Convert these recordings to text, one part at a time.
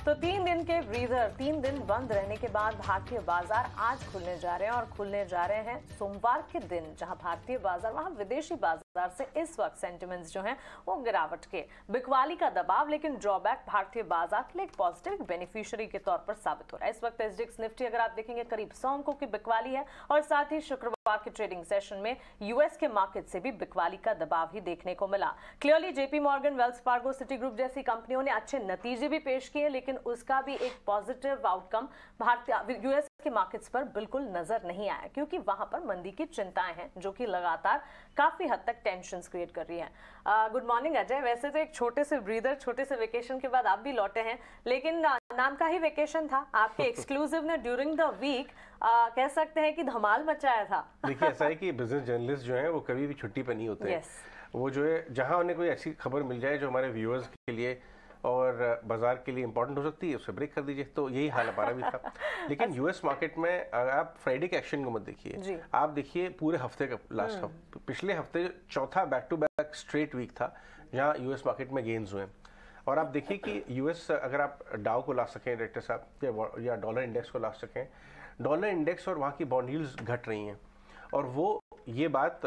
तो 3 दिन के ब्रीदर, 3 दिन बंद रहने के बाद भारतीय बाजार आज खुलने जा रहे हैं और खुलने जा रहे हैं सोमवार के दिन। जहां भारतीय बाजार वहां विदेशी बाजार से इस वक्त सेंटिमेंट्स जो हैं वो गिरावट के, बिकवाली का दबाव, लेकिन ड्रॉबैक भारतीय बाजार के लिए एक पॉजिटिव बेनिफिशियरी के तौर पर साबित हो रहा है। इस वक्त एसजीएक्स निफ्टी अगर आप देखेंगे करीब 100 अंकों की बिकवाली है और साथ ही शुक्रवार के ट्रेडिंग सेशन में यूएस के मार्केट से भी बिकवाली का दबाव ही देखने को मिला। Clearly JP Morgan, Wells Fargo, Citigroup जैसी कंपनियों ने अच्छे नतीजे भी पेश किए, लेकिन उसका भी एक पॉजिटिव आउटकम भारतीय यूएस के मार्केट्स पर बिल्कुल नजर नहीं आया, क्योंकि वहां पर मंदी की चिंताएं हैं जो कि लगातार काफी हद तक टेंशन क्रिएट कर रही हैं। Good morning Ajay. वैसे तो एक छोटे से ब्रीदर, छोटे से वेकेशन के बाद आप भी लौटे हैं, लेकिन नाम का ही वेकेशन था आपके एक्सक्लूसिव ने ड्यूरिंग द वीक कह सकते हैं कि धमाल मचाया था। देखिए ऐसा है कि बिजनेस जर्नलिस्ट जो हैं वो कभी भी छुट्टी पे नहीं होते हैं। वो जो है जहां उन्हें कोई ऐसी खबर मिल जाए जो हमारे व्यूअर्स के लिए और बाजार के लिए इंपॉर्टेंट हो सकती है, उसे ब्रेक कर दीजिए। तो यही हाल हमारा भी था। लेकिन यूएस मार्केट में आप फ्राइडे के एक्शन को मत देखिए, आप देखिए पूरे हफ्ते का लास्ट पिछले हफ्ते चौथा back to back straight week था जहां यूएस मार्केट में गेन्स हुए। और आप देखिए कि यूएस अगर आप डाउ को ला सकें डायरेक्टर साहब, या डॉलर इंडेक्स को ला सकें, डॉलर इंडेक्स और वहाँ की बॉन्ड यील्ड्स घट रही हैं और वो ये बात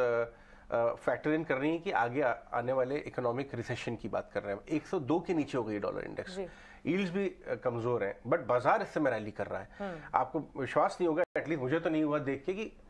फैक्टर इन कर रही है कि आगे आने वाले इकोनॉमिक रिसेशन की बात कर रहे हैं। 102 के नीचे हो गई डॉलर इंडेक्स, यील्ड्स भी कमजोर हैं, बट बाजार इस समय रैली कर रहा है। आपको विश्वास नहीं होगा, एटलीस्ट मुझे तो नहीं हुआ देख के, कि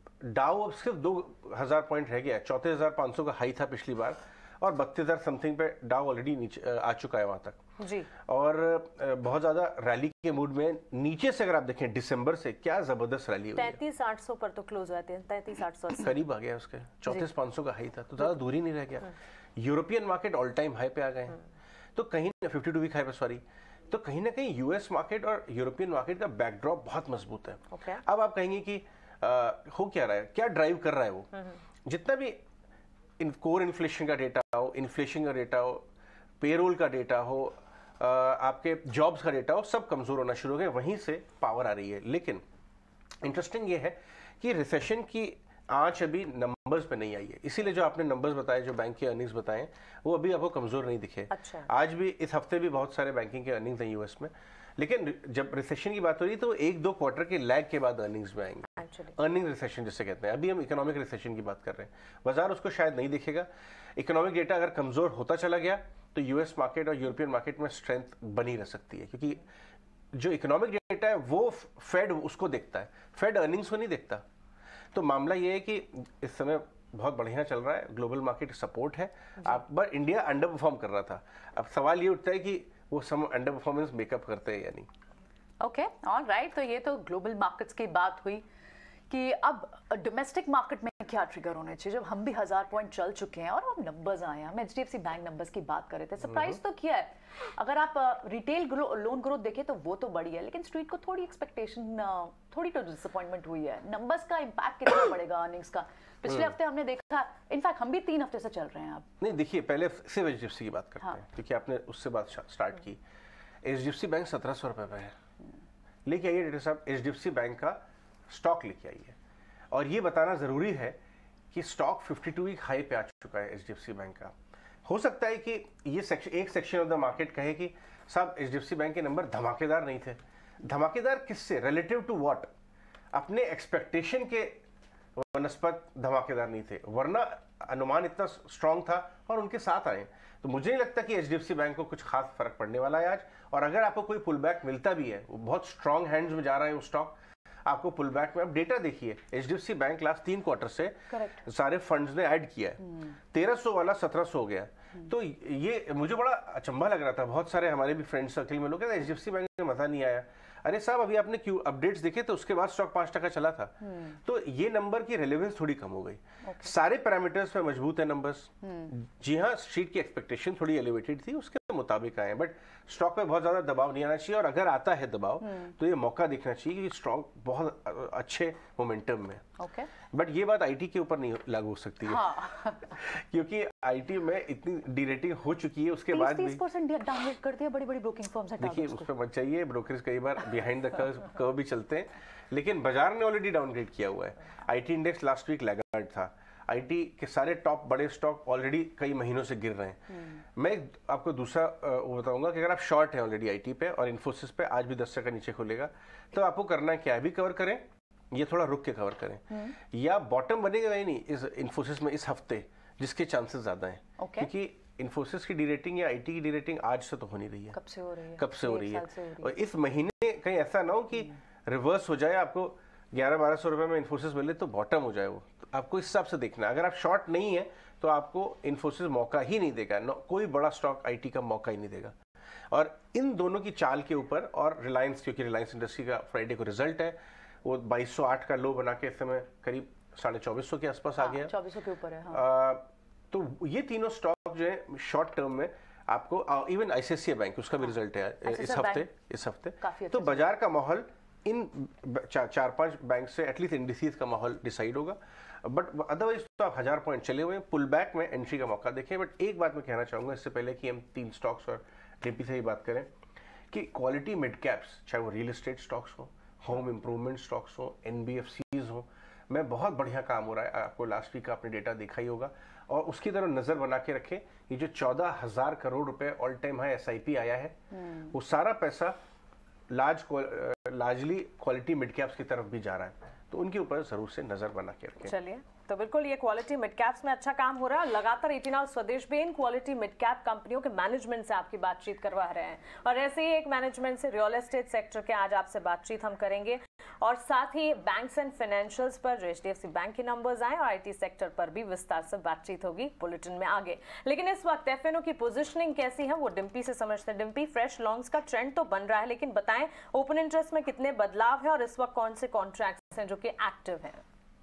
डाउ सिर्फ 2000 पॉइंट रह गया। 34,500 का हाई था पिछली बार और 32,000 समथिंग पे डाउ ऑलरेडी नीचे आ चुका है वहां तक जी। और बहुत ज्यादा रैली के मूड में नीचे से अगर आप देखें दिसंबर से क्या जबरदस्त रैली हुई है। 33,800 पर तो क्लोज हुए थे, 33,800 करीब आ गया उसके। 34,500 का हाई था, तो ज्यादा दूरी नहीं रह गया। European market all time high पे आ गए हैं, तो कहीं 52 वीक हाई पे, सॉरी, तो कहीं ना कहीं यूएस मार्केट और यूरोपियन मार्केट का बैकड्रॉप बहुत मजबूत है। अब आप कहेंगे कि हो क्या रहा है, क्या ड्राइव कर रहा है वो, जितना भी कोर इन्फ्लेशन का डेटा हो, इन्फ्लेशन का डेटा हो, पेरोल का डेटा हो, आपके जॉब्स का डेटा हो, सब कमजोर होना शुरू हो गए, वहीं से पावर आ रही है। लेकिन इंटरेस्टिंग ये है कि रिसेशन की आंच अभी नंबर्स पे नहीं आई है, इसीलिए जो आपने नंबर्स बताए, जो बैंक के अर्निंग्स बताए, वो अभी आपको कमजोर नहीं दिखे। अच्छा। आज भी इस हफ्ते भी बहुत सारे बैंकिंग के अर्निंग्स हैं यूएस में, लेकिन जब रिसेशन की बात हो रही है तो 1-2 क्वार्टर के लैग के बाद अर्निंग्स में आएंगे। अर्निंग रिसेशन जिसे कहते हैं, अभी हम इकोनॉमिक रिसेशन की बात कर रहे हैं, बाजार उसको शायद नहीं दिखेगा। इकोनॉमिक डेटा अगर कमजोर होता चला गया तो यूएस मार्केट और यूरोपियन मार्केट में स्ट्रेंथ बनी रह सकती है, क्योंकि जो इकोनॉमिक डेटा है वो फेड उसको देखता है, फेड अर्निंग्स को नहीं देखता। तो मामला ये है कि इस समय बहुत बढ़िया चल रहा है, ग्लोबल मार्केट सपोर्ट है। आप बट इंडिया अंडर परफॉर्म कर रहा था, अब सवाल ये उठता है कि वो सम अंडर परफॉर्मेंस मेकअप करते हैं या नहीं। Okay, all right. तो ये तो ग्लोबल मार्केट्स की बात हुई कि अब डोमेस्टिक मार्केट में क्या ट्रिगर होने चाहिए, जब हम भी 1000 पॉइंट चल चुके हैं और अब नंबर्स आए हैं। हम एचडीएफसी बैंक नंबर्स की बात कर रहे थे, सरप्राइज तो किया है। अगर आप रिटेल लोन ग्रोथ देखें तो वो तो बढ़ी है, लेकिन स्ट्रीट को थोड़ी एक्सपेक्टेशन, थोड़ी तो डिसअपॉइंटमेंट हुई है। नंबर्स का इंपैक्ट कितना पड़ेगा अर्निंग्स का? पिछले हफ्ते हमने देखा, इनफैक्ट हम भी 3 हफ्ते से चल रहे हैं। आप नहीं, देखिए पहले सिर्फ एचडीएफसी की बात करते हैं, क्योंकि आपने उससे बात स्टार्ट की। एचडीएफसी बैंक 1700 रुपए पे है। लेके आइए डॉक्टर साहब, एचडीएफसी बैंक का स्टॉक लेके आइए, और ये बताना जरूरी है कि स्टॉक 52 वीक हाई पे आ चुका है एचडीएफसी बैंक का। हो सकता है कि ये एक सेक्शन ऑफ द मार्केट कहे कि साहब एचडीएफसी बैंक के नंबर धमाकेदार नहीं थे। धमाकेदार किससे, रिलेटिव टू व्हाट? अपने एक्सपेक्टेशन के वनस्पत धमाकेदार नहीं थे, वरना अनुमान इतना स्ट्रांग था और उनके साथ आए। तो मुझे नहीं लगता कि एचडीएफसी बैंक को कुछ खास फर्क पड़ने वाला है आज। और अगर आपको कोई पुल बैक मिलता भी है, वो बहुत स्ट्रांग हैंड्स में जा रहा है वो स्टॉक, आपको पुल बैक में। अब डेटा देखिए, एचडीएफसी बैंक लास्ट 3 क्वार्टर से सारे फंड्स ने ऐड किया है, 1300 वाला 1700 हो गया। तो ये मुझे बड़ा अचंभा लग रहा था। बहुत सारे हमारे भी फ्रेंड सर्कल में लोग कहते हैं एचडीएफसी बैंक में मजा नहीं आया। अरे साहब, अभी आपने क्यों अपडेट्स देखे तो उसके बाद स्टॉक 5% चला था। तो ये नंबर की रेलेवेंस थोड़ी कम हो गई। सारे पैरामीटर्स पे मजबूत है नंबर्स। जी हाँ, स्ट्रीट की एक्सपेक्टेशन थोड़ी एलिवेटेड थी, उसके मुताबिक आए, बट स्टॉक पे बहुत ज्यादा दबाव नहीं आना चाहिए। और अगर आता है दबाव तो ये मौका देखना चाहिए कि स्टॉक बहुत अच्छे मोमेंटम में। बट ये बात आईटी के ऊपर नहीं लागू हो सकती है। क्योंकि आईटी में इतनी डीरेटिंग हो चुकी है, उसके बाद 30% डाउनग्रेड कर दिया बड़ी-बड़ी ब्रोकिंग फर्म्स हैं। देखिए उस पर मत चाहिए, ब्रोकर्स कई बार बिहाइंड द कर्व भी चलते हैं, लेकिन बाजार ने ऑलरेडी डाउनग्रेड किया हुआ है। IT index last week laggard था, आईटी के सारे टॉप बड़े स्टॉक ऑलरेडी कई महीनों से गिर रहे हैं। मैं आपको दूसरा वो बताऊंगा कि अगर आप शॉर्ट हैं ऑलरेडी आईटी पे और इन्फोसिस पे आज भी 10 टका नीचे खुलेगा, तो आपको करना क्या है, भी कवर करें, ये थोड़ा रुक के कवर करें, या बॉटम बनेगा ही नहीं इस इन्फोसिस में इस हफ्ते, जिसके चांसेस ज्यादा हैं। क्योंकि इन्फोसिस की डी-रेटिंग या आईटी की डी-रेटिंग आज से तो हो नहीं रही है, कब से हो रही है, और इस महीने कहीं ऐसा ना हो कि रिवर्स हो जाए, आपको 1100-1200 रुपए में इन्फोसिस मिले तो बॉटम हो जाए वो। तो आपको इस हिसाब से देखना है। अगर आप शॉर्ट नहीं है तो आपको इन्फोसिस मौका ही नहीं देगा, कोई बड़ा स्टॉक आईटी का मौका ही नहीं देगा। और इन दोनों की चाल के ऊपर, और रिलायंस, क्योंकि रिलायंस इंडस्ट्री का फ्राइडे को रिजल्ट है, वो 2208 का लो बना के इस समय करीब 2450 के आसपास आ गया, 2400 के ऊपर है। तो ये तीनों स्टॉक जो है शॉर्ट टर्म में आपको, इवन आईसीआईसीआई बैंक उसका भी रिजल्ट है इस हफ्ते, तो बाजार का माहौल इन 4-5 बैंक से एटलीस्ट इंडिसेस का माहौल डिसाइड होगा। बट अदरवाइज तो आप 1000 पॉइंट चले हुए हैं, पुल बैक में एंट्री का मौका देखें। बट एक बात मैं कहना चाहूंगा इससे पहले कि हम 3 स्टॉक्स और डीपी से ही बात करें, कि क्वालिटी मिड कैप्स, चाहे वो रियल एस्टेट स्टॉक्स हो, होम इंप्रूवमेंट स्टॉक्स हो, एनबीएफसीज हो, में बहुत बढ़िया काम हो रहा है। आपको लास्ट वीक का आपने डेटा देखा ही होगा, और उसकी तरफ नजर बना के रखें। ये जो 14,000 करोड़ रुपए ऑल टाइम हाई एसआईपी आया है, वो सारा पैसा लार्जली क्वालिटी मिड कैप्स की तरफ भी जा रहा है, तो उनके ऊपर जरूर से नजर बना के रखें। चलिए, तो बिल्कुल ये क्वालिटी मिड कैप्स में अच्छा काम हो रहा है। लगातार 18 स्वदेश भी इन क्वालिटी मिड कैप कंपनियों के मैनेजमेंट से आपकी बातचीत करवा रहे हैं, और ऐसे ही एक मैनेजमेंट से रियल एस्टेट सेक्टर के आज आपसे बातचीत हम करेंगे, और साथ ही बैंक्स एंड फाइनेंशियल्स पर जो एचडीएफसी बैंक के नंबर्स आए, और आईटी सेक्टर पर भी विस्तार से बातचीत होगी बुलेटिन में आगे। लेकिन इस वक्त एफएनओ की पोजीशनिंग कैसी है वो डिम्पी से समझते हैं। डिम्पी, फ्रेश लॉन्ग्स का ट्रेंड तो बन रहा है, लेकिन बताएं ओपन इंटरेस्ट में कितने बदलाव है और इस वक्त कौन से कॉन्ट्रैक्ट्स हैं जो कि एक्टिव हैं?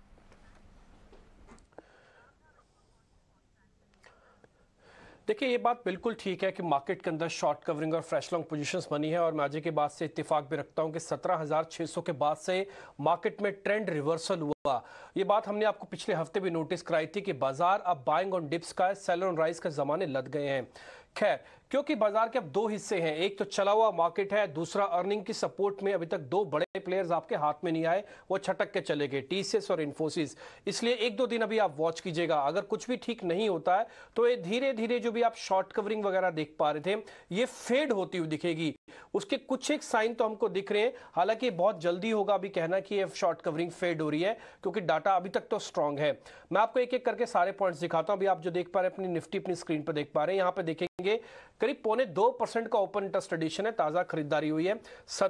देखिए, ये बात बिल्कुल ठीक है कि मार्केट के अंदर शॉर्ट कवरिंग और फ्रेश लॉन्ग पोजीशंस बनी है, और मैं आज के बाद से इत्तेफाक भी रखता हूं कि 17,600 के बाद से मार्केट में ट्रेंड रिवर्सल हुआ। ये बात हमने आपको पिछले हफ्ते भी नोटिस कराई थी कि बाजार अब बाइंग ऑन डिप्स का, सेल ऑन राइज का जमाने लग गए हैं। खैर, क्योंकि बाजार के अब 2 हिस्से हैं, एक तो चला हुआ मार्केट है, दूसरा अर्निंग की सपोर्ट में अभी तक 2 बड़े प्लेयर्स आपके हाथ में नहीं आए, वो छटक के चले गए, टीसीएस और इन्फोसिस। इसलिए 1-2 दिन अभी आप वॉच कीजिएगा। अगर कुछ भी ठीक नहीं होता है तो ये धीरे धीरे जो भी आप शॉर्ट कवरिंग वगैरह देख पा रहे थे, ये फेड होती हुई दिखेगी। उसके कुछ एक साइन तो हमको दिख रहे हैं, हालांकि बहुत जल्दी होगा अभी कहना कि ये शॉर्ट कवरिंग फेड हो रही है, क्योंकि डाटा अभी तक तो स्ट्रांग है। मैं आपको एक एक करके सारे पॉइंट्स दिखाता हूं। अभी आप जो देख पा रहे हैं अपनी निफ्टी अपनी स्क्रीन पर देख पा रहे हैं, यहां पे देखेंगे करीब 0.25% का ओपन इंटरेस्ट एडिशन है, ताजा खरीदारी हुई है।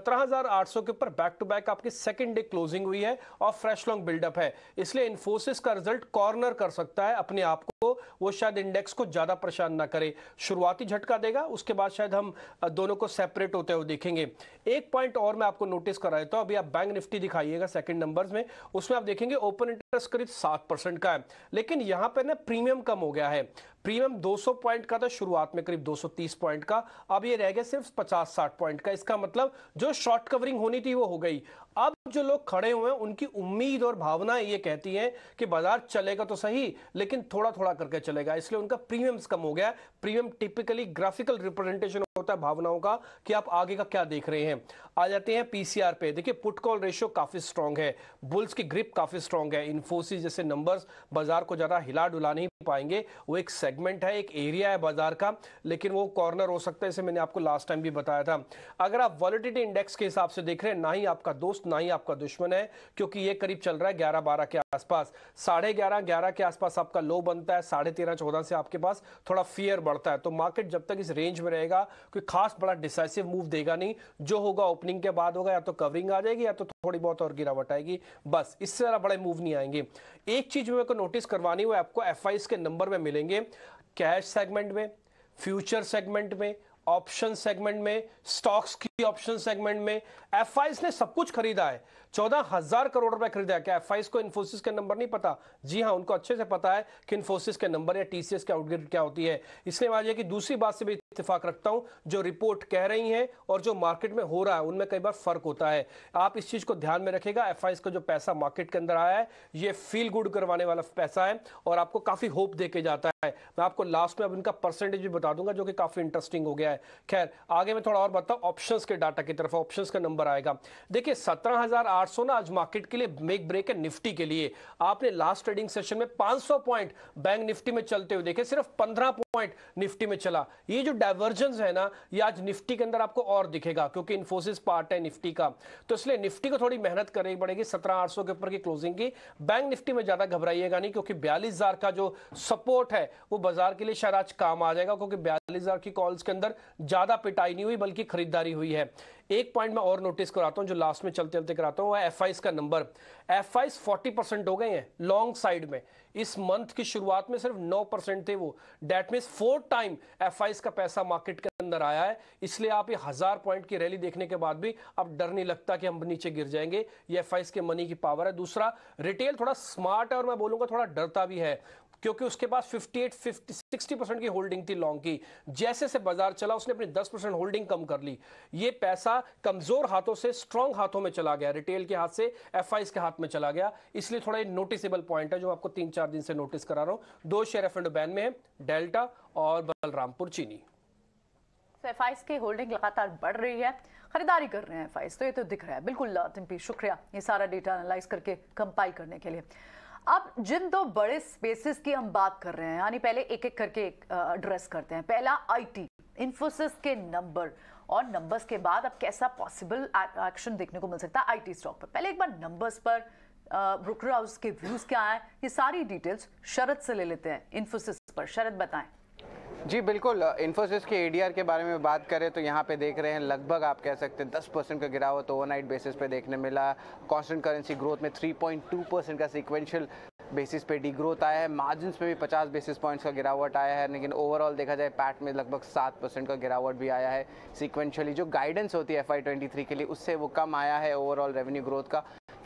17,800 के ऊपर बैक टू बैक आपकी सेकंड डे क्लोजिंग हुई है, और फ्रेश लॉन्ग बिल्डअप है। इसलिए इन्फोसिस का रिजल्ट कॉर्नर कर सकता है अपने आप को, वो शायद इंडेक्स को ज्यादा परेशान ना करे, शुरुआती झटका देगा, उसके बाद शायद हम दोनों को सेपरेट होते हुए देखेंगे। एक पॉइंट और मैं आपको नोटिस कर रहा था, अभी आप बैंक निफ्टी दिखाइएगा सेकंड नंबर्स में, उसमें आप देखेंगे ओपन इंटरेस्ट करीब 7% का है, लेकिन यहां पर ना प्रीमियम कम हो गया है। प्रीमियम 200 पॉइंट का था शुरुआत में, करीब 230 पॉइंट का, अब ये रह गया सिर्फ 50-60 पॉइंट का। इसका मतलब जो शॉर्ट कवरिंग होनी थी वो हो गई। अब जो लोग खड़े हुए हैं उनकी उम्मीद और भावनाएं ये कहती हैं कि बाजार चलेगा तो सही, लेकिन थोड़ा थोड़ा करके चलेगा, इसलिए उनका प्रीमियम्स कम हो गया। प्रीमियम टिपिकली ग्राफिकल रिप्रेजेंटेशन होता है भावनाओं का कि आप आगे का क्या देख रहे हैं। आ जाते हैं पीसीआर पे। देखिए, पुट कॉल रेशियो काफी स्ट्रांग है, बुल्स की ग्रिप काफी स्ट्रांग है। इन्फोसिस जैसे नंबर्स बाजार को ज्यादा हिला डुला नहीं पाएंगे, वो एक सेगमेंट है, एक एरिया है बाजार का, लेकिन वो कॉर्नर हो सकता है, इसे मैंने आपको लास्ट टाइम भी बताया था। अगर आप वॉलेटिलिटी इंडेक्स के हिसाब से देख रहे हैं, ना ही आपका दोस्त ना ही आपका दुश्मन है, क्योंकि ये करीब चल रहा है 11-12 के आसपास। 11:30-11 के आसपास आपका लो बनता है, 13:30-14 से आपके पास थोड़ा फियर बढ़ता है। तो मार्केट जब तक इस रेंज में रहेगा कोई खास बड़ा डिसाइसिव मूव देगा नहीं, जो होगा ओपनिंग के बाद होगा, या तो कवरिंग आ जाएगी या तो थोड़ी बहुत और गिरावट आएगी, बस, इससे ज्यादा बड़े मूव नहीं आएंगे। एक चीज मेरे को नोटिस करवानी है, आपको एफआईज के नंबर में मिलेंगे, कैश सेगमेंट में, फ्यूचर सेगमेंट में, ऑप्शन सेगमेंट में, स्टॉक्स की ऑप्शन सेगमेंट में। एफआईज ने सब कुछ खरीदा है, 14,000 करोड़ रुपए खरीदा है। क्या एफआईज को इन्फोसिस के नंबर नहीं पता? जी हां, उनको अच्छे से पता है कि इन्फोसिस के नंबर या टीसीएस के आउटगेट क्या होती है। इसलिए वजह कि दूसरी बात से भी इत्तेफाक रखता हूं, जो रिपोर्ट कह रही हैं और जो मार्केट में हो रहा है उनमें कई बार फर्क होता है। आप इस चीज को ध्यान में रखिएगा। एफआईज का जो पैसा मार्केट के अंदर आया है ये फील गुड करवाने वाला पैसा है और आपको काफी होप देके जाता है। मैं आपको लास्ट में अब इनका परसेंटेज भी बता दूंगा जो कि काफी इंटरेस्टिंग हो गया है। खैर आगे मैं थोड़ा और बताऊं ऑप्शंस के डाटा की तरफ। ऑप्शंस का नंबर आएगा, देखिए 17,800 ना आज मार्केट के लिए मेक ब्रेक है निफ्टी के लिए। आपने लास्ट ट्रेडिंग सेशन में 500 पॉइंट बैंक निफ्टी में चलते हुए देखे, सिर्फ 15 पॉइंट निफ्टी में चला। ये जो डाइवर्जेंस है ना ये आज निफ्टी के अंदर आपको और दिखेगा क्योंकि इन्फोसिस पार्ट है निफ्टी का, तो इसलिए निफ्टी को थोड़ी मेहनत करनी पड़ेगी 17,800 के ऊपर की क्लोजिंग की। बैंक निफ्टी में ज्यादा घबराइएगा नहीं क्योंकि 42,000 का जो सपोर्ट है वो बाजार के लिए शायद आज काम आ जाएगा क्योंकि 42,000 की कॉल्स के अंदर ज्यादा पिटाई नहीं हुई बल्कि खरीदारी हुई है। एक पॉइंट मैं और नोटिस कराता हूं जो लास्ट में चलते चलते कराता हूं, एफआईज का नंबर। एफआईज 40% हो गए हैं लॉन्ग साइड में। इस मंथ की शुरुआत में सिर्फ 9% थे वो। डेट मींस 4 टाइम एफआईज का पैसा मार्केट के अंदर आया है, इसलिए आप ये 1000 पॉइंट की रैली देखने के बाद भी अब डर नहीं लगता कि हम नीचे गिर जाएंगे। ये एफआईज के मनी की पावर है। दूसरा, रिटेल थोड़ा स्मार्ट है और मैं बोलूंगा थोड़ा डरता भी है क्योंकि उसके पास 60% की होल्डिंग थी लॉन्ग की। जैसे से बाजार चला उसने अपनी 10% होल्डिंग कम कर ली। ये पैसा कमजोर हाथों से स्ट्रांग हाथों में चला गया, रिटेल के हाथ से एफआईज के हाथ में चला गया, इसलिए थोड़ा नोटिसेबल पॉइंट है जो आपको 3-4 दिन से नोटिस करा रहा हूं। 2 शेयर एफ&ओ बैन में है, डेल्टा और बलरामपुर चीनी। एफआईज की होल्डिंग लगातार बढ़ रही है, खरीदारी कर रहे हैं एफआईज, तो ये तो दिख रहा है। बिल्कुल टिम्पी, शुक्रिया ये सारा डेटा एनालाइज करके कंपाइल करने के लिए। अब जिन 2 बड़े स्पेसेस की हम बात कर रहे हैं, यानी पहले एक एक करके एड्रेस करते हैं। पहला आईटी, इन्फोसिस के नंबर और नंबर्स के बाद अब कैसा पॉसिबल एक्शन देखने को मिल सकता है आईटी स्टॉक पर। पहले एक बार नंबर्स पर ब्रोकर हाउस के व्यूज क्या है ये सारी डिटेल्स शरद से ले लेते हैं। इन्फोसिस पर शरद बताएं। जी बिल्कुल, इन्फोसिस के एडीआर के बारे में बात करें तो यहाँ पे देख रहे हैं लगभग आप कह सकते हैं 10% का गिरावट ओवरनाइट बेसिस पे देखने मिला। कांस्टेंट करेंसी ग्रोथ में 3.2% का सीक्वेंशियल बेसिस पे डी ग्रोथ आया है। मार्जिन्स पे भी 50 बेसिस पॉइंट्स का गिरावट आया है, लेकिन ओवरऑल देखा जाए पैट में लगभग 7% का गिरावट भी आया है सीक्वेंशियली। जो गाइडेंस होती है FY23 के लिए उससे वो कम आया है। ओवरऑल रेवेन्यू ग्रोथ का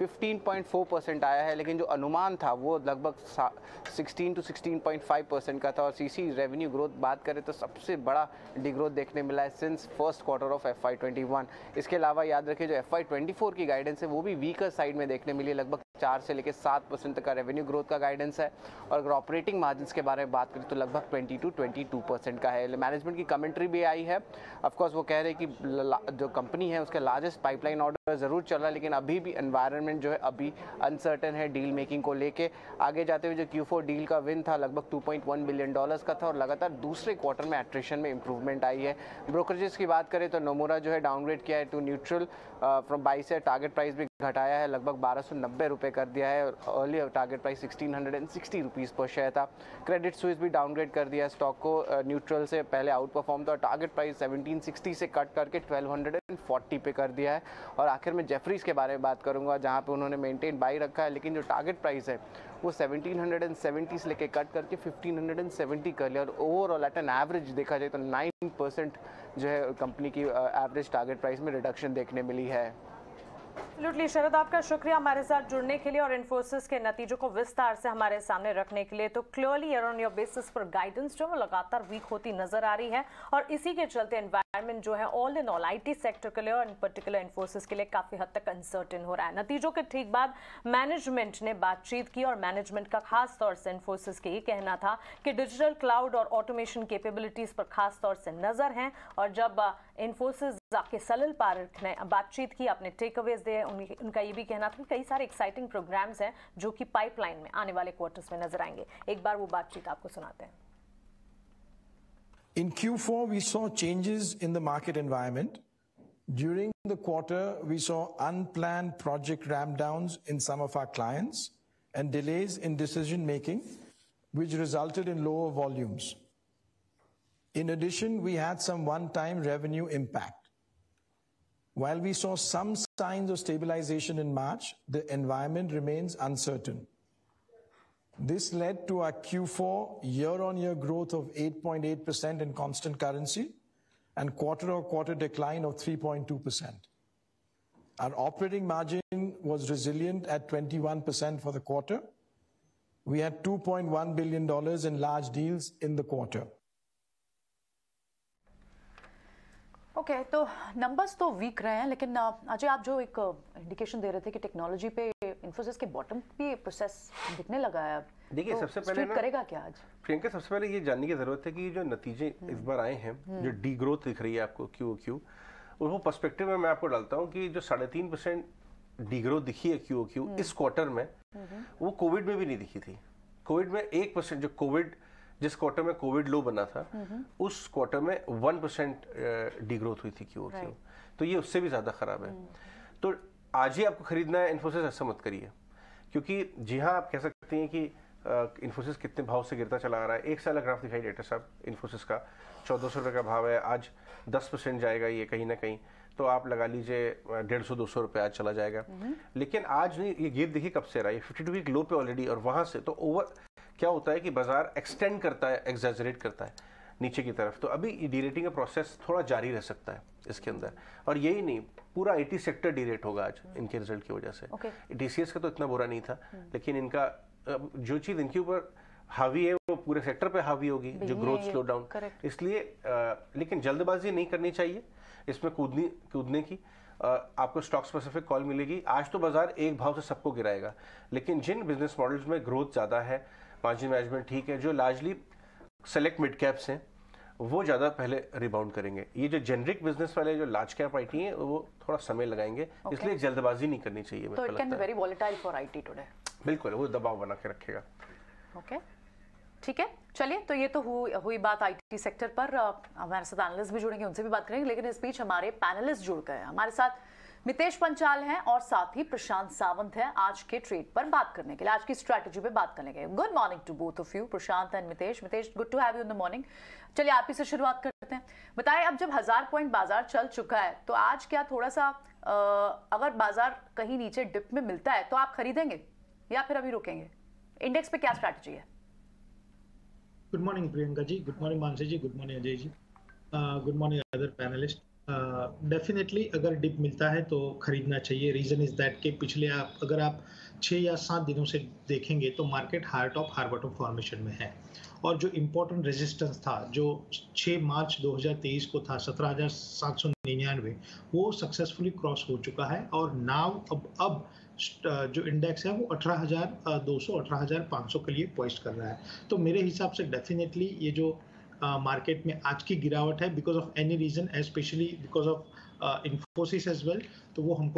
15.4% आया है, लेकिन जो अनुमान था वो लगभग 16 to 16.5% का था। और सीसी रेवेन्यू ग्रोथ बात करें तो सबसे बड़ा डिग्रोथ देखने मिला है since first quarter of FY21। इसके अलावा याद रखिए जो FY24 की गाइडेंस है वो भी वीकर साइड में देखने मिली है, लगभग 4 से लेकर 7% तक का रेवेन्यू ग्रोथ का गाइडेंस है। और अगर ऑपरेटिंग मार्जिन्स के बारे में बात करें तो लगभग 20 to 22% का है। मैनेजमेंट की कमेंट्री भी आई है, ऑफकोर्स वो कह रहे हैं कि जो कंपनी है उसके लार्जेस्ट पाइपलाइन ऑर्डर जरूर चल रहा है, लेकिन अभी भी एनवायरनमेंट जो है अभी अनसर्टेन है डील मेकिंग को लेके। आगे जाते हुए जो Q4 डील का विन था लगभग $2.1 बिलियन का था और लगातार दूसरे क्वार्टर में एट्रिशन में इंप्रूवमेंट आई है। ब्रोकरेजेस की बात करें तो नोमुरा जो है डाउनग्रेड किया है टू न्यूट्रल फ्रॉम बाई से। टारगेट प्राइस भी घटाया है, लगभग 1290 रुपये कर दिया है और अर्लियर टारगेट प्राइस 1660 रुपीज़ पर शेयर था। क्रेडिट स्विस भी डाउनग्रेड कर दिया स्टॉक को, न्यूट्रल से पहले आउट परफॉर्म था और टारगेट प्राइस 1760 से कट करके 1240 पे कर दिया है। और आखिर में जेफरीज के बारे में बात करूंगा जहां पे उन्होंने मेंटेन बाई रखा है, लेकिन जो टारगेट प्राइस है वो 1770 से लेके कट करके 1570 कर लिया। और ओवरऑल एट एन एवरेज देखा जाए तो 9% जो है कंपनी की एवरेज टारगेट प्राइस में रिडक्शन देखने मिली है। एब्सोल्युटली शरद, आपका शुक्रिया हमारे साथ जुड़ने के लिए और इन्फोसिस के नतीजों को विस्तार से हमारे सामने रखने के लिए। तो clearly year on year basis पर गाइडेंस जो है लगातार वीक होती नजर आ रही है और इसी के चलते एनवायरनमेंट जो है all in all IT sector के लिए और इन पर्टिकुलर इन्फोसिस के लिए काफी हद तक अनसर्टेन हो रहा है। नतीजों के ठीक बाद मैनेजमेंट ने बातचीत की और मैनेजमेंट का खास तौर से इन्फोसिस के ये कहना था कि डिजिटल क्लाउड और ऑटोमेशन कैपेबिलिटीज पर खास तौर से नजर है। और जब इन्फोसिस के सलिल पारेख ने बातचीत की, अपने टेक अवेज दिए, उनका ये भी कहना था कि कई सारे एक्साइटिंग प्रोग्राम्स हैं जो कि पाइपलाइन में आने वाले क्वार्टर्स में नजर आएंगे। एक बार वो बातचीत आपको सुनाते हैं। In Q4 we saw changes in the market environment. During the quarter we saw unplanned project ramp downs in some of our clients and delays in decision making which resulted in lower volumes. In addition, we had some one-time revenue impact. While we saw some signs of stabilization in March, the environment remains uncertain. This led to our Q4 year-on-year growth of 8.8% in constant currency and quarter-on-quarter decline of 3.2%. Our operating margin was resilient at 21% for the quarter. We had $2.1 billion in large deals in the quarter. Okay, तो numbers तो weak रहे हैं, लेकिन अजय आप जो एक indication दे रहे थे कि टेक्नोलॉजी पे इन्फोसिस के बॉटम पे प्रोसेस दिखने लगा है अब। देखिए, तो सबसे पहले स्ट्रीट ना करेगा क्या आज? प्रियंका, सबसे पहले ये जानने की जरूरत है कि जो नतीजे इस बार आए हैं, जो डी ग्रोथ दिख रही है आपको क्यू और वो पर्सपेक्टिव में मैं आपको डालता हूँ कि जो 3.5% डी ग्रोथ दिखी है क्यू इस क्वार्टर में, वो कोविड में भी नहीं दिखी थी। कोविड में 1%, जो कोविड जिस क्वार्टर में कोविड लो बना था, उस क्वार्टर में 1% डी ग्रोथ हुई थी क्यू। तो ये उससे भी ज्यादा खराब है। तो आज ही आपको खरीदना है इन्फोसिस, ऐसा मत करिए, क्योंकि जी हाँ, आप कह सकते हैं कि इन्फोसिस कितने भाव से गिरता चला आ रहा है। एक साल ग्राफ दिखाई डायरेक्टर साहब, इन्फोसिस का 1400 रुपये का भाव है, आज 10% जाएगा ये कहीं ना कहीं, तो आप लगा लीजिए 150-200 रुपये आज चला जाएगा। लेकिन आज नहीं, ये गिर देखिए कब से रहा है, 52 वीक लो पे ऑलरेडी, और वहां से तो ओवर क्या होता है कि बाजार एक्सटेंड करता है, एग्जैजरेट करता है नीचे की तरफ। तो अभी डीरेटिंग का प्रोसेस थोड़ा जारी रह सकता है इसके अंदर, और यही नहीं, पूरा आईटी सेक्टर डीरेट होगा आज इनके रिजल्ट की वजह से। टीसीएस का तो इतना बुरा नहीं था, लेकिन इनका जो चीज इनके ऊपर हावी है वो पूरे सेक्टर पे हावी होगी, जो ग्रोथ स्लो डाउन। इसलिए लेकिन जल्दबाजी नहीं करनी चाहिए इसमें कूदने की। आपको स्टॉक स्पेसिफिक कॉल मिलेगी। आज तो बाजार एक भाव से सबको गिराएगा, लेकिन जिन बिजनेस मॉडल्स में ग्रोथ ज्यादा है, मार्जिन मैनेजमेंट ठीक है, जो लार्जली सेलेक्ट मिड कैप्स हैं, वो ज्यादा पहले रिबाउंड करेंगे। ये जो जेनरिक बिजनेस वाले जो लार्ज कैप आईटी हैं, वो थोड़ा समय लगाएंगे। इसलिए जल्दबाजी नहीं करनी चाहिए। तो it can be very volatile for IT today. बिल्कुल, वो दबाव बना के रखेगा। ओके, ठीक है, चलिए, तो ये तो हुई बात आईटी सेक्टर पर। हमारे साथ एनालिस्ट भी जुड़ेंगे, उनसे भी बात करेंगे, लेकिन इस बीच हमारे पैनलिस्ट जुड़ गए हैं। हमारे साथ मितेश पंचाल हैं और साथ ही प्रशांत सावंत हैं आज के ट्रेड पर बात करने के लिए, आज की स्ट्रैटेजी पे बात करने के लिए। Good morning to both of you, Prashant and Mitesh. Mitesh, good to have you in the morning. चलिए, आप ही से शुरुआत करते हैं। बताएं, अब जब 1000 पॉइंट बाजार चल चुका है, तो आज क्या थोड़ा सा अगर बाजार कहीं नीचे डिप में मिलता है तो आप खरीदेंगे या फिर अभी रुकेंगे? इंडेक्स पे क्या स्ट्रैटेजी है? Good morning Priyanka ji, good morning Mansi ji, good morning Ajay ji, good morning other panelists. Definitely अगर डिप मिलता है तो खरीदना चाहिए। रीजन इज दैट कि पिछले अगर आप 6 या 7 दिनों से देखेंगे तो market higher top higher bottom formation में है, और जो इम्पोर्टेंट रेजिस्टेंस था जो 6 मार्च 2023 को था 17,799, वो सक्सेसफुली क्रॉस हो चुका है। और नाउ अब जो इंडेक्स है वो 18,200 18,500 के लिए पॉइस्ट कर रहा है। तो मेरे हिसाब से डेफिनेटली ये जो मार्केट में आज की गिरावट है, because of any reason, especially because of Infosys as well, तो वो हमको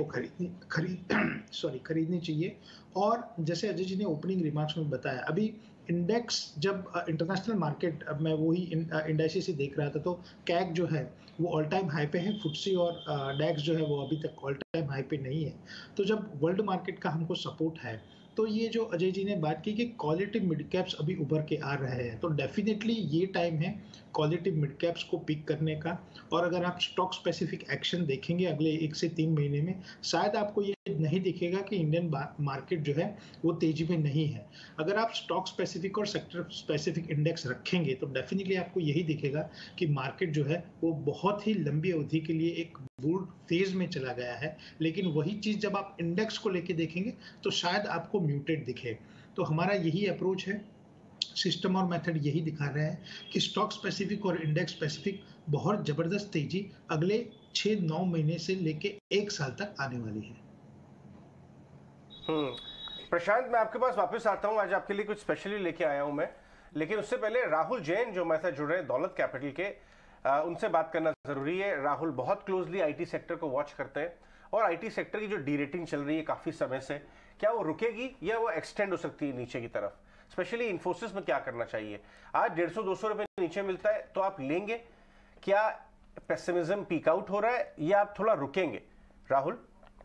खरीदनी चाहिए। और जैसे अजय जी ने ओपनिंग रिमार्क्स में बताया, अभी इंडेक्स जब इंटरनेशनल मार्केट, अब मैं वही इंडेक्स ही देख रहा था, तो कैग जो है वो ऑल टाइम हाई पे है, फुटसी और डैक्स जो है वो अभी तक ऑल टाइम हाई पे नहीं है। तो जब वर्ल्ड मार्केट का हमको सपोर्ट है, तो ये जो अजय जी ने बात की कि क्वालिटी मिड कैप्स अभी उभर के आ रहे हैं, तो डेफिनेटली ये टाइम है क्वालिटी मिड कैप्स को पिक करने का। और अगर आप स्टॉक स्पेसिफिक एक्शन देखेंगे अगले 1 से 3 महीने में, शायद आपको ये नहीं दिखेगा कि इंडियन मार्केट जो है वो तेजी में नहीं है। अगर आप स्टॉक स्पेसिफिक और सेक्टर स्पेसिफिक इंडेक्स रखेंगे तो डेफिनेटली आपको यही दिखेगा कि मार्केट जो है वो बहुत ही लंबी अवधि के लिए एक बुल फेज में चला गया है। लेकिन वही चीज जब आप इंडेक्स को लेके देखेंगे तो शायद आपको म्यूटेड दिखे। तो हमारा यही अप्रोच है, सिस्टम और मेथड यही दिखा रहे हैं कि स्टॉक स्पेसिफिक और इंडेक्स स्पेसिफिक बहुत जबरदस्त तेजी अगले 6-9 महीने से लेके 1 साल तक आने वाली है। प्रशांत, मैं आपके पास वापस आता हूं। आज आपके लिए कुछ स्पेशली लेके आया हूं मैं, लेकिन उससे पहले राहुल जैन जो हमारे साथ जुड़ रहे हैं दौलत कैपिटल के, उनसे बात करना जरूरी है। राहुल बहुत क्लोजली आईटी सेक्टर को वॉच करते हैं, और आईटी सेक्टर की जो डीरेटिंग चल रही है काफी समय से, क्या वो रुकेगी या वो एक्सटेंड हो सकती है नीचे की तरफ? स्पेशली इन्फोसिस में क्या करना चाहिए? आज 150-200 रुपए नीचे मिलता है तो आप लेंगे? क्या पेसिमिज्म पीक आउट हो रहा है या आप थोड़ा रुकेंगे? राहुल?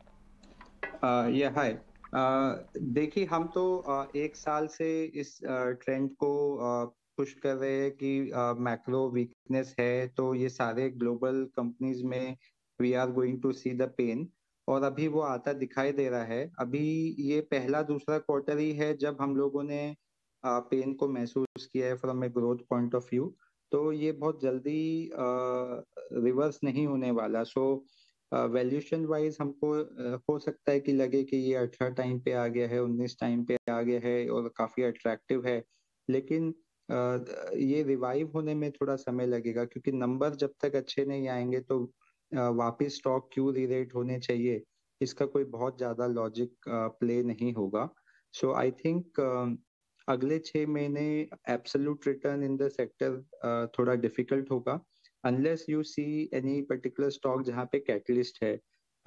हाय, देखिए, हम तो 1 साल से इस ट्रेंड को पुश कर रहे हैं कि मैक्रो वीकनेस है, तो ये सारे ग्लोबल कंपनीज में we are going to see the pain, और अभी वो आता दिखाई दे रहा है। अभी ये पहला दूसरा क्वार्टर ही है जब हम लोगों ने पेन को महसूस किया है from a growth point of view, तो ये बहुत जल्दी रिवर्स नहीं होने वाला। सो वैल्यूएशन वाइज हमको हो सकता है कि लगे कि ये 18 टाइम पे आ गया है, 19 टाइम पे आ गया है और काफी अट्रैक्टिव है, लेकिन ये रिवाइव होने में थोड़ा समय लगेगा, क्योंकि नंबर जब तक अच्छे नहीं आएंगे तो वापस स्टॉक क्यों रीरेट होने चाहिए, इसका कोई बहुत ज्यादा लॉजिक प्ले नहीं होगा। सो आई थिंक अगले 6 महीने absolute return in the sector थोड़ा डिफिकल्ट होगा unless you see any particular stock जहाँ पे कैटलिस्ट है।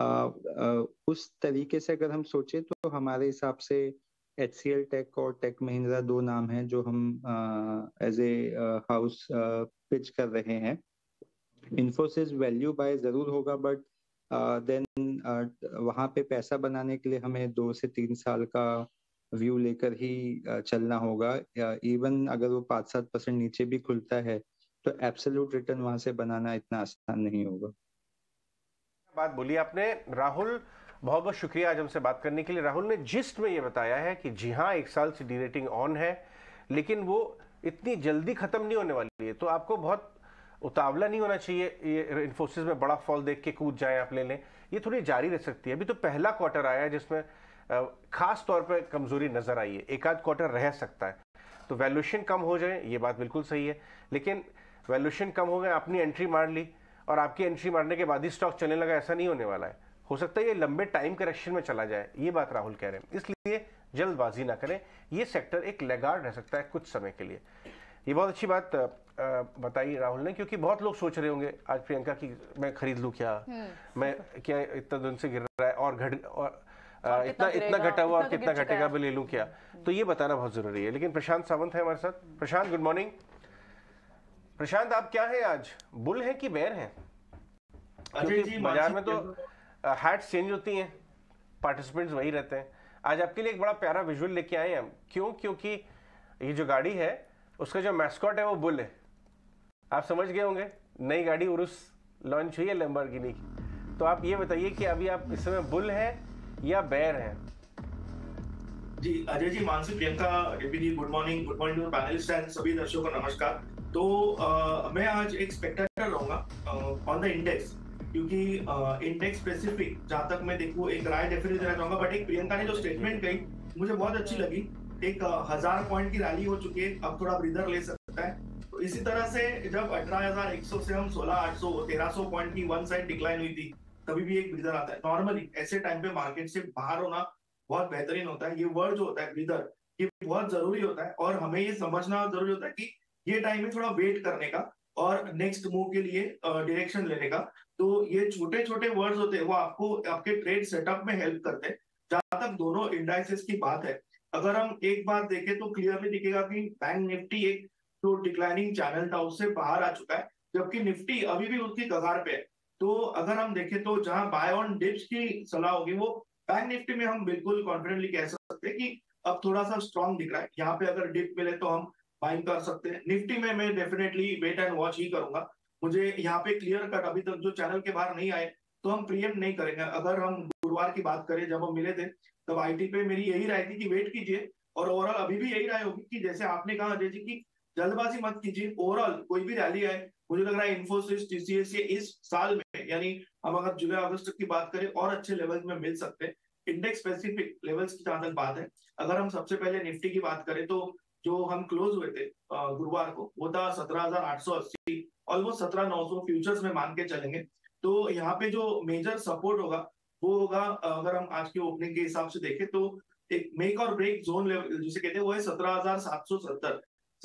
उस तरीके से अगर हम सोचे तो हमारे हिसाब से HCL टेक और टेक महिंद्रा 2 नाम हैं जो हम एज ए हाउस पिच कर रहे हैं। इन्फोसिस वैल्यू बाय जरूर होगा बट देन वहाँ पे पैसा बनाने के लिए हमें 2 से 3 साल का व्यू लेकर ही चलना होगा। इवन अगर वो 5-7% नीचे भी खुलता है तो एब्सोल्यूट रिटर्न वहाँ से बनाना इतना आसान नहीं होगा। बात बोली आपने राहुल, बहुत बहुत शुक्रिया आज हमसे बात करने के लिए। राहुल ने जिस्ट में ये बताया है कि जी हाँ 1 साल से डीरेटिंग ऑन है लेकिन वो इतनी जल्दी खत्म नहीं होने वाली है, तो आपको बहुत उतावला नहीं होना चाहिए। ये इन्फोसिस में बड़ा फॉल देख के कूद जाए आप ले लें, ये थोड़ी जारी रह सकती है। अभी तो पहला क्वार्टर आया है जिसमें खास तौर पे कमजोरी नजर आई है, एक आध क्वार्टर रह सकता है, तो वैल्यूएशन कम हो जाए ये बात बिल्कुल सही है। लेकिन वैल्यूएशन कम हो गए, आपने एंट्री मार ली और आपकी एंट्री मारने के बाद ही स्टॉक चलने लगा, ऐसा नहीं होने वाला है। हो सकता है ये लंबे टाइम करेक्शन में चला जाए, ये बात राहुल कह रहे हैं। इसलिए जल्दबाजी ना करें, ये सेक्टर एक लेगार्ड रह सकता है कुछ समय के लिए। ये बहुत अच्छी बात बताई राहुल ने, क्योंकि बहुत लोग सोच रहे होंगे आज प्रियंका की मैं खरीद लूं क्या, मैं क्या इतना दिन से गिर रहा है और इतना घटा हुआ और कितना घटेगा भी ले लूं क्या, तो ये बताना बहुत जरूरी है। लेकिन प्रशांत सावंत है हमारे साथ। प्रशांत गुड मॉर्निंग। प्रशांत आप क्या है आज, बुल है कि बेयर है? क्योंकि बाजार में तो हैट्स चेंज होती हैं, पार्टिसिपेंट्स वही रहते हैं। आज आपके लिए एक बड़ा प्यारा विजुअल लेके आए हैं हम। क्यों? क्योंकि ये जो गाड़ी है उसका जो मैस्कॉट है वो बुल है। आप समझ गए होंगे, नई गाड़ी उरुस लॉन्च हुई है लैम्बोर्गिनी की। तो आप ये बताइए कि अभी आप इस समय बुल है या बेयर है? जी अजय जी, मानसी, प्रियंका, डेप्यूटी, good morning to panelists and सभी दर्शकों को नमस्कार। तो मैं आज एक स्पेक्टेटर रहूंगा ऑन द इंडेक्स, क्योंकि इंडेक्स स्पेसिफिक जहां तक मैं देखूं एक राय डेफिनेटली देना चाहूंगा। बट एक प्रियंका ने जो स्टेटमेंट कही मुझे बहुत अच्छी लगी। एक 1000 पॉइंट की रैली हो चुकी है, अब थोड़ा ब्रीदर ले सकता है। तो इसी तरह से जब 18,100 से हम 16,800 1300 पॉइंट की वन साइड डिक्लाइन हुई थी, तभी भी एक ब्रीदर आता है। नॉर्मली ऐसे टाइम पे मार्केट से बाहर होना बहुत बेहतरीन होता है। ये वर्ड जो होता है ब्रीदर, ये बहुत जरूरी होता है और हमें ये समझना जरूरी होता है कि ये टाइम है थोड़ा वेट करने का और नेक्स्ट मूव के लिए डायरेक्शन लेने का। तो ये छोटे छोटे वर्ड्स होते हैं, वो आपको आपके ट्रेड सेटअप में हेल्प करते हैं। जहां तक दोनों इंडाइसेस की बात है, अगर हम एक बात देखें तो क्लियरली दिखेगा कि बैंक निफ्टी एक जो डिक्लाइनिंग चैनल था उससे बाहर आ चुका है, जबकि निफ्टी अभी भी उसकी कगार पे है। तो अगर हम देखें तो जहां बाय ऑन डिप्स की सलाह होगी वो बैंक निफ्टी में हम बिल्कुल कॉन्फिडेंटली कह सकते हैं कि अब थोड़ा सा स्ट्रॉन्ग दिख रहा है। यहाँ पे अगर डिप मिले तो हम बाइंग कर सकते हैं। निफ्टी में मैं डेफिनेटली वेट एंड वॉच ही करूंगा। मुझे यहाँ पे क्लियर कट अभी तक जो चैनल के बाहर नहीं आए तो हम प्रीएम्प्ट नहीं करेंगे। अगर हम गुरुवार की बात करें जब हम मिले थे तब आईटी पे मेरी यही राय थी कि वेट कीजिए, और ओवरऑल अभी भी यही राय होगी कि जैसे आपने कहा अजय जी की जल्दबाजी मत कीजिए। ओवरऑल कोई भी रैली आए, मुझे लग रहा है इन्फोसिस, टीसीएस ये इस साल में, यानी हम अगर जुलाई अगस्त की बात करें और अच्छे लेवल में मिल सकते हैं। इंडेक्स स्पेसिफिक लेवल्स की जहां तक बात है, अगर हम सबसे पहले निफ्टी की बात करें तो जो हम क्लोज हुए थे गुरुवार को वो था 17,880, ऑलमोस्ट 17,900 फ्यूचर्स में मान के चलेंगे। तो यहाँ पे जो मेजर सपोर्ट होगा वो होगा, अगर हम आज की ओपनिंग के हिसाब से देखें तो एक मेक और ब्रेक जोन लेवल जिसे कहते हैं वो है 17,770,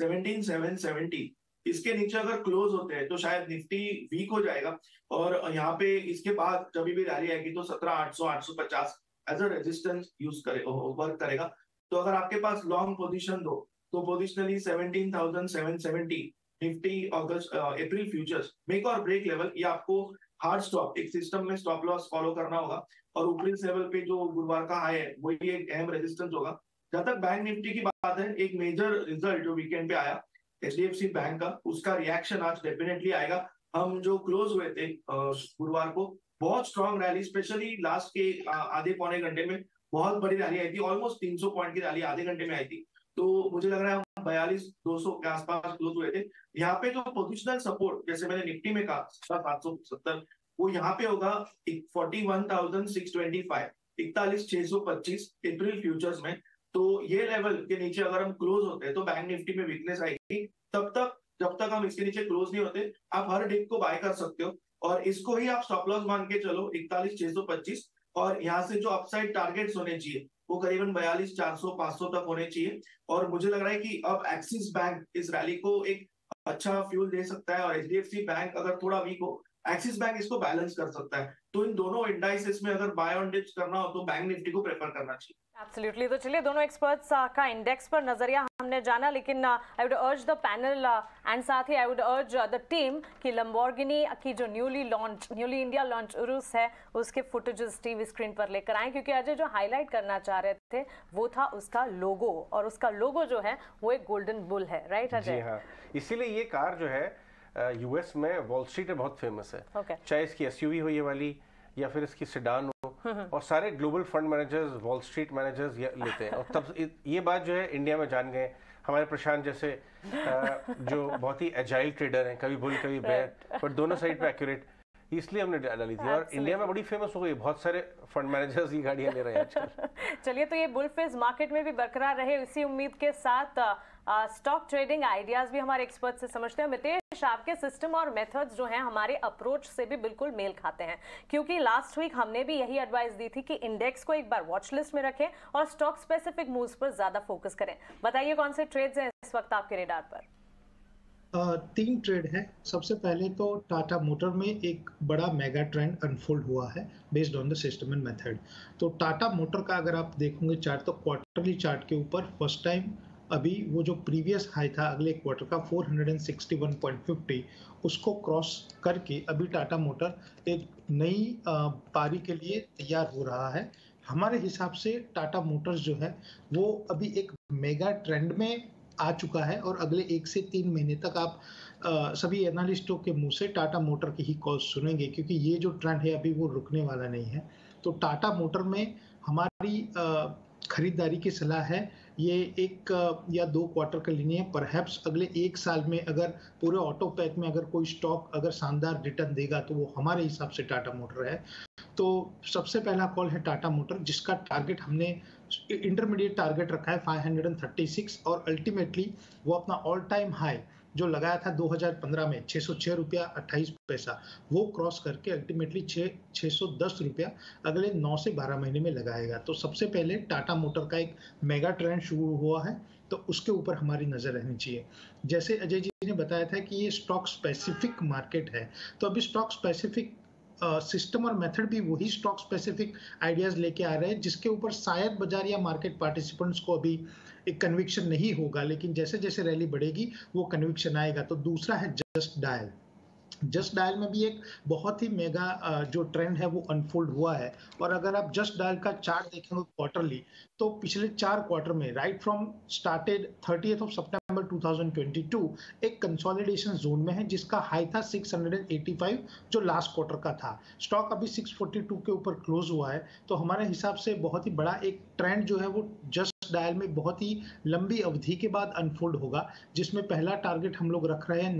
17,770। इसके नीचे अगर क्लोज होते हैं तो शायद निफ्टी वीक हो जाएगा, और यहाँ पे इसके बाद जब भी रैली आएगी तो 17,800, 850 एज अ रेजिस्टेंस यूज करे वर्क करेगा। तो अगर आपके पास लॉन्ग पोजीशन दो तो positionally 17,770 Nifty August April futures make और ब्रेक लेवल, ये आपको हार्ड स्टॉप एक सिस्टम में स्टॉप लॉस फॉलो करना होगा। और ऊपरी लेवल पे जो गुरुवार का हाई है वही एक अहम रेजिस्टेंस होगा। जहां तक बैंक निफ्टी की बात है, एक मेजर रिजल्ट जो वीकेंड पे आया एचडीएफसी बैंक का, उसका रिएक्शन आज डेफिनेटली आएगा। हम जो क्लोज हुए थे गुरुवार को, बहुत स्ट्रॉन्ग रैली, स्पेशली लास्ट के आधे पौने घंटे में बहुत बड़ी रैली आई थी, ऑलमोस्ट 300 पॉइंट की रैली आधे घंटे में आई थी। तो मुझे लग रहा है हम 42,200 के आसपास क्लोज हुए थे। यहाँ पे जो पोजिशनल सपोर्ट जैसे मैंने निफ्टी में कहा 770, वो यहाँ पे होगा 41,625, 41,625 अप्रैल फ्यूचर्स में। तो ये लेवल के नीचे अगर हम क्लोज होते हैं तो बैंक निफ्टी में वीकनेस आएगी। तब तक जब तक हम इसके नीचे क्लोज नहीं होते, आप हर डिप को बाय कर सकते हो। और इसको ही आप स्टॉप लॉस मान के चलो 41,625, और यहाँ से जो अपसाइड टारगेट्स होने चाहिए वो करीबन 42,400-500 तक होने चाहिए। और मुझे लग रहा है कि अब एक्सिस बैंक इस रैली को एक अच्छा फ्यूल दे सकता है, और एचडीएफसी बैंक अगर थोड़ा वीक हो, एक्सिस बैंक इसको बैलेंस कर सकता है। तो इन दोनों इंडाइसेस में अगर बाय ऑन डिप्स करना हो तो बैंक निफ्टी को प्रेफर करना चाहिए। एब्सोल्युटली। तो चलिए दोनों एक्सपर्ट्स का इंडेक्स पर नजरिया हमने जाना, लेकिन I would urge the panel and साथ ही I would urge the team कि लैम्बोर्गिनी की जो न्यूली इंडिया लॉन्च उरुस है उसके फुटेजेस टीवी स्क्रीन पर लेकर आए, क्योंकि अजय जो हाईलाइट करना चाह रहे थे वो था उसका लोगो, और उसका लोगो जो है वो एक गोल्डन बुल है, राइट अजय? जी हाँ, इसीलिए ये कार जो है यूएस में वॉल स्ट्रीट में बहुत फेमस है। चाहे इसकी एसयूवी हो ये वाली या फिर इसकी सेडान हो, और सारे global fund managers, Wall Street managers लेते हैं। और तब ये बात जो है इंडिया में जान गए हमारे प्रशांत जैसे जो बहुत ही एजाइल ट्रेडर हैं, कभी बुल कभी बेयर, पर दोनों साइड पे एक्यूरेट, इसलिए हमने डाली थी। और इंडिया में बड़ी फेमस हो गई, बहुत सारे फंड मैनेजर्स ये गाड़ियां ले रहे हैं आजकल। चलिए, तो ये बुल फेज मार्केट में भी बरकरार रहे इसी उम्मीद के साथ स्टॉक ट्रेडिंग आइडियाज भी हमारे एक्सपर्ट से समझते हैं। मितेश, आपके सिस्टम और मेथड्स जो हैं हमारे अप्रोच से भी बिल्कुल मेल खाते हैं, क्योंकि लास्ट वीक हमने भी यही एडवाइस दी थी कि इंडेक्स को एक बार वॉच लिस्ट में रखें और स्टॉक स्पेसिफिक मूव्स पर ज्यादा फोकस करें। बताइए कौन से ट्रेड्स हैं इस वक्त आपके रेडार पर? 3 ट्रेड है। सबसे पहले तो टाटा मोटर में एक बड़ा मेगा ट्रेंड अनफोल्ड हुआ है based on the system and method. तो टाटा मोटर का अगर आप देखोगे चार्ट, तो क्वार्टरली चार्ट के ऊपर फर्स्ट टाइम अभी वो जो प्रीवियस हाई था अगले क्वार्टर का 461.50, उसको क्रॉस करके अभी टाटा मोटर एक नई पारी के लिए तैयार हो रहा है। हमारे हिसाब से टाटा मोटर्स जो है वो अभी एक मेगा ट्रेंड में आ चुका है, और अगले 1 से 3 महीने तक आप सभी एनालिस्टों के मुंह से टाटा मोटर की ही कॉल सुनेंगे, क्योंकि ये जो ट्रेंड है अभी वो रुकने वाला नहीं है। तो टाटा मोटर में हमारी खरीदारी की सलाह है, ये 1 या 2 क्वार्टर के लिए है। परहैप्स अगले 1 साल में अगर पूरे ऑटो पैक में अगर कोई स्टॉक अगर शानदार रिटर्न देगा तो वो हमारे हिसाब से टाटा मोटर है। तो सबसे पहला कॉल है टाटा मोटर, जिसका टारगेट हमने इंटरमीडिएट टारगेट रखा है 536, और अल्टीमेटली वो अपना ऑल टाइम हाई जो लगाया था 2015 में 606 रुपया 28 पैसा, वो क्रॉस करके अल्टीमेटली 610 रुपया अगले 9 से 12 महीने में लगाएगा। तो सबसे पहले टाटा मोटर का एक मेगा ट्रेंड शुरू हुआ है, तो उसके ऊपर हमारी नजर रहनी चाहिए। जैसे अजय जी ने बताया था कि ये स्टॉक स्पेसिफिक मार्केट है, तो अभी स्टॉक स्पेसिफिक सिस्टम और मेथड भी वही स्टॉक स्पेसिफिक आइडियाज लेके आ रहे हैं, जिसके ऊपर शायद बाजार या मार्केट पार्टिसिपेंट्स को अभी एक कन्विक्शन नहीं होगा, लेकिन जैसे जैसे रैली बढ़ेगी वो कन्विक्शन आएगा। तो दूसरा है जस्ट डायल। जस्ट डायल में भी एक बहुत ही मेगा जो ट्रेंड है वो अनफोल्ड हुआ है, और अगर आप जस्ट डायल का चार्ट देखेंगे क्वार्टरली, तो पिछले 4 क्वार्टर में right from started 30th of September 2022 एक कंसोलिडेशन जोन में है, जिसका हाई था 685 जो लास्ट क्वार्टर का था। स्टॉक अभी 642 के ऊपर क्लोज हुआ है। तो हमारे हिसाब से बहुत ही बड़ा एक ट्रेंड जो है वो जस्ट डायल में बहुत ही लंबी अवधि के बाद अनफोल्ड होगा, जिसमें पहला टारगेट हम लोग रख रहे हैं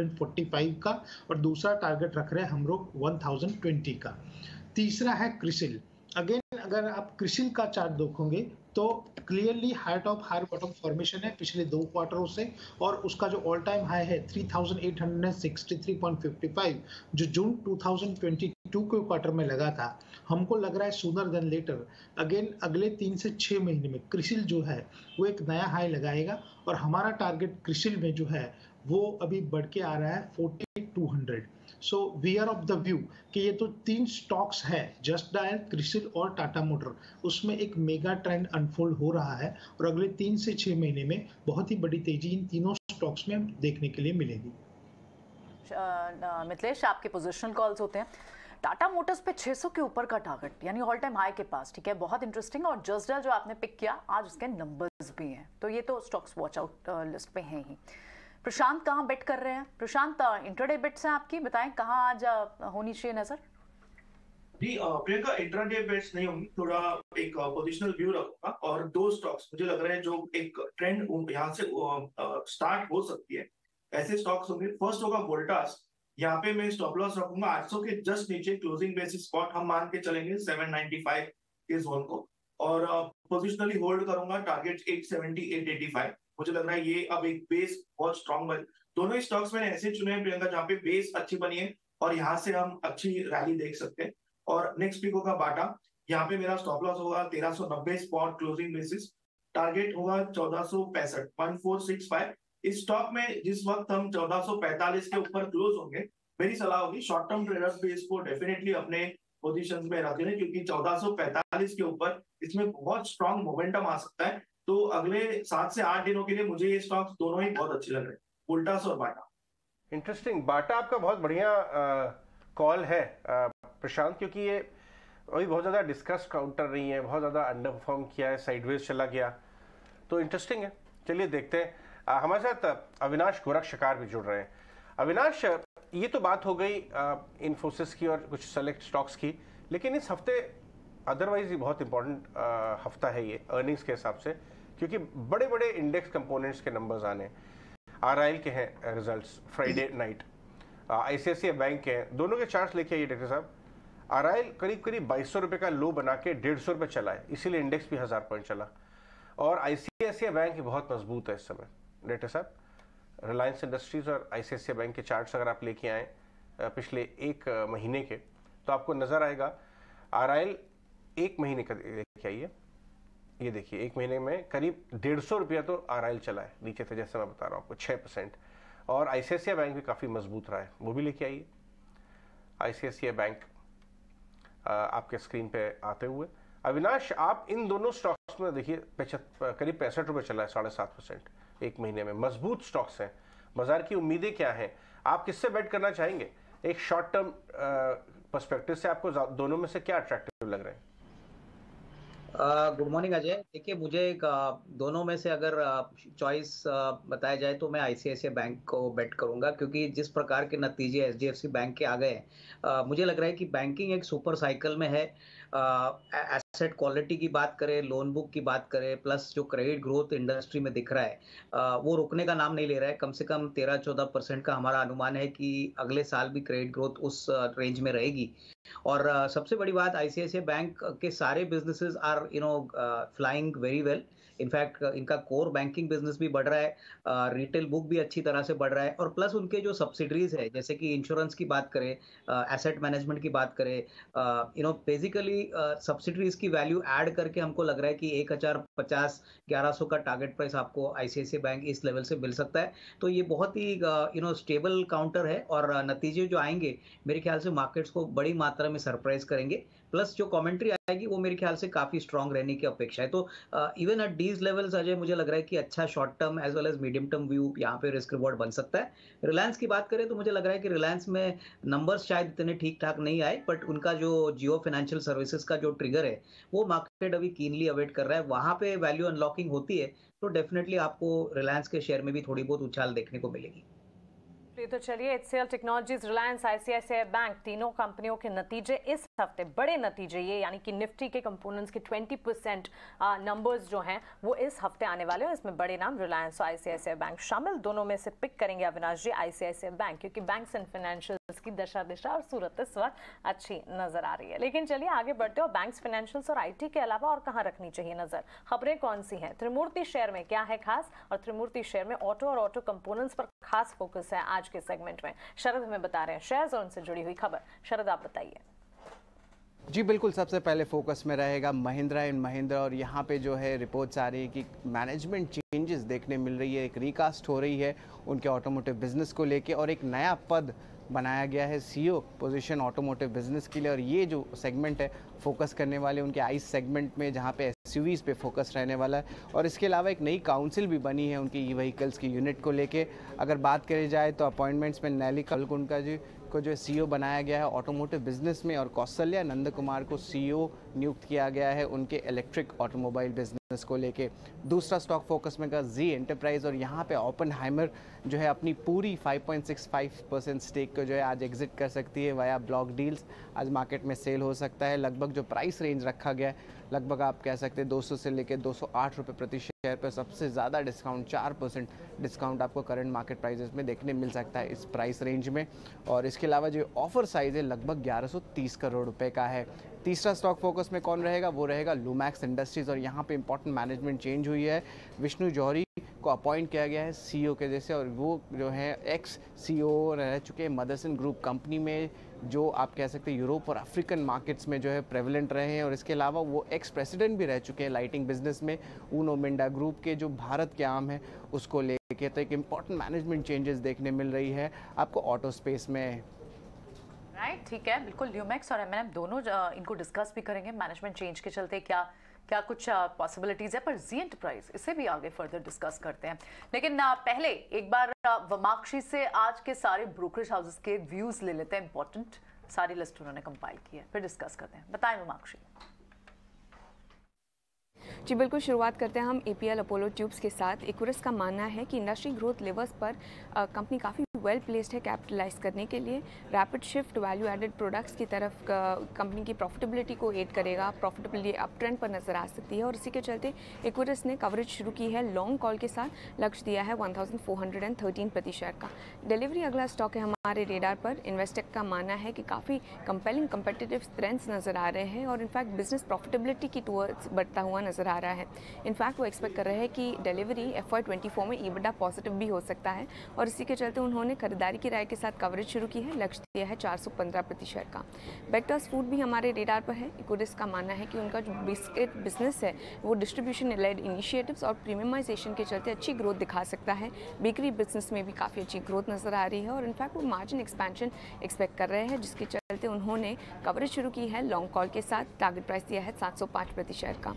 945 का, और दूसरा टारगेट रख रहे हैं हम लोग 1020 का। तीसरा है क्रिसिल। अगेन अगर आप क्रिसिल का चार्ट देखोगे तो clearly high top high bottom formation है पिछले 2 क्वार्टरों से, और उसका जो ऑल टाइम हाई है 3863.55 जो जून 2022 के क्वार्टर में लगा था। हमको लग रहा है सूनर देन लेटर अगेन अगले 3 से 6 महीने में क्रिसिल जो है वो एक नया हाई लगाएगा, और हमारा टारगेट क्रिसिल में जो है वो अभी बढ़ के आ रहा है 4200। So we are of the view कि ये तो 3 स्टॉक्स है, जस्ट डायल, क्रिसिल और टाटा मोटर, उसमें एक मेगा ट्रेंड अनफोल्ड हो रहा है, और अगले 3 से 6 महीने में बहुत ही बड़ी तेजी इन तीनों स्टॉक्स में देखने के लिए मिलेगी। मिथिलेश, आपके पोजीशनल कॉल्स होते हैं टाटा मोटर्स पे 600 के ऊपर का टारगेट, यानी ऑल टाइम हाई के पास, ठीक है, बहुत इंटरेस्टिंग। और जस्ट डायल जो आपने पिक किया, आज उसके नंबर्स भी हैं, तो ये तो स्टॉक्स वॉच आउट लिस्ट पे हैं ही। प्रशांत कहाँ बेट कर रहे हैं? प्रशांत, इंट्राडे बेट्स हैं आपकी, बताएं कहाँ आज होनी चाहिए नजर? जी प्रियंका, इंट्राडे बेट्स नहीं होंगी, थोड़ा एक पोजिशनल व्यू रखूंगा, और 2 स्टॉक्स मुझे लग रहे हैं जो एक ट्रेंड यहाँ से स्टार्ट हो सकती है, ऐसे स्टॉक्स होंगे। फर्स्ट होगा वोल्टास। यहाँ पे मैं स्टॉप लॉस रखूंगा 800 के जस्ट नीचे, क्लोजिंग बेसिस स्पॉट हम मान के चलेंगे 795 के जोन को, और पोजिशनली होल्ड करूंगा टारगेट 870 885। मुझे लग रहा है ये अब एक बेस बहुत स्ट्रॉन्ग है। दोनों ही स्टॉक्स मैंने ऐसे चुने हैं प्रियंका जहाँ पे बेस अच्छी बनी है, और यहाँ से हम अच्छी रैली देख सकते हैं। और नेक्स्ट पिक होगा बाटा, यहाँ पे मेरा स्टॉप लॉस होगा 1390 स्पॉट क्लोजिंग बेसिस, टारगेट होगा 1465 1465। इस स्टॉक में जिस वक्त हम 1445 के ऊपर क्लोज होंगे, मेरी सलाह होगी शॉर्ट टर्म ट्रेडर्स भी इसको डेफिनेटली अपने पोजीशंस में रख लें, क्योंकि 1445 के ऊपर इसमें बहुत स्ट्रॉन्ग मोमेंटम आ सकता है। तो अगले 7 से 8 दिनों के लिए मुझे ये स्टॉक्स दोनों ही बहुत अच्छे लग रहे हैं, वोल्टास और बाटा। इंटरेस्टिंग, बाटा आपका बहुत बढ़िया कॉल है प्रशांत, क्योंकि ये अभी बहुत ज़्यादा डिस्कस काउंटर रही है, बहुत ज़्यादा अंडर परफॉर्म किया है, साइडवेज चला गया, तो इंटरेस्टिंग है। चलिए देखते हैं। हमारे साथ अविनाश गोरखशकार भी जुड़ रहे हैं। अविनाश, ये तो बात हो गई इन्फोसिस की और कुछ सेलेक्ट स्टॉक्स की, लेकिन इस हफ्ते अदरवाइज बहुत इंपॉर्टेंट हफ्ता है ये अर्निंग्स के हिसाब से, क्योंकि बड़े बड़े इंडेक्स कंपोनेंट्स के नंबर्स आने, RIL के हैं results Friday night, ICICI bank के हैं, दोनों के चार्ट्स लेके आइए डॉक्टर साहब। RIL करीब करीब 2200 रुपये का लो बना के 150 रुपये चला है, इसीलिए इंडेक्स भी 1000 पॉइंट चला। और ICICI बैंक बहुत मजबूत है इस समय डॉक्टर साहब। रिलायंस इंडस्ट्रीज और ICICI बैंक के चार्ट्स अगर आप लेके आए पिछले एक महीने के, तो आपको नजर आएगा RIL एक महीने का लेके आइए, ये देखिए एक महीने में करीब 150 रुपया तो RIL चला है, नीचे थे जैसे मैं बता रहा हूँ आपको 6%। और ICICI बैंक भी काफ़ी मजबूत रहा है, वो भी लेके आइए। ICICI बैंक आपके स्क्रीन पे आते हुए। अविनाश, आप इन दोनों स्टॉक्स में देखिए करीब 65 रुपये चला है, 7.5% एक महीने में, मजबूत स्टॉक्स हैं। बाजार की उम्मीदें क्या हैं, आप किससे बेट करना चाहेंगे? एक शॉर्ट टर्म पर्सपेक्टिव से आपको दोनों में से क्या अट्रैक्टिव लग रहे हैं? Good morning Ajay. देखिए, मुझे दोनों में से अगर चॉइस बताया जाए तो मैं ICICI बैंक को बेट करूंगा, क्योंकि जिस प्रकार के नतीजे HDFC बैंक के आ गए हैं, मुझे लग रहा है कि बैंकिंग एक सुपर साइकिल में है। एसेट क्वालिटी की बात करें, लोन बुक की बात करें, प्लस जो क्रेडिट ग्रोथ इंडस्ट्री में दिख रहा है वो रुकने का नाम नहीं ले रहा है। कम से कम 13-14% का हमारा अनुमान है कि अगले साल भी क्रेडिट ग्रोथ उस रेंज में रहेगी। और सबसे बड़ी बात, ICICI बैंक के सारे businesses are flying very well. In fact इनका कोर बैंकिंग बिजनेस भी बढ़ रहा है, रिटेल बुक भी अच्छी तरह से बढ़ रहा है, और प्लस उनके जो सब्सिडरीज है, जैसे कि इंश्योरेंस की बात करें, एसेट मैनेजमेंट की बात करें, बेसिकली सब्सिडरीज की वैल्यू ऐड करके हमको लग रहा है कि 1050-1100 का टारगेट प्राइस आपको ICICI बैंक इस लेवल से मिल सकता है। तो ये बहुत ही स्टेबल काउंटर है, और नतीजे जो आएंगे मेरे ख्याल से मार्केट्स को बड़ी मात्रा में सरप्राइज करेंगे। प्लस जो कमेंट्री आएगी वो मेरे ख्याल से काफी स्ट्रांग रहने की अपेक्षा है। तो even at these levels Ajay, मुझे लग रहा है कि अच्छा short term as well as medium term view यहाँ पे रिस्क रिवॉर्ड बन सकता है। रिलायंस की बात करें तो मुझे लग रहा है कि रिलायंस में नंबर्स शायद इतने ठीक ठाक नहीं आए, बट उनका जो जियो फाइनेंशियल सर्विसेज का जो ट्रिगर है वो मार्केट अभी कीनली अवेट कर रहा है। वहां पे वैल्यू अनलॉकिंग होती है तो डेफिनेटली आपको रिलायंस के शेयर में भी थोड़ी बहुत उछाल देखने को मिलेगी। तो चलिए, HCL technologies, Reliance, ICICI bank, तीनों कंपनियों के नतीजे इस हफ्ते, बड़े नतीजे ये, यानी कि निफ्टी के कंपोनेंट्स के 20% नंबर्स जो हैं वो इस हफ्ते आने वाले हैं। इसमें बड़े नाम रिलायंस और ICICI बैंक शामिल। दोनों में से पिक करेंगे अविनाश जी ICICI बैंक, क्योंकि बैंक्स एंड फाइनेंशियल्स की दिशा और सूरत इस वक्त अच्छी नजर आ रही है। लेकिन चलिए आगे बढ़ते हो। बैंक्स, फाइनेंशियल्स और IT के अलावा और कहाँ रखनी चाहिए नजर, खबरें कौन सी हैं? त्रिमूर्ति शेयर में क्या है खास, और त्रिमूर्ति शेयर में ऑटो और ऑटो कंपोनेंट्स पर खास फोकस है आज के सेगमेंट में। शरद हमें बता रहे हैं शेयर्स और उनसे जुड़ी हुई खबर। शरद, आप बताइए। जी बिल्कुल, सबसे पहले फोकस में रहेगा महिंद्रा एंड महिंद्रा, और यहाँ पे जो है रिपोर्ट्स आ रही है कि मैनेजमेंट चेंजेस देखने मिल रही है, एक रिकास्ट हो रही है उनके ऑटोमोटिव बिजनेस को लेके, और एक नया पद बनाया गया है CEO पोजीशन ऑटोमोटिव बिजनेस के लिए। और ये जो सेगमेंट है फोकस करने वाले उनके आइस सेगमेंट में, जहाँ पे SUVs पे फोकस रहने वाला है। और इसके अलावा एक नई काउंसिल भी बनी है उनकी E-व्हीकल्स की यूनिट को लेके। अगर बात करी जाए तो अपॉइंटमेंट्स में नैली कलकुंडका जी को जो CEO बनाया गया है ऑटोमोटिव बिजनेस में, और कौशल्या नंद कुमार को CEO नियुक्त किया गया है उनके इलेक्ट्रिक ऑटोमोबाइल बिजनेस को लेके। दूसरा स्टॉक फोकस में का जी एंटरप्राइज, और यहाँ पे ओपेनहाइमर जो है अपनी पूरी 5.65% स्टेक को जो है आज एग्जिट कर सकती है वाया ब्लॉक डील्स। आज मार्केट में सेल हो सकता है। लगभग जो प्राइस रेंज रखा गया है, लगभग आप कह सकते हैं 200 से लेकर 208 रुपये प्रति शेयर शेयर पर सबसे ज़्यादा डिस्काउंट 4% डिस्काउंट आपको करंट मार्केट प्राइसेस में देखने मिल सकता है इस प्राइस रेंज में। और इसके अलावा जो ऑफर साइज़ है लगभग 1130 करोड़ रुपए का है। तीसरा स्टॉक फोकस में कौन रहेगा, वो रहेगा लुमैक्स इंडस्ट्रीज़। और यहाँ पे इंपॉर्टेंट मैनेजमेंट चेंज हुई है, विष्णु जौहरी को अपॉइंट किया गया है सीईओ के जैसे, और वो जो है एक्स सीईओ रह चुके हैं मदरसन ग्रुप कंपनी में, जो आप कह सकते हैं यूरोप और अफ्रीकन मार्केट्स में जो है प्रेवलेंट रहे हैं। और इसके अलावा वो एक्स प्रेसिडेंट भी रह चुके हैं लाइटिंग बिजनेस में ऊनो मिंडा ग्रुप के, जो भारत के आम है उसको लेके। तो एक इम्पॉर्टेंट मैनेजमेंट चेंजेस देखने मिल रही है आपको ऑटो स्पेस में। राइट, ठीक है, बिल्कुल। ल्यूमैक्स और एमएनएम दोनों इनको डिस्कस भी करेंगे मैनेजमेंट चेंज के चलते क्या कुछ पॉसिबिलिटीज है, पर जी एंटरप्राइज इसे भी आगे फर्दर डिस्कस करते हैं। लेकिन पहले एक बार वमाक्षी से आज के सारे ब्रोकरेज हाउसेस के व्यूज ले लेते हैं, इंपॉर्टेंट सारी लिस्ट उन्होंने कंपाइल की है, फिर डिस्कस करते हैं। बताएं वमाक्षी। जी बिल्कुल, शुरुआत करते हैं हम एपीएल अपोलो ट्यूब्स के साथ। इक्विरिस का मानना है कि इंडस्ट्री ग्रोथ लेवर्स पर कंपनी काफ़ी वेल प्लेस्ड है कैपिटलाइज करने के लिए। Rapid shift value added products की तरफ कंपनी की प्रॉफिटेबिलिटी को एड करेगा, प्रॉफिटेबिलिटी अप ट्रेंड पर नजर आ सकती है। और इसी के चलते इक्विरिस ने कवरेज शुरू की है लॉन्ग कॉल के साथ, लक्ष्य दिया है 1413 प्रति शेयर का। डिलीवरी अगला स्टॉक है हमारे रेडार पर। इन्वेस्टेक का मानना है कि काफ़ी कंपेलिंग कंपेटिटिव स्ट्रेंथ्स नजर आ रहे हैं और इनफैक्ट बिजनेस प्रॉफिटेबिलिटी की टुवर्ड्स बढ़ता हुआ नजर आ रहा है। इनफैक्ट वो एक्सपेक्ट कर रहे हैं कि डिलीवरी FY24 में EBITDA पॉजिटिव भी हो सकता है। और इसी के चलते उन्होंने खरीदारी की राय के साथ कवरेज शुरू की है, लक्ष्य दिया है 415 प्रति शेयर का। बेक्टर्स फूड भी हमारे रेडार पर है। इक्विरिस का मानना है कि उनका जो बिस्किट बिजनेस है वो डिस्ट्रीब्यूशन लेड इनिशिएटिव्स और प्रीमियमाइजेशन के चलते अच्छी ग्रोथ दिखा सकता है। बेकरी बिजनेस में भी काफ़ी अच्छी ग्रोथ नजर आ रही है और इनफैक्ट वो मार्जिन एक्सपेंशन एक्सपेक्ट कर रहे हैं, जिसके चलते उन्होंने कवरेज शुरू की है लॉन्ग कॉल के साथ। टारगेट प्राइस दिया है 705 प्रति शेयर का।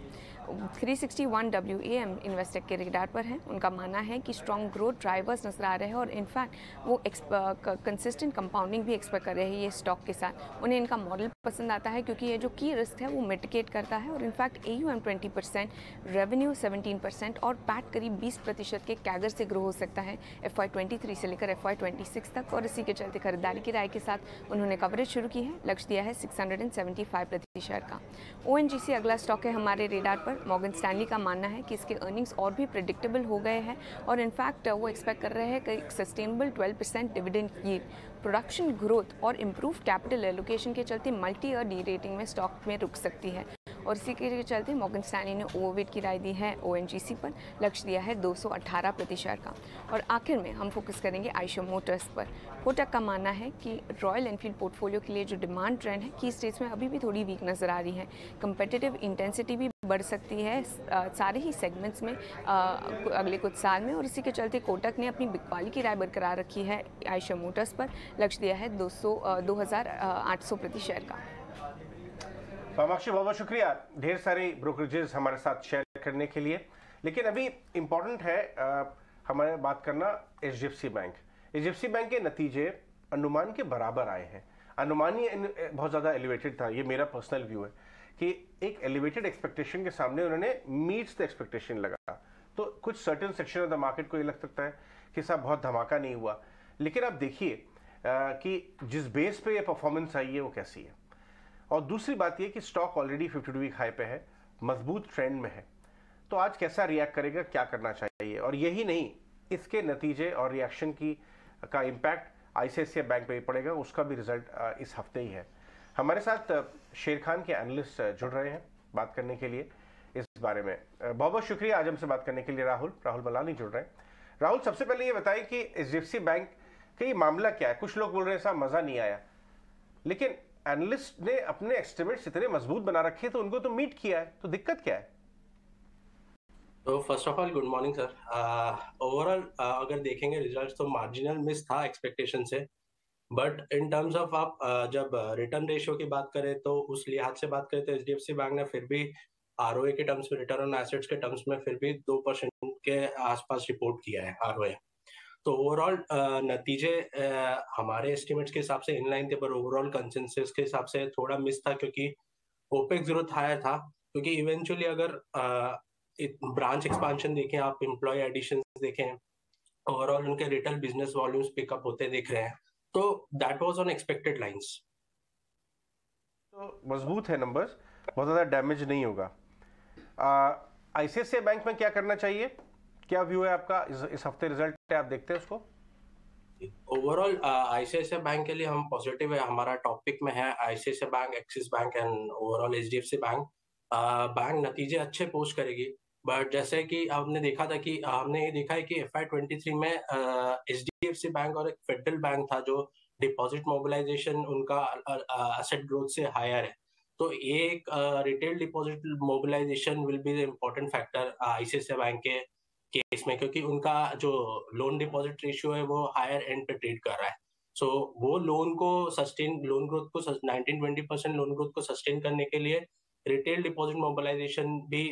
361 WAM इन्वेस्टेक के रेडार पर है। उनका मानना है कि स्ट्रॉन्ग ग्रोथ ड्राइवर्स नजर आ रहे हैं और इनफैक्ट वो कंसिस्टेंट कंपाउंडिंग भी एक्सपेक्ट कर रहे हैं ये स्टॉक के साथ। उन्हें इनका मॉडल पसंद आता है क्योंकि ये जो की रिस्क है वो मिटिगेट करता है और इनफैक्ट AUM 20%, रेवेन्यू 17% और पैट करीब 20% के कैगर से ग्रो हो सकता है FY23 से लेकर FY26 तक। और इसी के चलते खरीदारी की राय के साथ उन्होंने कवरेज शुरू की है, लक्ष्य दिया है 675 प्रति शेयर का। ONGC अगला स्टॉक है हमारे रेडार पर। मॉर्गन स्टैनली का मानना है कि इसके अर्निंग्स और भी प्रेडिक्टेबल हो गए हैं और इनफैक्ट वो एक्सपेक्ट कर रहे हैं कि sustainable 12% dividend yield, production growth और इम्प्रूव कैपिटल एलोकेशन के चलते मल्टी ईयर डी रेटिंग में स्टॉक में रुक सकती है। और इसी के चलते मॉर्गन स्टैनली ने ओवरवेट की राय दी है ONGC पर, लक्ष्य दिया है 218 प्रति शेयर का। और आखिर में हम फोकस करेंगे आइशर मोटर्स पर। कोटक का मानना है कि रॉयल एनफील्ड पोर्टफोलियो के लिए जो डिमांड ट्रेंड है की स्टेज में अभी भी थोड़ी वीक नजर आ रही है। कंपेटिटिव इंटेंसिटी भी बढ़ सकती है सारे ही सेगमेंट्स में अगले कुछ साल में। और इसी के चलते कोटक ने अपनी बिकवाली की राय बरकरार रखी है आइशर मोटर्स पर, लक्ष्य दिया है 2800 प्रति शेयर का। वमाक्षी, बहुत बहुत शुक्रिया ढेर सारे ब्रोकरेजेस हमारे साथ शेयर करने के लिए। लेकिन अभी इम्पॉर्टेंट है हमारे बात करना HDFC बैंक। HDFC बैंक के नतीजे अनुमान के बराबर आए हैं। अनुमान ही बहुत ज़्यादा एलिवेटेड था, ये मेरा पर्सनल व्यू है कि एक एलिवेटेड एक्सपेक्टेशन के सामने उन्होंने मीट्स द एक्सपेक्टेशन लगा। तो कुछ certain section of the market को ये लग सकता है कि साहब बहुत धमाका नहीं हुआ, लेकिन आप देखिए कि जिस बेस पे ये परफॉर्मेंस आई है वो कैसी है। और दूसरी बात ये कि स्टॉक ऑलरेडी 52 वीक हाई पे है, मजबूत ट्रेंड में है। तो आज कैसा रिएक्ट करेगा, क्या करना चाहिए। और यही नहीं, इसके नतीजे और रिएक्शन का इम्पैक्ट ICICI बैंक पे भी पड़ेगा, उसका भी रिजल्ट इस हफ्ते ही है। हमारे साथ शेर खान के एनालिस्ट जुड़ रहे हैं बात करने के लिए इस बारे में। बहुत बहुत शुक्रिया आज हमसे बात करने के लिए। राहुल मलानी जुड़ रहे हैं। राहुल, सबसे पहले ये बताएं कि HDFC बैंक का ये मामला क्या है। कुछ लोग बोल रहे हैं साहब मजा नहीं आया, लेकिन एनालिस्ट ने अपने एस्टिमेट्स इतने मजबूत बना रखे तो उनको तो मीट किया है, तो दिक्कत क्या है? तो first of all good morning sir. Overall अगर देखेंगे रिजल्ट्स तो मार्जिनल मिस था एक्सपेक्टेशन से, बट इन टर्म्स ऑफ आप जब रिटर्न रेशियो की बात करें तो उस लिहाज से बात करें तो HDFC बैंक ने फिर भी ROA के टर्म्स में, रिटर्न ऑन एसेट्स के टर्म्स में फिर भी 2% के आसपास रिपोर्ट किया है ROA। तो ओवरऑल नतीजे हमारे एस्टिमेट्स के हिसाब से इनलाइन थे, पर ओवरऑल कंसेंसस के हिसाब से थोड़ा मिस था क्योंकि ओपेक्स ग्रोथ हायर था। क्योंकि इवेंचुअली अगर ब्रांच एक्सपांशन देखें, आप एम्प्लॉय एडिशंस देखें, ओवरऑल उनके रिटेल बिजनेस वॉल्यूम्स पिकअप होते दिख रहे हैं, तो that was on expected lines. तो मजबूत है नंबर्स, बहुत ज़्यादा डैमेज नहीं होगा। आईसीआईसीआई बैंक में क्या करना चाहिए, क्या व्यू है आपका? इस हफ्ते रिजल्ट है, आप देखते हैं उसको? ओवरऑल आईसीआईसीआई बैंक के लिए हम पॉजिटिव है। हमारा टॉपिक में है ICICI bank, Axis bank and overall HDFC bank. Bank नतीजे अच्छे पोस्ट करेगी, बट जैसे कि आपने देखा था कि हमने ये देखा है कि FY23 में एचडीएफसी बैंक और एक फेडरल बैंक था जो डिपॉजिट मोबिलाइजेशन उनका एसेट ग्रोथ से हायर है। तो एक retail deposit mobilization will be the important factor ICICI bank के केस में, क्योंकि उनका जो लोन डिपॉजिट रेशियो है वो हायर एंड पे ट्रेड कर रहा है। सो वो लोन ग्रोथ को 19-20% लोन ग्रोथ को सस्टेन करने के लिए रिटेल डिपॉजिट मोबिलाइजेशन भी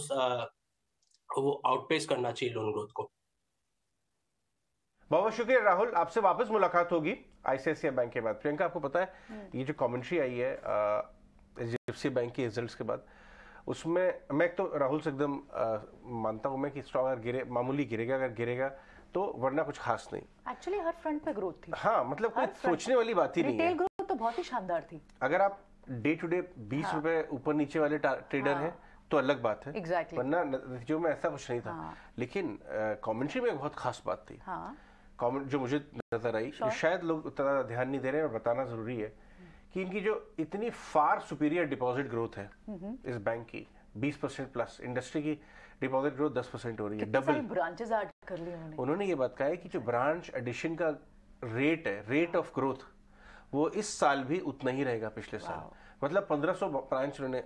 वो आउटपेस करना चाहिए लोन ग्रोथ को। बहुत शुक्रिया राहुल, आपसे वापस मुलाकात होगी आईसीआईसीआई बैंक के बाद। प्रियंका, आपको पता है ये जो कमेंट्री आई है एचडीएफसी बैंक के रिजल्ट्स के बाद, उसमें मैं तो राहुल से एकदम मानता हूं मैं कि स्टॉक अगर मामूली गिरेगा, अगर गिरेगा तो वरना कुछ खास नहीं। एक्चुअली हर फ्रंट पे ग्रोथ थी। हाँ, मतलब कोई सोचने वाली बात ही नहीं है। रिटेल ग्रोथ तो बहुत ही शानदार थी। अगर आप डे टू डे 20 रुपए ऊपर नीचे वाले ट्रेडर हैं तो अलग बात है, वरना नतीजों में ऐसा कुछ नहीं था। लेकिन कमेंट्री में बहुत खास बात थी जो मुझे नजर आई, शायद लोग उतना ध्यान नहीं दे रहे हैं, और बताना जरूरी है कि इनकी जो इतनी फार सुपीरियर डिपॉजिट ग्रोथ है इस बैंक की, 20% प्लस, इंडस्ट्री की डिपॉजिट ग्रोथ 10% हो रही है, डबल ब्रांचेस ऐड कर ली उन्होंने ये बात कहा है कि जो ब्रांच एडिशन का रेट है, रेट ऑफ ग्रोथ, वो इस साल भी उतना ही रहेगा पिछले साल। मतलब 1500 ब्रांच उन्होंने,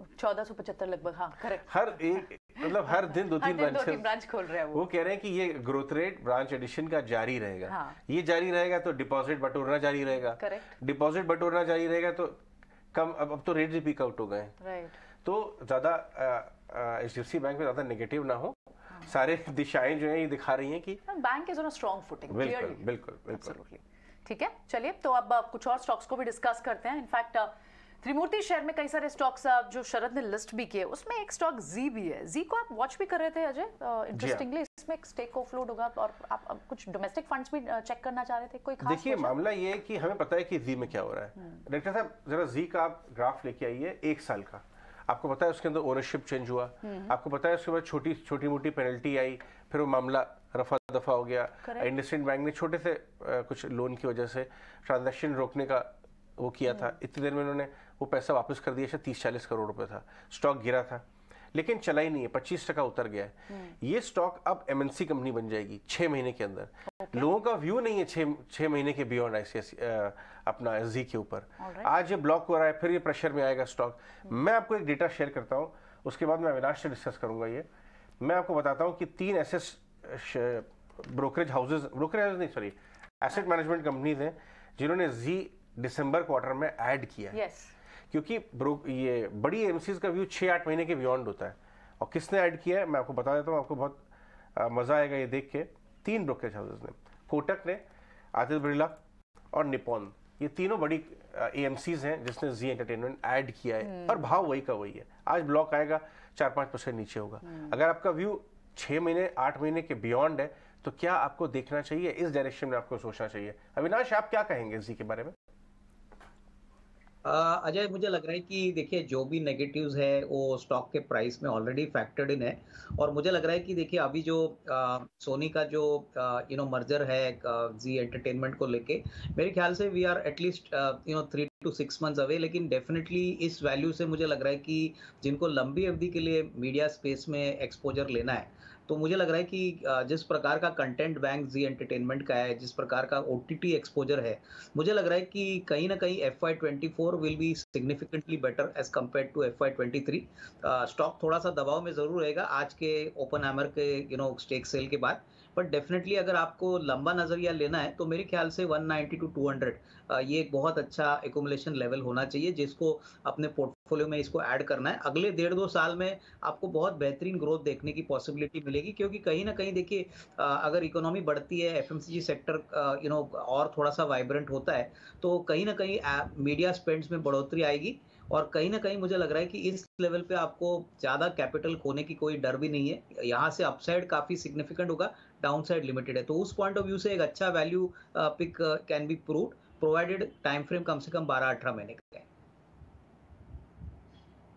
1475 लगभग। हाँ, करेक्ट। हर एक मतलब हर दिन 2-3 ब्रांच खोल रहे हैं वो कह रहे हैं कि ये ग्रोथ रेट ब्रांच एडिशन का जारी रहेगा। ये जारी रहेगा तो डिपॉजिट बटोरना जारी रहेगा, डिपॉजिट बटोरना जारी रहेगा तो कम, अब तो रेट भी पीक आउट हो गए। तो ज्यादा एचडीएफसी बैंक में ज्यादा नेगेटिव ना हो, सारे दिशाएं जो है ये दिखा रही हैं कि bank is on a strong footing. बिल्कुल बिल्कुल बिल्कुल। ठीक है, चलिए तो अब कुछ और स्टॉक्स को भी डिस्कस करते हैं। इनफैक्ट त्रिमूर्ति शेयर में कई सारे स्टॉक्स जो शरद ने लिस्ट भी किए, उसमें एक स्टॉक जी भी है। जी को आप वॉच भी कर रहे थे अजय, इंटरेस्टिंगली इसमें एक स्टेक ऑफलोड होगा और आप कुछ डोमेस्टिक फंड्स भी चेक करना चाह रहे थे, कोई खास? देखिए, मामला ये है कि हमें पता है कि जी में क्या हो रहा है। डायरेक्टर साहब, जरा जी का आप ग्राफ लेके आइए 1 साल का। आपको पता है उसके अंदर ओनरशिप चेंज हुआ, आपको पता है उसके बाद छोटी मोटी पेनल्टी आई, फिर वो मामला रफा दफा हो गया। इंडसइंड बैंक ने छोटे से कुछ लोन की वजह से ट्रांजैक्शन रोकने का वो किया था, इतनी देर में उन्होंने वो पैसा वापस कर दिया। शायद 30-40 करोड़ रुपए था, स्टॉक गिरा था लेकिन चला ही नहीं है, 25% उतर गया है। ये स्टॉक अब एमएनसी कंपनी बन जाएगी 6 महीने के अंदर। लोगों का व्यू नहीं है 6 महीने के बियॉन्ड आईसीआईसीआई अपना जी के ऊपर। आज ये ब्लॉक हो रहा है, फिर ये प्रेशर में आएगा स्टॉक। मैं आपको एक डेटा शेयर करता हूँ, उसके बाद मैं अविनाश से डिस्कस करूंगा। ये मैं आपको बताता हूँ कि 3 ऐसे एसेट मैनेजमेंट कंपनीज हैं जिन्होंने जी दिसंबर क्वार्टर में ऐड किया है। क्योंकि ये बड़ी एमसीज का व्यू 6-8 महीने के बियॉन्ड होता है। और किसने ऐड किया है मैं आपको बता देता हूँ, आपको बहुत मजा आएगा ये देख के। 3 ब्रोकरेज हाउसेस ने, कोटक ने, आदित्य बिरला और निपॉन, ये तीनों बड़ी एएमसीज हैं जिसने जी एंटरटेनमेंट ऐड किया है। और भाव वही का वही है। आज ब्लॉक आएगा 4-5% नीचे होगा। अगर आपका व्यू 6 महीने 8 महीने के बियॉन्ड है तो क्या आपको देखना चाहिए, इस डायरेक्शन में आपको सोचना चाहिए। अविनाश, आप क्या कहेंगे जी के बारे में? अजय, मुझे लग रहा है कि देखिए जो भी नेगेटिव्स है वो स्टॉक के प्राइस में ऑलरेडी फैक्टर्ड इन है। और मुझे लग रहा है कि देखिए अभी जो सोनी का जो मर्जर है जी एंटरटेनमेंट को लेके, मेरे ख्याल से we are at least 3 to 6 months away. लेकिन डेफिनेटली इस वैल्यू से मुझे लग रहा है कि जिनको लंबी अवधि के लिए मीडिया स्पेस में एक्सपोजर लेना है, तो मुझे लग रहा है कि जिस प्रकार का कंटेंट बैंक जी एंटरटेनमेंट का है, जिस प्रकार का ओटीटी एक्सपोजर है, मुझे लग रहा है कि कहीं ना कहीं FY24 will be significantly better as compare to FY23। Stock थोड़ा सा दबाव में जरूर रहेगा आज के ओपनहाइमर के स्टेक सेल के बाद, बट डेफिनेटली अगर आपको लंबा नजरिया लेना है तो मेरे ख्याल से 190 to 200 ये एक बहुत अच्छा एकोमुलेशन लेवल होना चाहिए, जिसको अपने पोर्टफोलियो में इसको ऐड करना है। अगले 1.5-2 साल में आपको बहुत बेहतरीन ग्रोथ देखने की पॉसिबिलिटी मिलेगी, क्योंकि कहीं ना कहीं देखिए अगर इकोनॉमी बढ़ती है, एफएमसीजी सेक्टर और थोड़ा सा वाइब्रेंट होता है, तो कहीं ना कहीं मीडिया स्पेंड्स में बढ़ोतरी आएगी। और कहीं ना कहीं मुझे लग रहा है कि इस लेवल पे आपको ज्यादा कैपिटल खोने की कोई डर भी नहीं है। यहाँ से अपसाइड काफी सिग्निफिकेंट होगा, डाउनसाइड लिमिटेड है। तो उस पॉइंट ऑफ व्यू से एक अच्छा value pick can be proved, provided time frame कम से कम 12-18 महीने का है।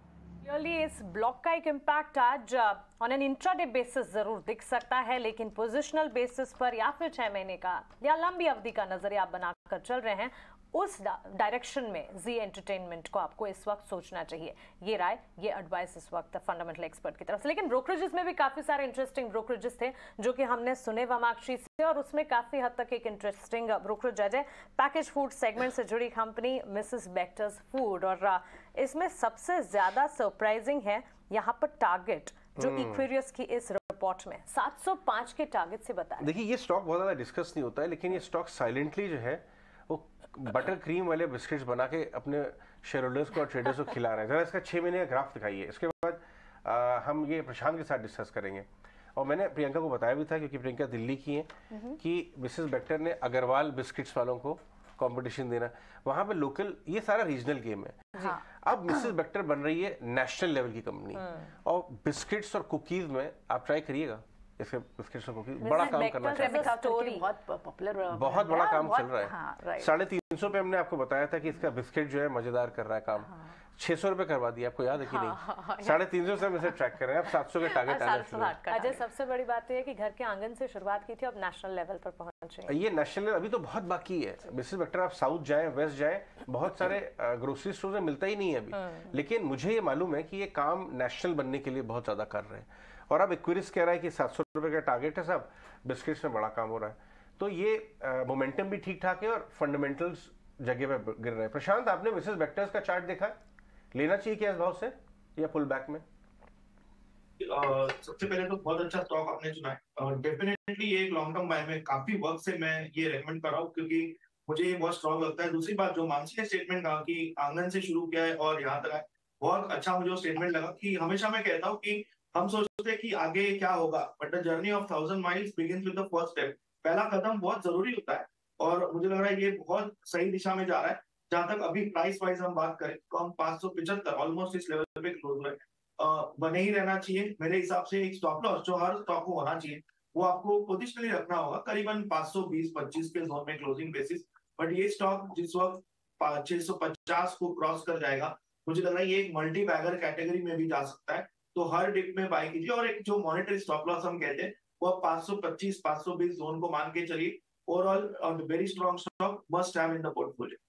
क्लियरली इस ब्लॉक का एक इम्पैक्ट आज ऑन एन इंट्राडे बेसिस जरूर दिख सकता है, लेकिन पोजिशनल बेसिस पर या फिर 6 महीने का या लंबी अवधि का नजरिया आप बनाकर चल रहे हैं, उस डायरेक्शन में जी एंटरटेनमेंट को आपको इस वक्त सोचना चाहिए। ये राय, ये एडवाइस इस वक्त फंडामेंटल एक्सपर्ट की तरफ से। लेकिन ब्रोकरेजेस में भी काफी सारे इंटरेस्टिंग ब्रोकरेजेस थे जो कि हमने सुने वमाक्षी से, और उसमें काफी हद तक एक इंटरेस्टिंग ब्रोकरेज है पैकेज फूड सेगमेंट से जुड़ी कंपनी मिसेस बेक्टर्स फूड, और इसमें सबसे ज्यादा सरप्राइजिंग है यहाँ पर टारगेट जो इक्वेरियस की इस रिपोर्ट में 705 के टारगेट से बताया। देखिए ये स्टॉक बहुत ज्यादा डिस्कस नहीं होता है, लेकिन ये स्टॉक साइलेंटली जो है वो बटर क्रीम वाले बिस्किट्स बना के अपने शेयर होल्डर्स को और ट्रेडर्स को खिला रहे हैं। जरा इसका 6 महीने का ग्राफ दिखाइए, इसके बाद हम ये प्रशांत के साथ डिस्कस करेंगे। और मैंने प्रियंका को बताया भी था, क्योंकि प्रियंका दिल्ली की है, कि मिसेस बेक्टर ने अग्रवाल बिस्किट्स वालों को कंपटीशन देना, वहां पे लोकल, ये सारा रीजनल गेम है। हाँ। अब मिसेस बेक्टर बन रही है नेशनल लेवल की कंपनी, और बिस्किट्स और कुकीज में आप ट्राई करिएगा, इसके बिस्किट्स और कुकीज बड़ा काम करना चाहिए। बहुत पॉपुलर, बहुत बड़ा काम चल रहा है। 350 पे हमने आपको बताया था कि इसका बिस्किट जो है मजेदार कर रहा है काम, 600 रुपए करवा दिया, आपको याद है कि नहीं? 350 से हम इसे ट्रैक कर रहे हैं, अब 700 के टारगेट आना शुरू है। अजय, सबसे बड़ी बात है कि घर के आंगन से शुरुआत की थी, अब नेशनल लेवल पर पहुंचे। ये नेशनल लेवल अभी तो बहुत बाकी है। मिसेस बेक्टर आप साउथ जाएं, वेस्ट जाएं, बहुत सारे ग्रोसरी स्टोर में मिलता ही नहीं है अभी, लेकिन मुझे ये मालूम है कि ये काम नेशनल बनने के लिए बहुत ज्यादा कर रहे हैं। और अब इक्विरिस कह रहा है कि 700 रुपए का टारगेट है साहब, बिस्किट्स में बड़ा काम हो रहा है, तो ये मोमेंटम भी ठीक ठाक है और फंडामेंटल्स जगह पे गिर रहे हैं। प्रशांत, आपने मिसेस बेक्टर्स का चार्ट देखा, लेना चाहिए क्या इस भाव से या पुल बैक में? सबसे पहले तो बहुत अच्छा स्टॉक आपने चुना है, डेफिनेटली ये एक लॉन्ग टर्म बाय में काफी वक्त से मैं ये रेकमेंड कर रहा हूँ, क्योंकि मुझे ये बहुत स्ट्रॉन्ग लगता है। दूसरी बात, जो मानसी ने स्टेटमेंट कहा कि आंगन से शुरू किया है और यहाँ तक आए, बहुत अच्छा मुझे स्टेटमेंट लगा। कि हमेशा मैं कहता हूँ कि हम सोचते हैं कि आगे क्या होगा, but the journey of 1000 miles begins with the first step. पहला कदम बहुत जरूरी होता है, और मुझे लग रहा है ये बहुत सही दिशा में जा रहा है। जहां तक अभी प्राइस वाइज हम बात करें तो हम 575 ऑलमोस्ट इस लेवल पे क्लोज हुए, बने ही रहना चाहिए मेरे हिसाब से। एक स्टॉप लॉस जो हर स्टॉक को होना चाहिए, वो आपको पोजिशनली रखना होगा करीबन 520-25 के जोन में क्लोजिंग बेसिस। बट ये स्टॉक जिस वक्त 650 को क्रॉस कर जाएगा, मुझे लग रहा है ये एक मल्टी बैगर कैटेगरी में भी जा सकता है, तो हर डिप में बाय कीजिए। और एक जो मॉनेटरी स्टॉप लॉस हम कहते हैं, वो 525-520 जोन को मान के चलिए। Overall very strong stock, must have in the portfolio.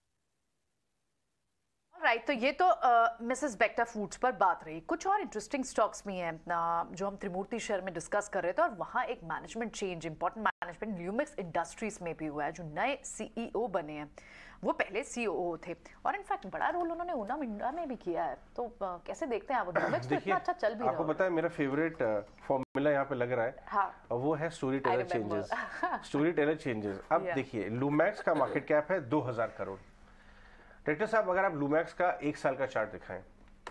Right, तो ये तो मिसेस बेक्टर फूड्स पर बात रही। कुछ और इंटरेस्टिंग स्टॉक्स भी हैं जो हम त्रिमूर्ति शेयर में डिस्कस कर रहे थे, और वहाँ एक management change, important management Lumax industries में भी हुआ है। जो नए सीईओ बने हैं वो पहले सीओओ थे, और इनफैक्ट बड़ा रोल उन्होंने ऊना मिंडा में भी किया है। तो कैसे देखते हैं आप? ल्यूमिक्स तो इतना अच्छा चल भी रहा है। आपको पता है मेरा फेवरेट फॉर्मूला यहाँ पे लग रहा है, हाँ, वो है story teller changes. Story teller changes. अब देखिए, लूमैक्स का मार्केट कैप है 2000 करोड़। डायरेक्टर साहब, अगर आप लूमैक्स का 1 साल का चार्ट दिखाएं,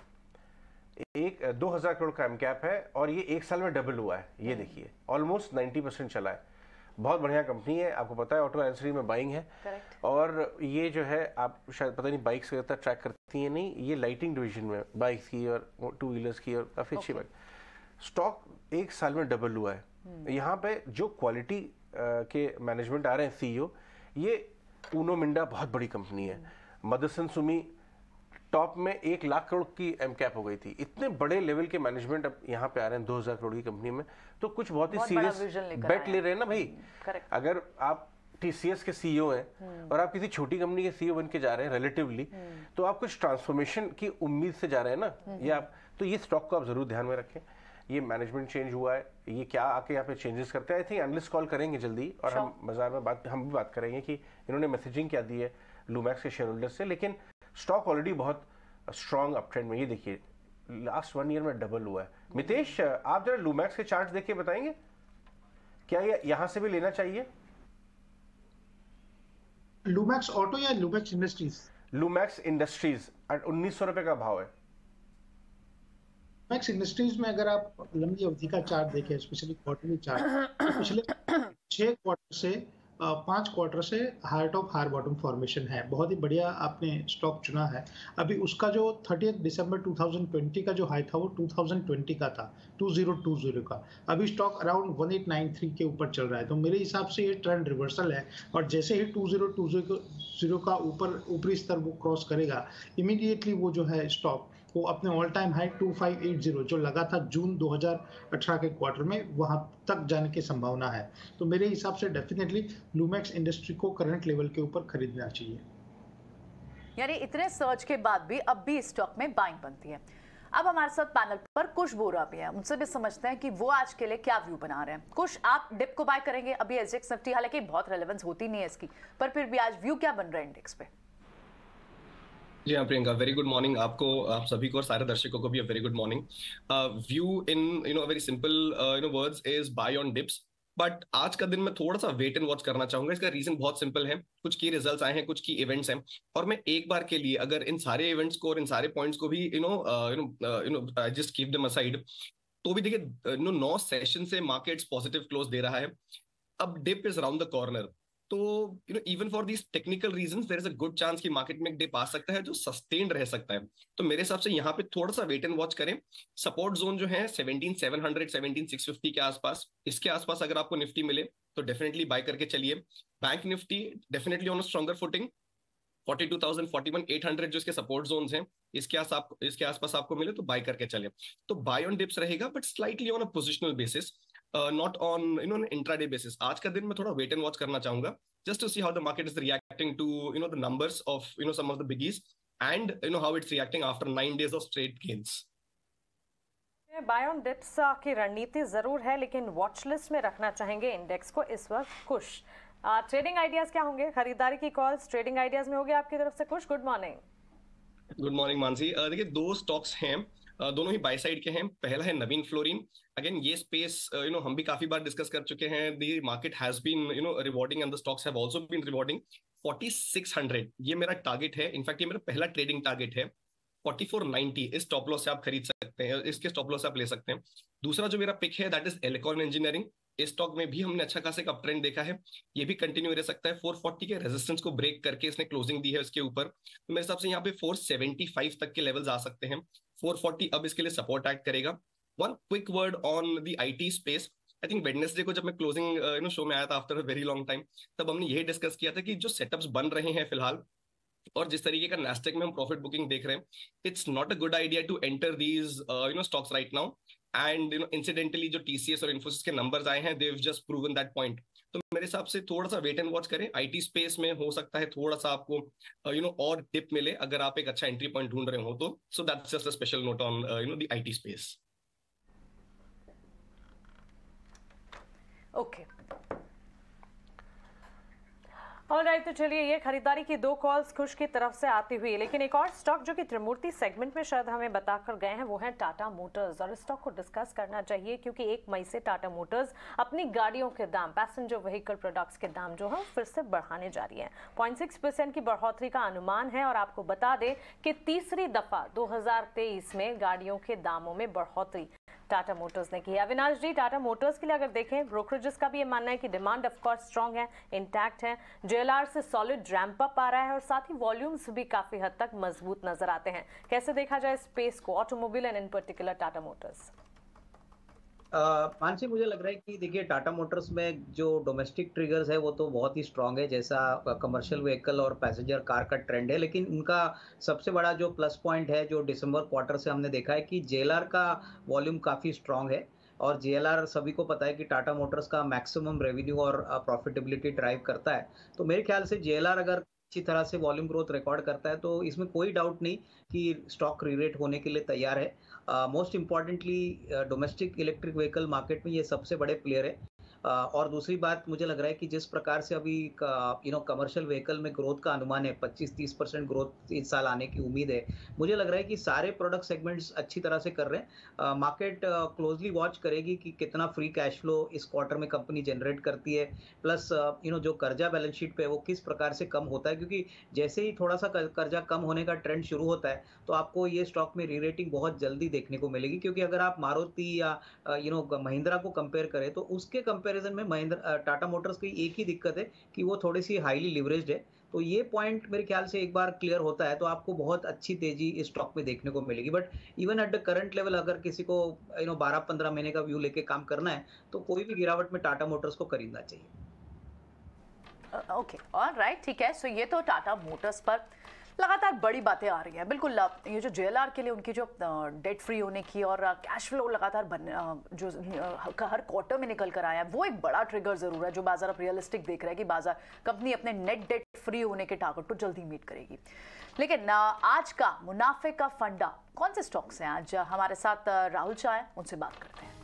2000 करोड़ का एम कैप है, और ये 1 साल में डबल हुआ है। ये देखिए, ऑलमोस्ट 90% चला है। बहुत बढ़िया कंपनी है, आपको पता है ऑटो एंसरी में बाइंग है। Correct. और ये जो है, आप शायद पता नहीं बाइक्स वगैरह ट्रैक करती हैं नहीं, ये लाइटिंग डिवीजन में बाइक्स की और 2 व्हीलर्स की, और काफी अच्छी बाइक। स्टॉक 1 साल में डबल हुआ है। यहाँ पे जो क्वालिटी के मैनेजमेंट आ रहे हैं, सीईओ, ये ऊनो मिंडा बहुत बड़ी कंपनी है। मदरसन सुमी टॉप में 1 लाख करोड़ की एम कैप हो गई थी। इतने बड़े लेवल के मैनेजमेंट अब यहाँ पे आ रहे हैं 2000 करोड़ की कंपनी में, तो कुछ बहुत ही सीरियस बेट ले रहे हैं ना भाई। अगर आप टीसीएस के सीईओ हैं और आप किसी छोटी कंपनी के सीईओ बन के जा रहे हैं रिलेटिवली, तो आप कुछ ट्रांसफॉर्मेशन की उम्मीद से जा रहे हैं ना, ये आप, तो ये स्टॉक को आप जरूर ध्यान में रखें। ये मैनेजमेंट चेंज हुआ है, ये क्या आके यहाँ पे चेंजेस करते हैं। आई थिंक एनालिस्ट कॉल करेंगे जल्दी, और हम बाजार में हम भी बात करेंगे कि इन्होंने मैसेजिंग क्या दी है लूमैक्स के शेयर होल्डर से। लेकिन स्टॉक ऑलरेडी बहुत स्ट्रॉन्ग अप ट्रेंड में, ये देखिए लास्ट 1 ईयर में डबल हुआ है। मितेश, आप जरा लूमैक्स के चार्ट देख के बताएंगे क्या ये यहां से भी लेना चाहिए? लूमैक्स ऑटो या लूमैक्स इंडस्ट्रीज? लूमैक्स इंडस्ट्रीज 1900 रुपए का भाव है। लूमैक्स इंडस्ट्रीज में अगर आप लंबी अवधि का चार्ट देखें, स्पेशली क्वार्टरली चार्ट, तो पिछले 6 क्वार्टर से 5 क्वार्टर से higher top higher bottom formation है। बहुत ही बढ़िया आपने स्टॉक चुना है। अभी उसका जो 30 दिसंबर 2020 का जो हाई था, वो 2020 का था, 2020 का। अभी स्टॉक अराउंड 1893 के ऊपर चल रहा है, तो मेरे हिसाब से ये ट्रेंड रिवर्सल है। और जैसे ही 2020 का ऊपरी स्तर वो क्रॉस करेगा, इमीडिएटली वो जो है स्टॉक को अपने ऑल टाइम हाई 2580 जो लगा था जून 2018 के क्वार्टर में, वहां तक जाने की संभावना है। तो मेरे हिसाब से डेफिनेटली लूमेक्स इंडस्ट्री को करंट लेवल के ऊपर खरीदना चाहिए। यानी इतने सर्च के बाद भी अब भी स्टॉक में बाइंग बनती है। अब हमारे साथ पैनल पर कुश बोरा भी है, उनसे भी समझते हैं कि वो आज के लिए क्या व्यू बना रहे हैं। कुश, आप डिप को बाय करेंगे? अभी एसजेएक्स निफ्टी, हालांकि बहुत रेलेवेंस होती नहीं है इसकी, पर फिर भी आज व्यू क्या बन रहा है इंडेक्स पे? जी हाँ प्रियंका, वेरी गुड मॉर्निंग आपको, आप सभी को और सारे दर्शकों को भी very good morning. View in very simple words is buy on dips, but आज का दिन मैं थोड़ा सा वेट एंड वॉच करना चाहूंगा। इसका रीजन बहुत सिंपल है, कुछ की रिजल्ट्स आए हैं, कुछ की इवेंट्स हैं, और मैं एक बार के लिए अगर इन सारे इवेंट्स को और इन सारे पॉइंट्स को भी जस्ट कीप देम असाइड, तो भी देखिए 9 सेशन से मार्केट्स पॉजिटिव क्लोज दे रहा है। अब dip is around the corner, तो even for these technical reasons there is a good chance कि मार्केट में एक डिप आ सकता है जो सस्टेन्ड रह सकता है। तो मेरे हिसाब से यहाँ पे थोड़ा सा वेट एंड वॉच करें। सपोर्ट जोन जो है 17,700 17,650 के आसपास, इसके आसपास अगर आपको निफ्टी मिले तो डेफिनेटली बाय करके चलिए। Bank nifty definitely on a stronger footing, 42,000 41,800 जो इसके सपोर्ट जोन्स हैं, इसके आसपास आपको मिले तो बाय करके चले। तो बाय ऑन डिप्स रहेगा, but slightly on a positional basis, not on intraday basis. आज का दिन मैं थोड़ा वेट एंड वॉच करना चाहूंगा, just to see how the market is reacting to the numbers of some of the biggies, and how it's reacting after 9 days of straight gains. Buy on dips की रणनीति जरूर है, लेकिन watch list में रखना चाहेंगे इंडेक्स को इस वक्त। कुश, ट्रेडिंग आइडियाज क्या होंगे? खरीदारी की कॉल्स ट्रेडिंग आइडियाज में होगी आपकी तरफ से? Kush, good morning. Good morning Mansi. देखिए 2 स्टॉक्स हैं, दोनों ही बाय साइड के हैं। पहला है नवीन फ्लोरिन। अगेन ये स्पेस हम भी काफी बार डिस्कस कर चुके हैं। The market has been rewarding and the stocks have also been rewarding. 4600 ये मेरा टारगेट है, इनफैक्ट ये मेरा पहला ट्रेडिंग टारगेट है। 4490 इस स्टॉप लॉस से आप खरीद सकते हैं, इसके स्टॉप लॉस से आप ले सकते हैं। दूसरा जो मेरा पिक है दैट इज एलिकॉन इंजीनियरिंग। इस स्टॉक में भी हमने अच्छा खासा एक अप ट्रेंड देखा है, ये भी कंटिन्यू रह सकता है। 440 के रेजिस्टेंस को ब्रेक करके इसने क्लोजिंग दी है उसके ऊपर, तो मेरे हिसाब से यहाँ पे 475 तक के लेवल्स आ सकते हैं। 440 अब इसके लिए सपोर्ट एक्ट करेगा। One quick word on the IT space. I think Wednesday को जब मैं क्लोजिंग शो में आया था after a very long time, तब हमने यही डिस्कस किया था कि जो सेटअप्स बन रहे हैं फिलहाल और जिस तरीके का नास्टेक में हम प्रॉफिट बुकिंग देख रहे हैं, it's not a good idea to enter these stocks right now. And incidentally जो टीसीएस और इन्फोसिस के नंबर्स आए हैं, they have just proven that point. तो मेरे हिसाब से थोड़ा सा वेट एंड वॉच करें। आईटी स्पेस में हो सकता है थोड़ा सा आपको और डिप मिले अगर आप एक अच्छा एंट्री पॉइंट ढूंढ रहे हो तो। So that's just a special note on the IT space. Okay, alright, तो चलिए ये खरीदारी की 2 कॉल्स खुश की तरफ से आती हुई, लेकिन एक और स्टॉक जो कि त्रिमूर्ति सेगमेंट में शायद हमें बताकर गए हैं वो है टाटा मोटर्स। और इस स्टॉक को डिस्कस करना चाहिए क्योंकि 1 मई से टाटा मोटर्स अपनी गाड़ियों के दाम, पैसेंजर व्हीकल प्रोडक्ट्स के दाम जो है फिर से बढ़ाने जा रही है। 0.6% की बढ़ोतरी का अनुमान है। और आपको बता दें कि तीसरी दफा 2023 में गाड़ियों के दामों में बढ़ोतरी टाटा मोटर्स ने की है। अविनाश जी, टाटा मोटर्स के लिए अगर देखें, ब्रोकरेजेस का भी ये मानना है कि डिमांड ऑफ कोर्स स्ट्रांग है, इंटैक्ट है, जेएलआर से सॉलिड रैंप अप आ रहा है और साथ ही वॉल्यूम्स भी काफी हद तक मजबूत नजर आते हैं। कैसे देखा जाए स्पेस को, automobile and in particular Tata motors? Mansi, मुझे लग रहा है कि देखिए टाटा मोटर्स में जो डोमेस्टिक ट्रिगर्स है वो तो बहुत ही स्ट्रांग है, जैसा कमर्शियल व्हीकल और पैसेंजर कार का ट्रेंड है। लेकिन उनका सबसे बड़ा जो प्लस पॉइंट है जो दिसंबर क्वार्टर से हमने देखा है कि जेएलआर का वॉल्यूम काफ़ी स्ट्रांग है। और जेएलआर सभी को पता है कि टाटा मोटर्स का मैक्सिमम रेवेन्यू और प्रॉफिटेबिलिटी ड्राइव करता है। तो मेरे ख्याल से जेएलआर अगर अच्छी तरह से वॉल्यूम ग्रोथ रिकॉर्ड करता है तो इसमें कोई डाउट नहीं कि स्टॉक रीरेट होने के लिए तैयार है। Most importantly domestic electric vehicle market में ये सबसे बड़े प्लेयर है। और दूसरी बात मुझे लग रहा है कि जिस प्रकार से अभी कमर्शियल व्हीकल में ग्रोथ का अनुमान है, 25-30% ग्रोथ इस साल आने की उम्मीद है, मुझे लग रहा है कि सारे प्रोडक्ट सेगमेंट्स अच्छी तरह से कर रहे हैं। मार्केट क्लोजली वॉच करेगी कि कितना फ्री कैश फ्लो इस क्वार्टर में कंपनी जनरेट करती है, प्लस जो कर्जा बैलेंस शीट पे वो किस प्रकार से कम होता है, क्योंकि जैसे ही थोड़ा सा कर्जा कम होने का ट्रेंड शुरू होता है तो आपको ये स्टॉक में री रेटिंग बहुत जल्दी देखने को मिलेगी। क्योंकि अगर आप मारुति या महिंद्रा को कंपेयर करें तो उसके कंपैरिजन में महिंद्रा टाटा मोटर्स की एक ही दिक्कत है कि वो थोड़ी सी हाईली लिवरेज्ड है। तो ये पॉइंट मेरे ख्याल से एक बार क्लियर होता है तो आपको बहुत अच्छी तेजी इस स्टॉक में देखने को मिलेगी। But even at the current level अगर किसी को 12-15 महीने का व्यू लेके काम करना है तो कोई भी गिरावट में टाटा मोटर्स को खरीदना चाहिए। ओके, ऑलराइट, ठीक है। सो ये तो टाटा मोटर्स पर, लगातार बड़ी बातें आ रही हैं। बिल्कुल ये जो JLR के लिए उनकी जो डेट फ्री होने की और कैश फ्लो लगातार जो हर क्वार्टर में निकल कर आया है, वो एक बड़ा ट्रिगर जरूर है जो बाजार अब रियलिस्टिक देख रहा है कि बाजार कंपनी अपने नेट डेट फ्री होने के टारगेट को जल्दी मीट करेगी। लेकिन आज का मुनाफे का फंडा कौन से स्टॉक्स हैं? आज हमारे साथ राहुल शाह हैं, उनसे बात करते हैं।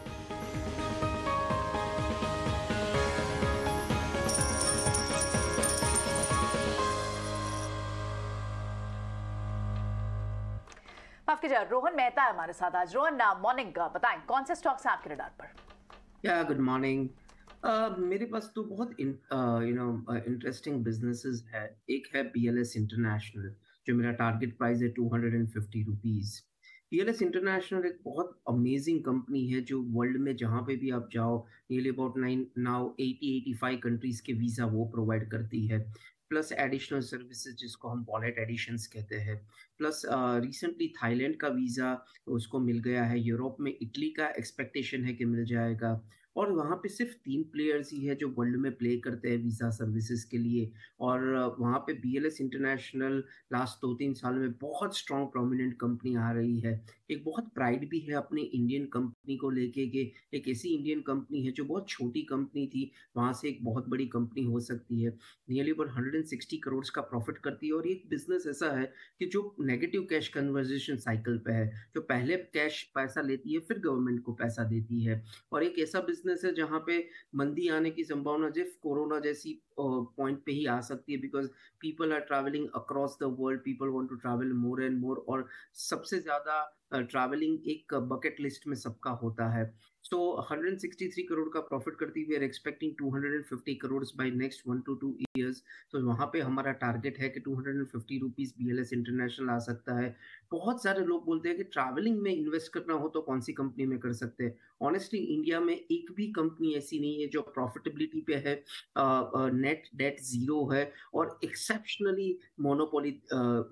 माफ कीजिए, रोहन मेहता है हमारे साथ आज। रोहन मॉर्निंग, बताएं कौन से स्टॉक्स हैं आपके रडार पर? या गुड मॉर्निंग। मेरे पास तो बहुत इंटरेस्टिंग बिजनेसेस है। एक है BLS इंटरनेशनल, जो मेरा टारगेट प्राइस है 250 रुपीज। BLS इंटरनेशनल एक बहुत अमेजिंग कंपनी है जो वर्ल्ड में जहाँ पे भी आप जाओ, नियरली अबाउट 85 कंट्रीज के वीजा वो प्रोवाइड करती है, प्लस एडिशनल सर्विसेज जिसको हम वॉलेट एडिशंस कहते हैं, प्लस रिसेंटली थाईलैंड का वीज़ा उसको मिल गया है, यूरोप में इटली का एक्सपेक्टेशन है कि मिल जाएगा, और वहाँ पे सिर्फ 3 प्लेयर्स ही है जो वर्ल्ड में प्ले करते हैं वीज़ा सर्विसेज के लिए। और वहाँ पे BLS इंटरनेशनल लास्ट 2-3 साल में बहुत स्ट्रॉन्ग प्रोमिनेंट कंपनी आ रही है। एक बहुत प्राइड भी है अपने इंडियन कंपनी को लेके कि एक ऐसी इंडियन कंपनी है जो बहुत छोटी कंपनी थी, वहाँ से एक बहुत बड़ी कंपनी हो सकती है। नियरली अबाउट 160 करोड़ का प्रॉफिट करती है, और ये बिजनेस ऐसा है कि जो नेगेटिव कैश कन्वर्जेशन साइकिल पे है, जो पहले कैश पैसा लेती है फिर गवर्नमेंट को पैसा देती है, और एक ऐसा बिजनेस है जहाँ पे मंदी आने की संभावना सिर्फ कोरोना जैसी पॉइंट पे ही आ सकती है, because people are travelling across the world, people want to travel more and more, और सबसे ज्यादा ट्रैवलिंग एक बकेट लिस्ट में सबका होता है। सो 163 करोड़ का प्रॉफिट करती हुई, expecting 250 crore by next 1 to 2 years. तो वहाँ पे हमारा टारगेट है कि 250 रुपीज BLS इंटरनेशनल आ सकता है। बहुत सारे लोग बोलते हैं कि ट्रैवलिंग में इन्वेस्ट करना हो तो कौन सी कंपनी में कर सकते हैं। ऑनेस्टली इंडिया में एक भी कंपनी ऐसी नहीं है जो प्रॉफिटेबिलिटी पे है, नेट डेट जीरो है, और एक्सेप्शनली मोनोपोली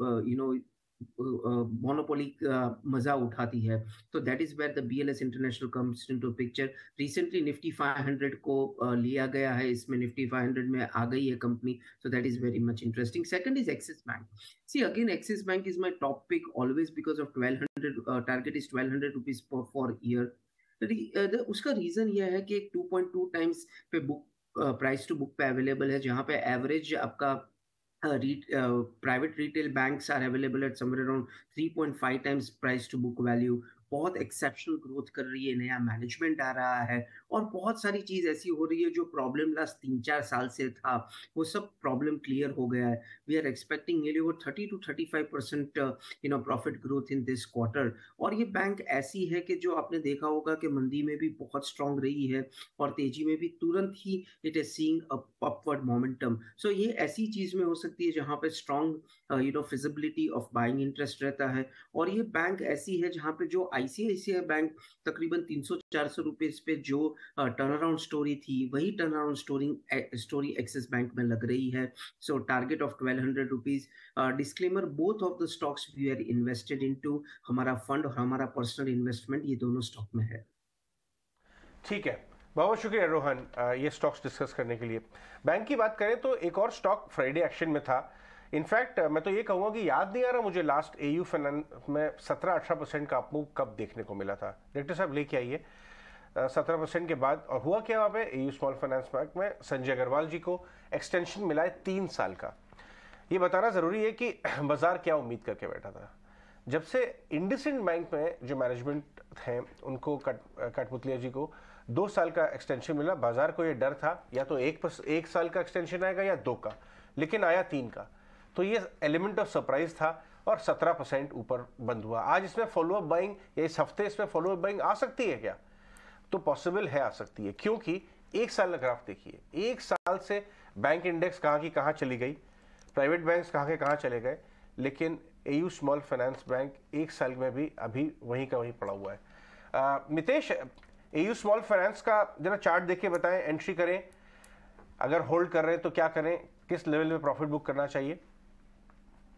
मोनोपोली मजा उठाती है। तो that is where the BLS international comes into picture. Recently nifty 500 को लिया गया है, इसमें निफ्टी 500 में आ गई है company, so that is very much interesting. Second is Axis bank. See again Axis bank is my top pick always because of 1200 target is 1200 rupees per year. उसका रीजन यह है कि 2.2 टाइम्स पे बुक प्राइस टू बुक पे available है, जहाँ पे average आपका private retail banks are available at somewhere around 3.5 times price to book value। बहुत एक्सेप्शनल ग्रोथ कर रही है, नया मैनेजमेंट आ रहा है, और बहुत सारी चीज ऐसी हो रही है जो प्रॉब्लम लास्ट 3-4 साल से था, वो सब प्रॉब्लम क्लियर हो गया है। We are expecting nearly over 30 to 35% profit growth in this quarter. और ये बैंक ऐसी है कि जो आपने देखा होगा कि मंदी में भी बहुत स्ट्रांग रही है, और तेजी में भी तुरंत ही it is seeing upward momentum. So ये ऐसी चीज में हो सकती है जहाँ पे strong feasibility of buying interest रहता है। और ये बैंक ऐसी है जहाँ पे जो ICICI बैंक तकरीबन 300-400 रुपए पे जो टर्न अराउंड स्टोरी थी, वही turn around story Axis bank में लग रही है। So target of 1200 rupees. Disclaimer, both of the stocks we are invested into, हमारा फंड और हमारा पर्सनल इन्वेस्टमेंट ये दोनों स्टॉक में है। ठीक है, बहुत शुक्रिया रोहन ये स्टॉक्स डिस्कस करने के लिए। बैंक की बात करें तो एक और स्टॉक फ्राइडे एक्शन में था। इनफैक्ट मैं तो ये कहूँगा कि याद नहीं आ रहा मुझे लास्ट AU फाइनेंस में 17-18% का अपमूव कब देखने को मिला था। डायरेक्टर साहब लेके आइए 17% के बाद। और हुआ क्या वहाँ पे, AU स्मॉल फाइनेंस बैंक में संजय अग्रवाल जी को एक्सटेंशन मिला है 3 साल का। ये बताना ज़रूरी है कि बाजार क्या उम्मीद करके बैठा था। जब से इंडसइंड बैंक में जो मैनेजमेंट हैं उनको कठपुतलिया जी को 2 साल का एक्सटेंशन मिला, बाजार को ये डर था या तो 1 साल का एक्सटेंशन आएगा या 2 का, लेकिन आया 3 का। तो ये एलिमेंट ऑफ सरप्राइज था, और 17% ऊपर बंद हुआ। आज इसमें फॉलोअप बाइंग, या इस हफ्ते इसमें फॉलोअप बाइंग आ सकती है क्या? तो पॉसिबल है, आ सकती है, क्योंकि 1 साल का ग्राफ देखिए, 1 साल से बैंक इंडेक्स कहाँ की कहाँ चली गई, प्राइवेट बैंक्स कहाँ के कहाँ चले गए, लेकिन AU स्मॉल फाइनेंस बैंक 1 साल में भी अभी वहीं का वहीं पड़ा हुआ है। मितेश, AU स्मॉल फाइनेंस का जरा चार्ट देके बताएं, एंट्री करें, अगर होल्ड कर रहे हैं तो क्या करें, किस लेवल में प्रॉफिट बुक करना चाहिए?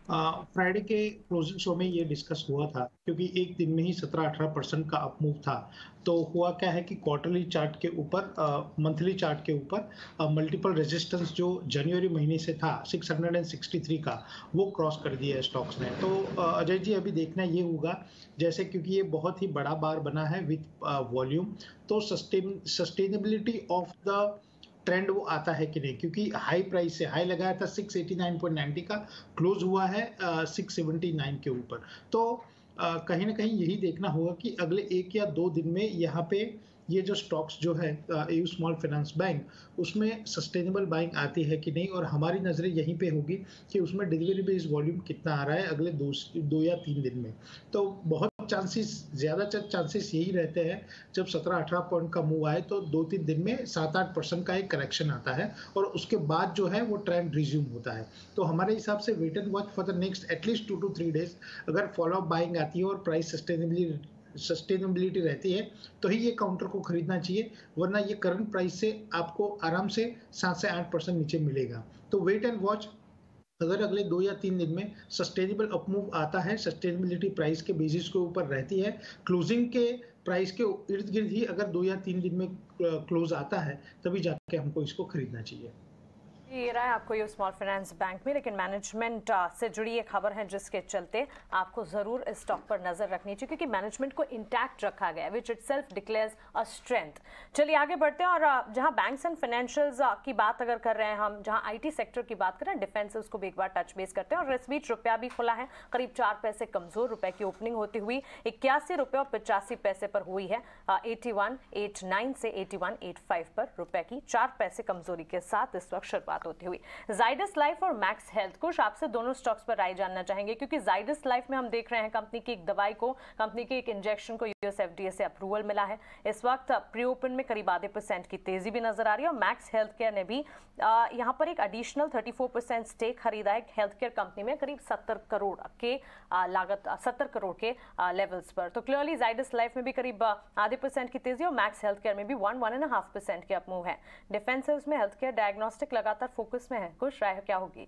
फ्राइडे के क्लोजिंग शो में ये डिस्कस हुआ था, क्योंकि एक दिन में ही 17-18% का अप मूव था। तो हुआ क्या है कि क्वार्टरली चार्ट के ऊपर, मंथली चार्ट के ऊपर मल्टीपल रेजिस्टेंस जो जनवरी महीने से था 663 का, वो क्रॉस कर दिया है स्टॉक्स ने। तो अजय जी, अभी देखना ये होगा, जैसे क्योंकि ये बहुत ही बड़ा बार बना है विथ वॉल्यूम, तो सस्टेनेबिलिटी ऑफ द ट्रेंड वो आता है कि नहीं, क्योंकि हाई प्राइस से हाई लगाया था 689.90 का, क्लोज हुआ है 679 के ऊपर। तो कहीं ना कहीं यही देखना होगा कि अगले 1 या 2 दिन में यहाँ पे ये जो स्टॉक्स जो है एयू स्मॉल फाइनेंस बैंक, उसमें सस्टेनेबल बाइंग आती है कि नहीं, और हमारी नज़रें यहीं पे होगी कि उसमें डिलीवरी बेस्ड वॉल्यूम कितना आ रहा है अगले 2 या 3 दिन में। तो बहुत ज़्यादा चांसेस यही रहते हैं, जब 17-18 पॉइंट का मूव आए तो 2-3 दिन में 7-8% का एक करेक्शन आता है, और उसके बाद जो है वो ट्रेंड रिज्यूम होता है। तो हमारे हिसाब से wait and watch for the next at least 2 to 3 days. अगर फॉलो अप बाइंग आती है और प्राइस सस्टेनेबिलिटी रहती है तो ही ये काउंटर को खरीदना चाहिए, वरना ये करंट प्राइस से आपको आराम से 7 से 8% नीचे मिलेगा। तो वेट एंड वॉच। अगर अगले 2 या 3 दिन में सस्टेनेबल अपमूव आता है, सस्टेनेबिलिटी प्राइस के बेसिस के ऊपर रहती है, क्लोजिंग के प्राइस के इर्द गिर्द ही अगर 2 या 3 दिन में क्लोज आता है, तभी जाके हमको इसको खरीदना चाहिए। ये रहा है आपको ये स्मॉल फाइनेंस बैंक में, लेकिन मैनेजमेंट से जुड़ी एक खबर है जिसके चलते आपको जरूर इस स्टॉक पर नजर रखनी चाहिए, क्योंकि मैनेजमेंट को इंटैक्ट रखा गया है, which itself declares a strength. चलिए आगे बढ़ते हैं, और जहां बैंक्स एंड फाइनेंशियल्स की बात अगर कर रहे हैं हम, जहां आईटी सेक्टर की बात कर रहे हैं, डिफेंस उसको भी एक बार टच बेस करते हैं। और इस बीच रुपया भी खुला है, करीब 4 पैसे कमजोर, रुपए की ओपनिंग होती हुई 81 रुपए और 85 पैसे पर हुई है। 81.89 से 81.85 पर रुपए की 4 पैसे कमजोरी के साथ इस वक्त शुरुआत होती हुई। जाइडस लाइफ और मैक्स हेल्थ, कुछ आपसे दोनों स्टॉक्स पर राय जानना चाहेंगे, क्योंकि जाइडस लाइफ में हम देख रहे हैं कंपनी की एक दवाई को, कंपनी के एक इंजेक्शन को यूएस एफडीए से अप्रूवल मिला है। इस वक्त प्री ओपन में करीब आधे % की तेजी भी नजर आ रही है। और मैक्स हेल्थ केयर ने भी यहां पर एक एडिशनल 34% स्टेक खरीदा है हेल्थ केयर कंपनी में, करीब 70 करोड़ के लागत, 70 करोड़ के लेवल्स पर। तो क्लियरली जाइडस लाइफ में भी करीब आधे % की तेजी, और मैक्स हेल्थ केयर में भी 1.5% के अपमूव है। डिफेंसिव्स में हेल्थ केयर डायग्नोस्टिक लगातार फोकस में है, कुछ राय क्या होगी?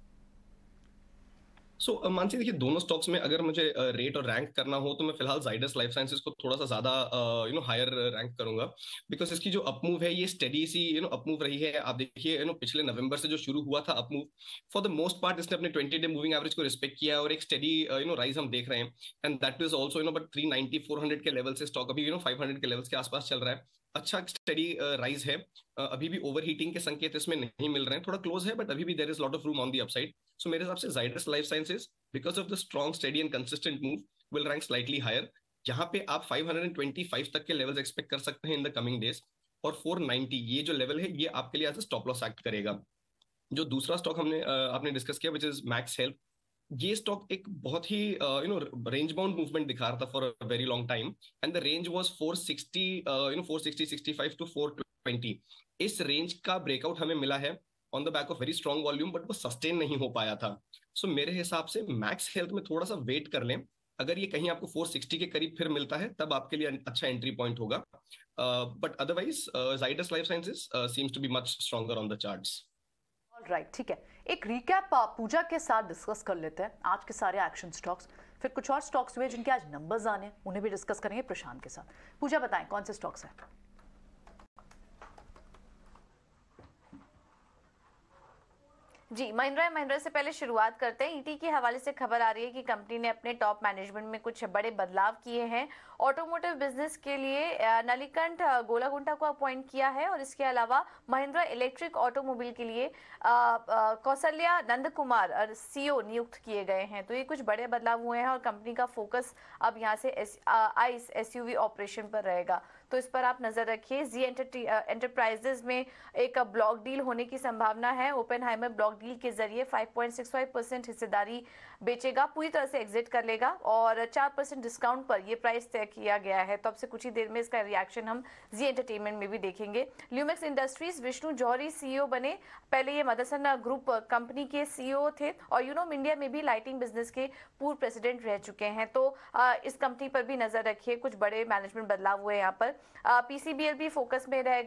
मानसी, देखिए दोनों स्टॉक्स में अगर मुझे रेट और रैंक करना हो तो मैं फिलहाल जाइडस लाइफ साइंसेज को थोड़ा सा ज्यादा हायर रैंक करूंगा, बिकॉज इसकी जो अपमूव है ये स्टेडी सी अपमूव रही है। आप देखिए पिछले नवंबर से जो शुरू हुआ था upmove, for the most part इसने अपने 20-डे मूविंग एवरेज को रिस्पेक्ट किया और एक स्टेडी राइज हम देख रहे हैं। And that is also but 390-400 के लेवल से स्टॉक अभी 500 के लेवल्स के आसपास चल रहा है। अच्छा स्टेडी राइज है, अभी भी ओवर हीटिंग के संकेत इसमें नहीं मिल रहे हैं, थोड़ा क्लोज है बट अभी भी there is lot of room on the upside. So मेरे हिसाब से Zydus life sciences because of the strong steady and consistent move will rank slightly higher. यहाँ पे आप 525 तक के लेवल्स एक्सपेक्ट कर सकते हैं इन द कमिंग डेज, और 490 ये जो लेवल है ये आपके लिए as a stop loss act करेगा। जो दूसरा स्टॉक आपने डिस्कस किया विच इज मैक्स हेल्थ, ये स्टॉक एक बहुत ही रेंज बाउंड मूवमेंट दिखा रहा था for a very long time, and the range was 460-65 to 420। इस रेंज का ब्रेकआउट हमें मिला है on the back of very strong volume, but वो सस्टेन नहीं हो पाया था। सो मेरे हिसाब से मैक्स हेल्थ में थोड़ा सा वेट कर लें, अगर ये कहीं आपको 460 के करीब फिर मिलता है तब आपके लिए अच्छा एंट्री पॉइंट होगा, but otherwise Zydus life sciences seems to be much stronger on the charts. Right, ठीक है, एक रिकैप पूजा के साथ डिस्कस कर लेते हैं आज के सारे एक्शन स्टॉक्स, फिर कुछ और स्टॉक्स हुए जिनके आज नंबर्स आने उन्हें भी डिस्कस करेंगे प्रशांत के साथ। पूजा बताएं कौन से स्टॉक्स हैं? जी, महिंद्रा एंड महिंद्रा से पहले शुरुआत करते हैं। ईटी के हवाले से खबर आ रही है कि कंपनी ने अपने टॉप मैनेजमेंट में कुछ बड़े बदलाव किए हैं। ऑटोमोटिव बिजनेस के लिए नलिकंठ गोलागुंटा को अपॉइंट किया है, और इसके अलावा महिंद्रा इलेक्ट्रिक ऑटोमोबाइल के लिए कौशल्या नंद कुमार सीईओ नियुक्त किए गए हैं। तो ये कुछ बड़े बदलाव हुए हैं, और कंपनी का फोकस अब यहाँ से आइस एसयूवी ऑपरेशन पर रहेगा, तो इस पर आप नजर रखिए। जी एंटरप्राइजेज में एक ब्लॉक डील होने की संभावना है। ओपेनहाइमर ब्लॉक डील के जरिए 5.65% हिस्सेदारी बेचेगा, पूरी तरह से एग्जिट कर लेगा, और 4% डिस्काउंट पर यह प्राइस तय किया गया है। तो अब से कुछ ही देर में इसका रिएक्शन हम जी एंटरटेनमेंट में भी देखेंगे। Lumax industries, Vishnu Jauhari CEO बने, पहले ये मदरसन ग्रुप कंपनी के सीईओ थे, और यूनोम इंडिया में भी लाइटिंग बिजनेस के पूर्व प्रेसिडेंट रह चुके हैं। तो इस कंपनी पर भी नजर रखिए, कुछ बड़े मैनेजमेंट बदलाव हुए यहाँ पर। पीसीबीएल भी फोकस में रहेगा।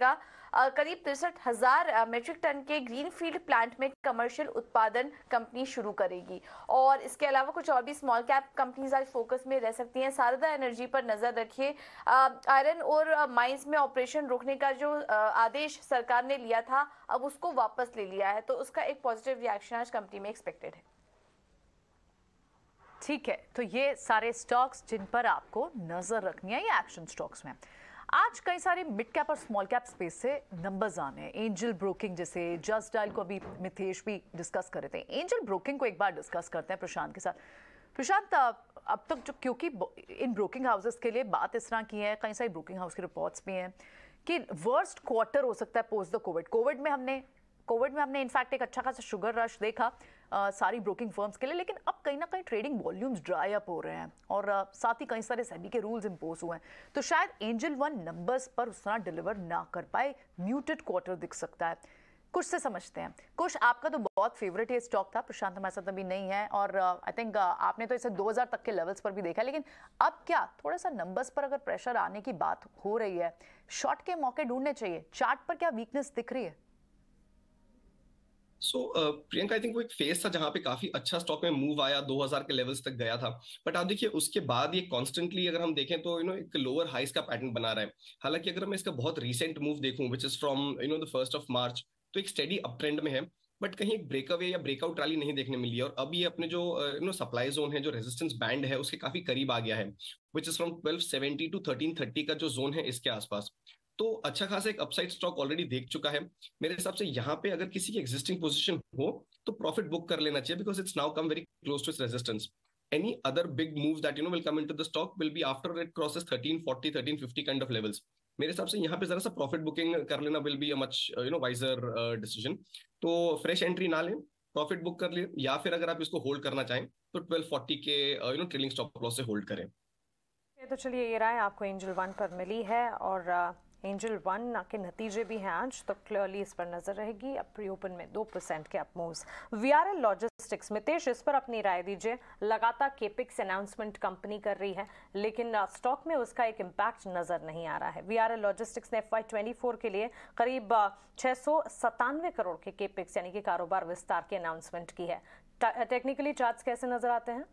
करीब 63,000 मेट्रिक टन के ग्रीनफील्ड प्लांट में कमर्शियल उत्पादन कंपनी शुरू करेगी। और इसके अलावा कुछ और भी स्मॉल कैप कंपनीज आज फोकस में रह सकती हैं। शारदा एनर्जी पर नजर रखिए, आयरन और माइंस में ऑपरेशन रोकने का जो आदेश सरकार ने लिया था अब उसको वापस ले लिया है, तो उसका एक पॉजिटिव रिएक्शन आज कंपनी में एक्सपेक्टेड है। ठीक है, तो ये सारे स्टॉक्स जिन पर आपको नजर रखनी है ये एक्शन स्टॉक्स में। आज कई सारे मिड कैप और स्मॉल कैप स्पेस से नंबर्स आने हैं। एंजल ब्रोकिंग, जैसे जस्ट डायल को अभी मितेश भी डिस्कस कर रहे थे, एंजल ब्रोकिंग को एक बार डिस्कस करते हैं प्रशांत के साथ। प्रशांत, अब तक जो, क्योंकि इन ब्रोकिंग हाउसेस के लिए बात इस तरह की है, कई सारी ब्रोकिंग हाउस की रिपोर्ट्स भी हैं कि वर्स्ट क्वार्टर हो सकता है पोस्ट द कोविड में हमने इनफैक्ट एक अच्छा खासा शुगर रश देखा सारी ब्रोकिंग फर्म्स के लिए, लेकिन अब कहीं ना कहीं ट्रेडिंग वॉल्यूम्स ड्राई अप हो रहे हैं और साथ ही कई सारे सेबी के रूल्स इंपोज हुए हैं, तो शायद एंजल वन नंबर्स पर उस तरह डिलीवर ना कर पाए, म्यूटेड क्वार्टर दिख सकता है। कुछ से समझते हैं। कुछ आपका तो बहुत फेवरेट ये स्टॉक था, प्रशांत हमारे साथ अभी नहीं है और आई थिंक आपने तो इसे 2000 तक के लेवल्स पर भी देखा, लेकिन अब क्या थोड़ा सा नंबर्स पर अगर प्रेशर आने की बात हो रही है, शॉर्ट के मौके ढूंढने चाहिए, चार्ट पर क्या वीकनेस दिख रही है? प्रियंका, आई थिंक वो एक फेज था जहां पे काफी अच्छा स्टॉक में मूव आया, 2000 के लेवल्स तक गया था, बट आप देखिए उसके बाद ये कॉन्स्टेंटली अगर हम देखें तो एक लोअर हाइस का पैटर्न बना रहा है। हालांकि अगर मैं इसका बहुत रीसेंट मूव देखूं which is from the 1st March, तो एक स्टेडी अप ट्रेंड में है, बट कहीं एक ब्रेकअवे या ब्रेकआउट रैली नहीं देखने मिली है। और अब ये अपने जो सप्लाई जोन है, जो रेजिस्टेंस बैंड है, उसके काफी करीब आ गया है, विच इज फ्रॉम 1270 टू 1330 का जो जोन है इसके आसपास। तो अच्छा खासा एक अपसाइड स्टॉक ऑलरेडी देख चुका है। मेरे हिसाब से यहाँ पे अगर किसी की एग्जिस्टिंग पोजीशन हो तो प्रॉफिट बुक कर लेना चाहिए, because it's now come very close to its resistance. Any other big move that will come into the stock will be after it crosses 1340, 1350 kind of levels. मेरे हिसाब से यहाँ पे जरा सा प्रॉफिट बुकिंग कर लेना will be a much wiser decision. तो फ्रेश एंट्री ना लें, प्रॉफिट बुक कर ले, या फिर अगर आप इसको होल्ड करना चाहें तो 1240 के ट्रेलिंग स्टॉप लॉस से होल्ड करें। तो चलिए, ये राय आपको एंजल वन पर मिली है और एंजल वन के नतीजे भी हैं आज, तो क्लियरली इस पर नजर रहेगी। अब प्री ओपन में 2% के up moves. VRL logistics, Mitesh इस पर अपनी राय दीजिए। लगातार केपिक्स अनाउंसमेंट कंपनी कर रही है, लेकिन स्टॉक में उसका एक इम्पैक्ट नजर नहीं आ रहा है। वीआरएल लॉजिस्टिक्स ने FY24 के लिए करीब 697 करोड़ के केपिक्स यानी कि कारोबार विस्तार की अनाउंसमेंट की है। टेक्निकली चार्ट्स कैसे नजर आते हैं?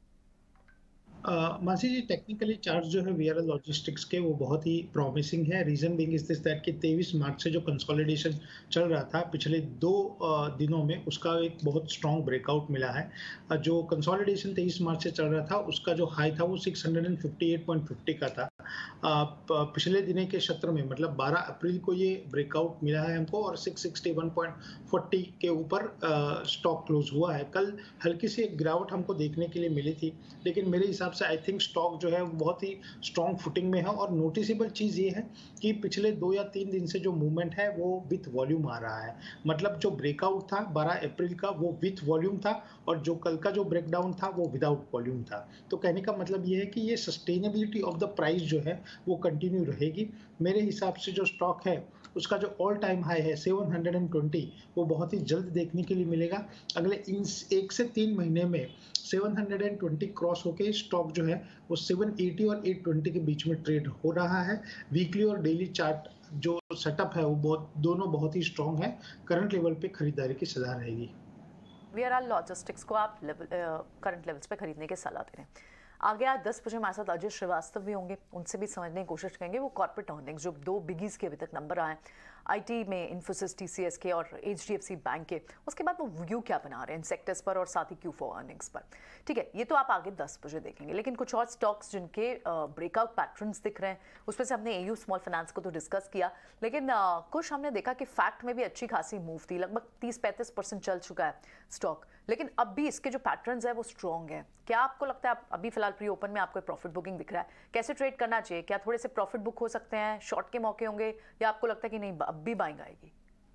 मानसी जी, टेक्निकली चार्ट जो है वीआरएल लॉजिस्टिक्स के वो बहुत ही प्रॉमिसिंग है। Reason being is this that कि 23 मार्च से जो कंसोलिडेशन चल रहा था पिछले 2 दिनों में, उसका एक बहुत स्ट्रॉन्ग ब्रेकआउट मिला है। जो कंसोलिडेशन 23 मार्च से चल रहा था उसका जो हाई था वो 658.50 का था। पिछले दिने के सत्र में मतलब 12 अप्रैल को ये ब्रेकआउट मिला है हमको और 661.40 के ऊपर स्टॉक क्लोज हुआ है। कल हल्की सी एक गिरावट हमको देखने के लिए मिली थी, लेकिन मेरे हिसाब से आई थिंक स्टॉक जो है वो बहुत ही स्ट्रॉन्ग फुटिंग में है। और नोटिसेबल चीज़ ये है कि पिछले 2 या 3 दिन से जो मूवमेंट है वो विथ वॉल्यूम आ रहा है। मतलब जो ब्रेकआउट था 12 अप्रैल का वो विथ वॉल्यूम था और जो कल का जो ब्रेकडाउन था वो विदाउट वॉल्यूम था। तो कहने का मतलब ये है कि ये सस्टेनेबिलिटी ऑफ द प्राइस जो है वो कंटिन्यू रहेगी। मेरे हिसाब से जो स्टॉक है उसका जो ऑल टाइम हाई है 720 वो बहुत ही जल्द देखने के लिए मिलेगा। अगले 1 से 3 महीने में 720 क्रॉस होके स्टॉक जो है वो 780 और 820 के बीच में ट्रेड हो रहा है। वीकली और डेली चार्ट जो सेटअप है वो दोनों बहुत ही स्ट्रॉन्ग है। करंट लेवल पे खरीदारी की सलाह रहेगी। वीआरएल लॉजिस्टिक्स को आप करंट लेवल्स पे खरीदने की सलाह दे रहे हैं। आगे आज 10 बजे हमारे साथ अजय श्रीवास्तव भी होंगे, उनसे भी समझने की कोशिश करेंगे वो कॉर्पोरेट अर्निंग्स जो 2 बिगीज के अभी तक नंबर आए, आईटी में इन्फोसिस, टीसीएस के और एचडीएफसी बैंक के, उसके बाद वो व्यू क्या बना रहे हैं इन सेक्टर्स पर और साथ ही Q4 अर्निंग्स पर। ठीक है, ये तो आप आगे 10 बजे देखेंगे, लेकिन कुछ और स्टॉक्स जिनके ब्रेकआउट पैटर्न्स दिख रहे हैं उसमें से हमने एयू स्मॉल फाइनेंस को तो डिस्कस किया, लेकिन कुछ हमने देखा कि फैक्ट में भी अच्छी खासी मूव थी, लगभग 30-35% चल चुका है स्टॉक, लेकिन अब भी इसके जो पैटर्न्स है वो स्ट्रॉन्ग है। क्या आपको लगता है अभी फिलहाल प्री ओपन में आपको प्रॉफिट बुकिंग दिख रहा है, कैसे ट्रेड करना चाहिए? क्या थोड़े से प्रॉफिट बुक हो सकते हैं, शॉर्ट के मौके होंगे, या आपको लगता है कि नहीं अब भी बाइंग आएगी?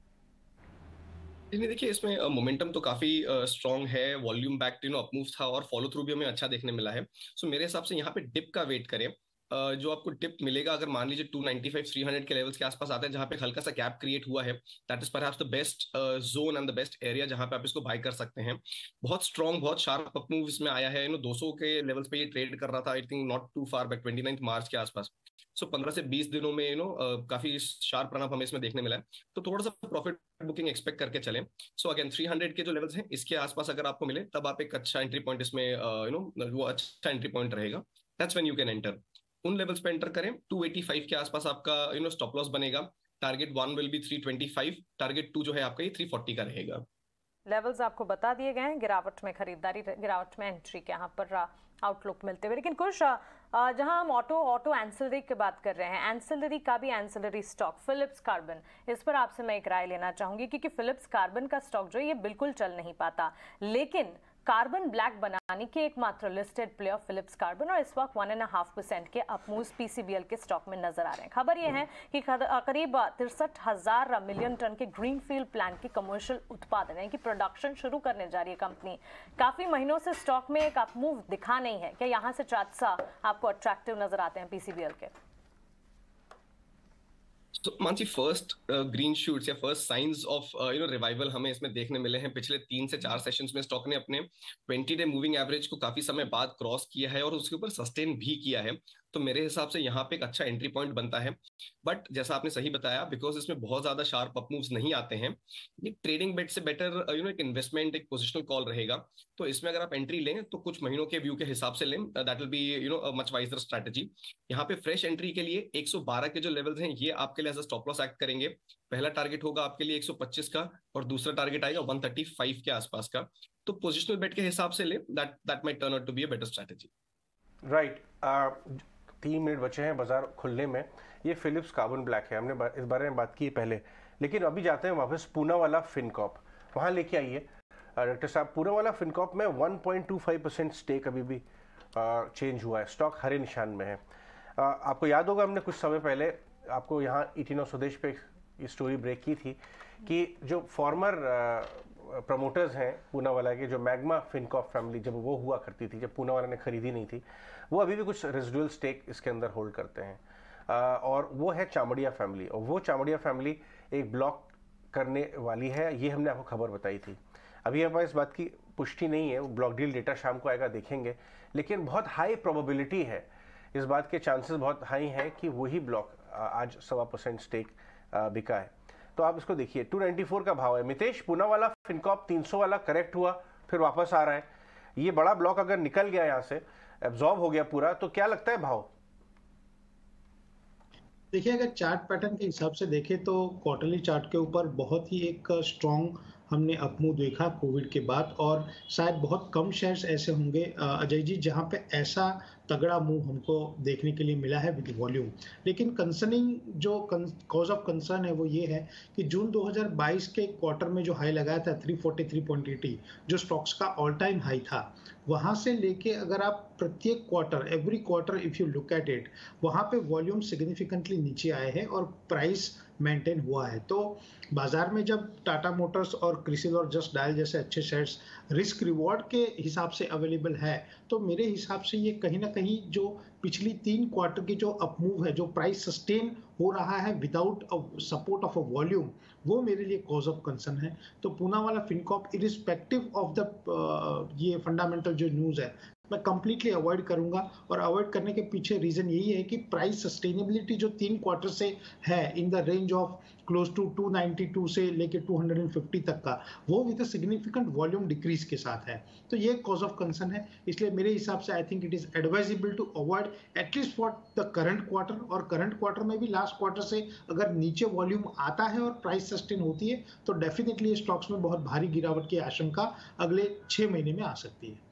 नहीं, देखिए इसमें मोमेंटम तो काफी स्ट्रॉन्ग है, वॉल्यूम बैक अप मूव था और फॉलो थ्रू भी हमें अच्छा देखने मिला है। सो मेरे हिसाब से यहाँ पे डिप का वेट करें, जो आपको टिप मिलेगा अगर मान लीजिए 295 300 के लेवल्स के आसपास आते हैं जहां पे हल्का सा गैप क्रिएट हुआ है, that is perhaps the best zone and the best area जहां पे आप इसको बाय कर सकते हैं। बहुत स्ट्रॉन्ग, बहुत शार्प अप मूव इसमें आया है। 200 के लेवल्स पे ये ट्रेड कर रहा था, I think not too far back 29 मार्च के आसपास। सो 15 से 20 दिनों में काफी शार्प रन अप हमें इसमें देखने मिला है, तो थोड़ा सा प्रॉफिट बुकिंग एक्सपेक्ट करके चलें। सो अगेन 300 के जो लेवल्स हैं इसके आसपास अगर आपको मिले तब आप एक अच्छा एंट्री पॉइंट इसमें वो अच्छा एंट्री पॉइंट रहेगा, that's when you can enter. उन लेवल्स पे एंटर करें। 285 के आसपास आपका स्टॉप लॉस बनेगा। टारगेट 1 विल बी 325, टारगेट 2 जो है आपका ये 340 का रहेगा। लेवल्स आपको बता दिए गए हैं, गिरावट में खरीदारी, गिरावट में एंट्री के यहाँ पर आउटलुक मिलते हुए। लेकिन कुछ जहां हम ऑटो एंसिलरी की बात कर रहे हैं, एंसिलरी का भी एंसिलरी स्टॉक फिलिप्स कार्बन, इस पर आपसे मैं एक राय लेना चाहूंगी क्योंकि फिलिप्स कार्बन का स्टॉक जो है ये बिल्कुल चल नहीं पाता, लेकिन कार्बन ब्लैक बनाने के एकमात्र लिस्टेड प्लेयर फिलिप्स कार्बन और इस वक्त 1.5% के अपमूव्स पीसीबीएल के स्टॉक में नजर आ रहे हैं। खबर यह है कि करीब 63,000 मिलियन टन के ग्रीनफील्ड प्लांट की कमर्शियल उत्पादन यानी कि प्रोडक्शन शुरू करने जा रही है कंपनी। काफी महीनों से स्टॉक में एक अपमूव दिखा नहीं है, क्या यहाँ से चार्ट्स आपको अट्रैक्टिव नजर आते हैं पीसीबीएल के? तो मानसी फर्स्ट ग्रीन शूट्स या फर्स्ट साइंस ऑफ रिवाइवल हमें इसमें देखने मिले हैं। पिछले 3 से 4 सेशंस में स्टॉक ने अपने 20-डे मूविंग एवरेज को काफी समय बाद क्रॉस किया है और उसके ऊपर सस्टेन भी किया है। तो मेरे हिसाब से यहाँ पे एक अच्छा एंट्री पॉइंट बनता है। बट जैसा आपने सही बताया, बिकॉज इसमें बहुत ज्यादा शार्प अप मूव्स नहीं आते हैं, ये ट्रेडिंग बेट से बेटर एक इन्वेस्टमेंट, एक पोजिशनल कॉल रहेगा। तो इसमें अगर आप एंट्री लें तो कुछ महीनों के व्यू के हिसाब से लें, that will be much wiser strategy. यहाँ पे फ्रेश एंट्री के लिए 112 के जो लेवल्स हैं ये आपके लिए as a stop loss act करेंगे। पहला टारगेट होगा आपके लिए 125 का और दूसरा टारगेट आएगा 135 के आसपास का। तो पोजिशनल बेट के हिसाब से ले, that might turn out to be a better strategy. Right. 3 minute बचे हैं बाजार खुलने में। ये फिलिप्स कार्बन ब्लैक है, हमने इस बारे में बात की है पहले, लेकिन अभी जाते हैं वापस पूनावाला फिनकॉर्प, वहाँ लेके आइए डायरेक्टर साहब। पूनावाला फिनकॉर्प में 1.25% स्टेक अभी भी चेंज हुआ है, स्टॉक हरे निशान में है। आपको याद होगा हमने कुछ समय पहले आपको यहाँ ईटीनो स्वदेश पे ये स्टोरी ब्रेक की थी कि जो फॉर्मर प्रमोटर्स हैं पूनावाला के, जो मैग्मा फिनकॉर्प फैमिली जब वो हुआ करती थी, जब पूनावाला ने खरीदी नहीं थी, वो अभी भी कुछ रेजिडुअल स्टेक इसके अंदर होल्ड करते हैं। और वो है चामड़िया फैमिली, और वो चामड़िया फैमिली एक ब्लॉक करने वाली है, ये हमने आपको खबर बताई थी। अभी हमारे इस बात की पुष्टि नहीं है, वो ब्लॉक डील डेटा शाम को आएगा, देखेंगे, लेकिन बहुत हाई प्रोबेबिलिटी है, इस बात के चांसेस बहुत हाई हैं कि वही ब्लॉक आज 1.25% स्टेक बिका है। तो आप इसको देखिए, 294 का भाव है। मितेश, पूनावाला फिनकॉर्प 300 वाला करेक्ट हुआ, फिर वापस आ रहा है। ये बड़ा ब्लॉक अगर निकल गया यहाँ से, एब्जॉर्ब हो गया पूरा, तो क्या लगता है भाव? देखिए, अगर चार्ट पैटर्न के हिसाब से देखें तो क्वार्टरली चार्ट के ऊपर बहुत ही एक स्ट्रॉन्ग हमने अपमूव देखा कोविड के बाद, और शायद बहुत कम शेयर्स ऐसे होंगे अजय जी जहां पे ऐसा तगड़ा मूव हमको देखने के लिए मिला है विद वॉल्यूम। लेकिन कंसर्निंग जो कॉज ऑफ कंसर्न है वो ये है कि जून 2022 के क्वार्टर में जो हाई लगाया था 343.80, जो स्टॉक्स का ऑल टाइम हाई था, वहां से लेके अगर आप प्रत्येक quarter, every quarter if you look at it, वहां पे वॉल्यूम सिग्निफिकेंटली नीचे आए हैं और प्राइस मेंटेन हुआ है। तो बाजार में जब टाटा मोटर्स और क्रिसिल और जस्ट डायल जैसे अच्छे शेयर्स रिस्क रिवॉर्ड के हिसाब से अवेलेबल है, तो मेरे हिसाब से ये कहीं ना कहीं जो पिछली 3 क्वार्टर की जो अपमूव है, जो प्राइस सस्टेन हो रहा है without support of a volume, वो मेरे लिए कॉज ऑफ कंसर्न है। तो Poonawalla Fincorp irrespective of the ये फंडामेंटल जो न्यूज़ है, मैं कंप्लीटली अवॉइड करूंगा। और अवॉइड करने के पीछे रीजन यही है कि प्राइस सस्टेनेबिलिटी जो 3 क्वार्टर से है in the range of close to 292 से लेके 250 तक का, वो with a significant volume decrease के साथ है। तो ये कॉज ऑफ कंसर्न है। इसलिए मेरे हिसाब से I think it is advisable to avoid at least for the current quarter. और करंट क्वार्टर में भी लास्ट क्वार्टर से अगर नीचे वॉल्यूम आता है और प्राइस सस्टेन होती है तो डेफिनेटली स्टॉक्स में बहुत भारी गिरावट की आशंका अगले 6 महीने में आ सकती है।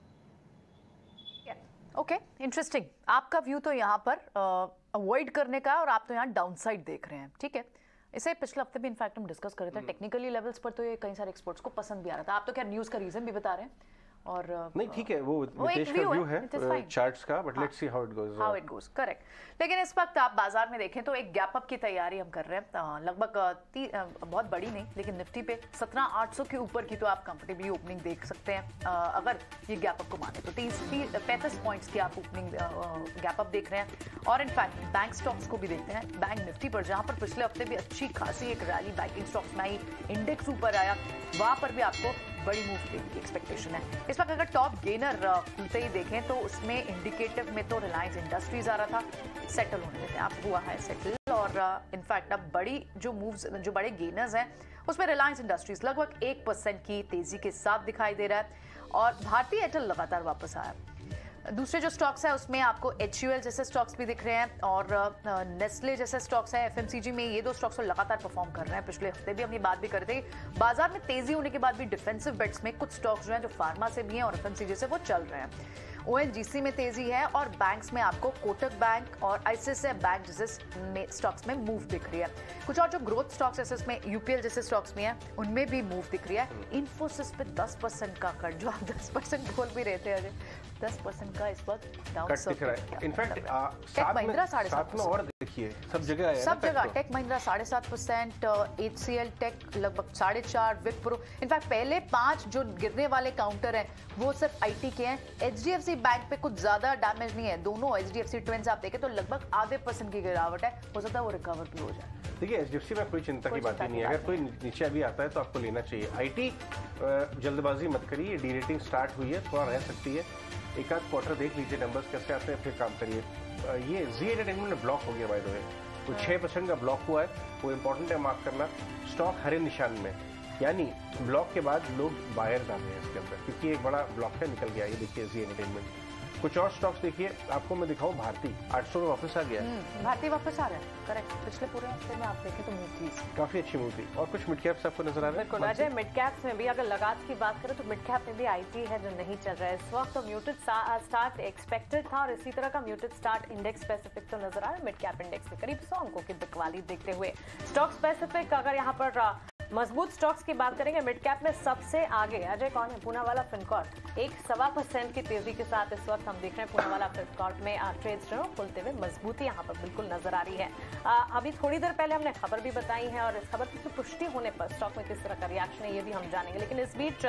Okay, interesting. आपका व्यू तो यहाँ पर अवॉइड करने का, और आप तो यहाँ डाउनसाइड देख रहे हैं, ठीक है। इसे पिछले हफ्ते भी इनफैक्ट हम डिस्कस कर रहे थे, टेक्निकली लेवल्स पर तो ये कई सारे एक्सपर्ट्स को पसंद भी आ रहा था। आप तो क्या न्यूज़ का रीजन भी बता रहे हैं, और नहीं ठीक है, वो नितेश का व्यू है चार्ट्स का, but let's see how it goes. Correct. लेकिन इस वक्त आप बाजार में देखें तो एक गैप अप की तैयारी हम कर रहे हैं, लगभग बहुत बड़ी नहीं, लेकिन निफ्टी पे 17,800 के ऊपर की तो आप कंफर्टेबली ओपनिंग देख सकते हैं। अगर ये गैप अप को माने तो 35 पॉइंट्स की आप ओपनिंग गैप अप देख रहे हैं। और इनफैक्ट बैंक स्टॉक्स को भी देखते हैं, बैंक निफ्टी पर जहां पर पिछले हफ्ते भी अच्छी खासी एक रैली बैंकिंग स्टॉक्स में आई, इंडेक्स ऊपर आया, वहां पर भी आपको बड़ी मूव की एक्सपेक्टेशन है। इस वक्त अगर टॉप गेनर खुलते ही देखें तो उसमें इंडिकेटिव में तो रिलायंस इंडस्ट्रीज आ रहा था, सेटल होने देते हैं, आप हुआ है सेटल। और इनफैक्ट अब बड़ी जो मूव्स, जो बड़े गेनर्स हैं उसमें रिलायंस इंडस्ट्रीज लगभग 1% की तेजी के साथ दिखाई दे रहा है और भारतीय एयरटेल लगातार वापस आया। दूसरे जो स्टॉक्स है उसमें आपको HUL जैसे स्टॉक्स भी दिख रहे हैं और नेस्ले जैसे स्टॉक्स हैं FMCG में, ये दो स्टॉक्स तो लगातार परफॉर्म कर रहे हैं। पिछले हफ्ते भी हम ये बात भी कर रहे थे, बाजार में तेजी होने के बाद भी डिफेंसिव बेट्स में कुछ स्टॉक्स जो हैं जो फार्मा से भी हैं और FMCG से वो चल रहे हैं। ONGC में तेजी है और बैंक्स में आपको कोटक बैंक और ICICI बैंक जैसे स्टॉक्स में मूव दिख रही है। कुछ और जो ग्रोथ स्टॉक्स जैसे उसमें UPL जैसे स्टॉक्स में है उनमें भी मूव दिख रही है। इन्फोसिस पे 10% का कट, जो आप 10% बोल भी रहे थे अजय, 10% का इस वक्त डाउन दिख रहा है। इनफैक्ट टेक महिंद्रा 7.5% और देखिए सब जगह है, सब जगह टेक महिंद्रा 7.5%, HCL टेक लगभग 4.5%, विप्रो। इनफैक्ट पहले 5 जो गिरने वाले काउंटर हैं वो सिर्फ IT के हैं। HDFC बैंक पे कुछ ज्यादा डैमेज नहीं है, दोनों HDFC ट्विंस आप देखें तो लगभग 0.5% की गिरावट है, हो सकता है वो रिकवर भी हो जाए। देखिए HDFC में कोई चिंता की बात ही नहीं है, अगर कोई नीचे अभी आता है तो आपको लेना चाहिए। IT जल्दबाजी मत करिए, डी रेटिंग स्टार्ट हुई है, थोड़ा रह सकती है, एक आध क्वार्टर देख लीजिए नंबर्स कैसे आते हैं, फिर काम करिए। ये जी एंटरटेनमेंट में ब्लॉक हो गया बाय द वे, तो 6% का ब्लॉक हुआ है, वो इंपॉर्टेंट है मार्क करना। स्टॉक हरे निशान में, यानी ब्लॉक के बाद लोग बायर डाल रहे हैं इसके अंदर, क्योंकि एक बड़ा ब्लॉक है निकल गया। ये देखिए जी एंटरटेनमेंट। कुछ और स्टॉक्स देखिए, आपको मैं दिखाऊं, भारती 800 में वापस आ गया है। भारती वापस आ रहा है, करेक्ट। पिछले पूरे हफ्ते में आप देखें तो मूव थी, काफी अच्छी मूव थी। और कुछ मिड कैप्स आपको नजर आ रहे हैं? बिल्कुल अजय, मिड कैप्स में भी अगर लगात की बात करें तो मिड कैप में भी IT है जो नहीं चल रहा है इस वक्त, तो म्यूटेड स्टार्ट एक्सपेक्टेड था और इसी तरह का म्यूटेड स्टार्ट इंडेक्स स्पेसिफिक तो नजर आ रहा है। मिड कैप इंडेक्स में करीब 100 अंकों की बिकवाली देखते हुए स्टॉक स्पेसिफिक अगर यहाँ पर मजबूत स्टॉक्स की बात करेंगे, मिड कैप में सबसे आगे अजय कौन है? पूनावाला फिनकॉर्प 1.25% की तेजी के साथ इस वक्त हम देख रहे हैं पूनावाला फिनकॉर्प में ट्रेड्स जो खुलते हुए मजबूती यहाँ पर बिल्कुल नजर आ रही है। अभी थोड़ी देर पहले हमने खबर भी बताई है और इस खबर की पुष्टि होने पर स्टॉक में किस तरह का रिएक्शन है ये भी हम जानेंगे। लेकिन इस बीच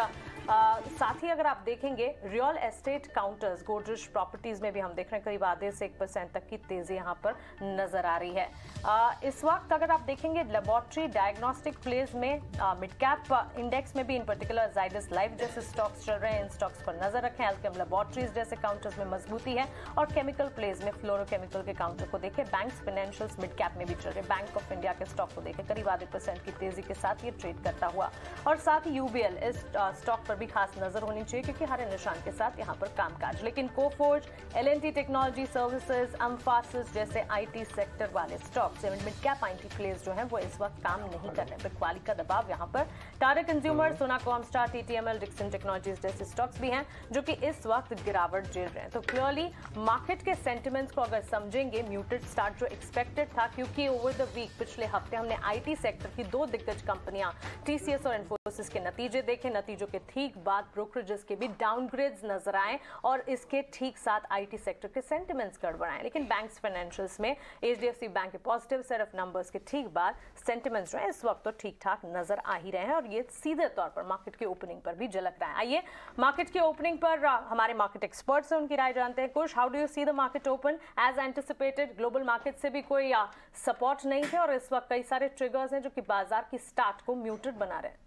साथ ही अगर आप देखेंगे real estate counters, Godrej properties में भी हम देख रहे हैं करीब आधे से 1% तक की तेजी यहाँ पर नजर आ रही है। इस वक्त अगर आप देखेंगे लेबोरेटरी डायग्नोस्टिक प्लेस में मिड कैप इंडेक्स में भी इन पर्टिकुलर जाइडस लाइफ जैसे स्टॉक्स चल रहे हैं, इन स्टॉक्स पर नजर रखें। एल्केम लेबोरेटरीज जैसे काउंटर्स में मजबूती है और केमिकल प्लेस में फ्लोरोकेमिकल के काउंटर को देखें। बैंक्स फाइनेंशियल्स मिड कैप में भी चल रहे, बैंक ऑफ इंडिया के स्टॉक को देखें करीब 0.5% की तेजी के साथ ये ट्रेड करता हुआ। और साथ ही UBL इस स्टॉक पर भी खास नजर होनी चाहिए क्योंकि हरे निशान के साथ यहाँ पर कामकाज। लेकिन Coforge, L&T technology services, Mphasis जैसे IT सेक्टर वाले stocks, mid cap IT place जो है वो इस वक्त काम नहीं कर रहे। बिकवाली का दबाव यहाँ पर Tata consumer, Sona Comstar, TTML, Dixon technologies जैसे स्टॉक्स भी हैं जो कि इस वक्त गिरावट झेल रहे हैं। तो क्लियरली मार्केट के सेंटिमेंट्स को अगर समझेंगे, म्यूटेड स्टार्ट जो एक्सपेक्टेड था, क्योंकि ओवर द वीक पिछले हफ्ते हमने IT सेक्टर की 2 दिग्गज कंपनियां TCS और इन्फोसिस के नतीजे देखे। नतीजों के ठीक बाद ब्रोकरेजेस के भी डाउनग्रेड्स नजर आए और इसके ठीक साथ IT सेक्टर के सेंटिमेंट्स गड़बड़ाए। लेकिन बैंक्स फाइनेंशियल्स में HDFC बैंक के पॉजिटिव सेट ऑफ नंबर्स के ठीक बाद सेंटिमेंट्स जो है इस वक्त तो ठीक ठाक नजर आ ही रहे हैं और ये सीधे तौर पर मार्केट के ओपनिंग पर भी झलक रहा है। आइए मार्केट के ओपनिंग पर हमारे मार्केट एक्सपर्ट्स हैं, उनकी राय जानते हैं। कुछ, how do you see the market open as anticipated? Global market से भी कोई सपोर्ट नहीं थे और इस वक्त कई सारे ट्रिगर्स हैं जो कि बाजार की स्टार्ट को म्यूटेड बना रहे हैं।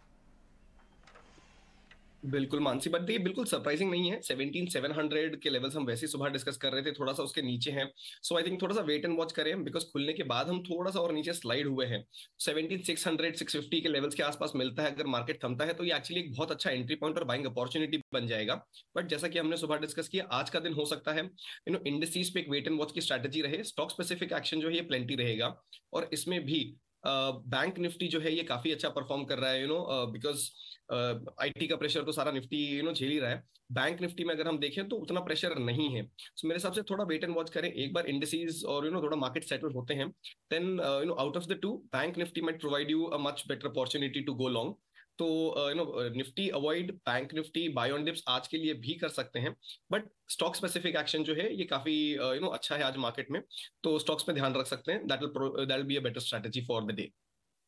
बिल्कुल मानसी, बट ये बिल्कुल सरप्राइजिंग नहीं है। 17,700 के लेवल्स हम वैसे ही सुबह डिस्कस कर रहे थे, थोड़ा सा उसके नीचे हैं। सो आई थिंक थोड़ा सा वेट एंड वॉच करें, बिकॉज खुलने के बाद हम थोड़ा सा और नीचे स्लाइड हुए हैं। 17,600 650 के लेवल्स के आसपास मिलता है, अगर मार्केट थमता है तो ये एक्चुअली एक बहुत अच्छा एंट्री पॉइंट और बाइंग अपॉर्चुनिटी बन जाएगा। बट जैसा कि हमने सुबह डिस्कस किया, आज का दिन हो सकता है इंडस्ट्रीज पे एक वेट एंड वॉच की स्ट्रैटेजी रहे। स्टॉक स्पेसिफिक एक्शन जो है ये प्लेंटी रहेगा और इसमें भी बैंक निफ्टी जो है ये काफी अच्छा परफॉर्म कर रहा है, बिकॉज IT का प्रेशर तो सारा निफ्टी झेल ही रहा है। बैंक निफ्टी में अगर हम देखें तो उतना प्रेशर नहीं है। सो मेरे हिसाब से थोड़ा वेट एंड वॉच करें, एक बार इंडिसेस और थोड़ा मार्केट सेटल होते हैं, then out of the two bank Nifty might provide you a much better opportunity to go long. तो Nifty avoid bank Nifty buy on dips आज के लिए भी कर सकते हैं, बट स्टॉक स्पेसिफिक एक्शन जो है ये काफी अच्छा है आज मार्केट में, तो स्टॉक्स पे ध्यान रख सकते हैं। That will be a better strategy for the day.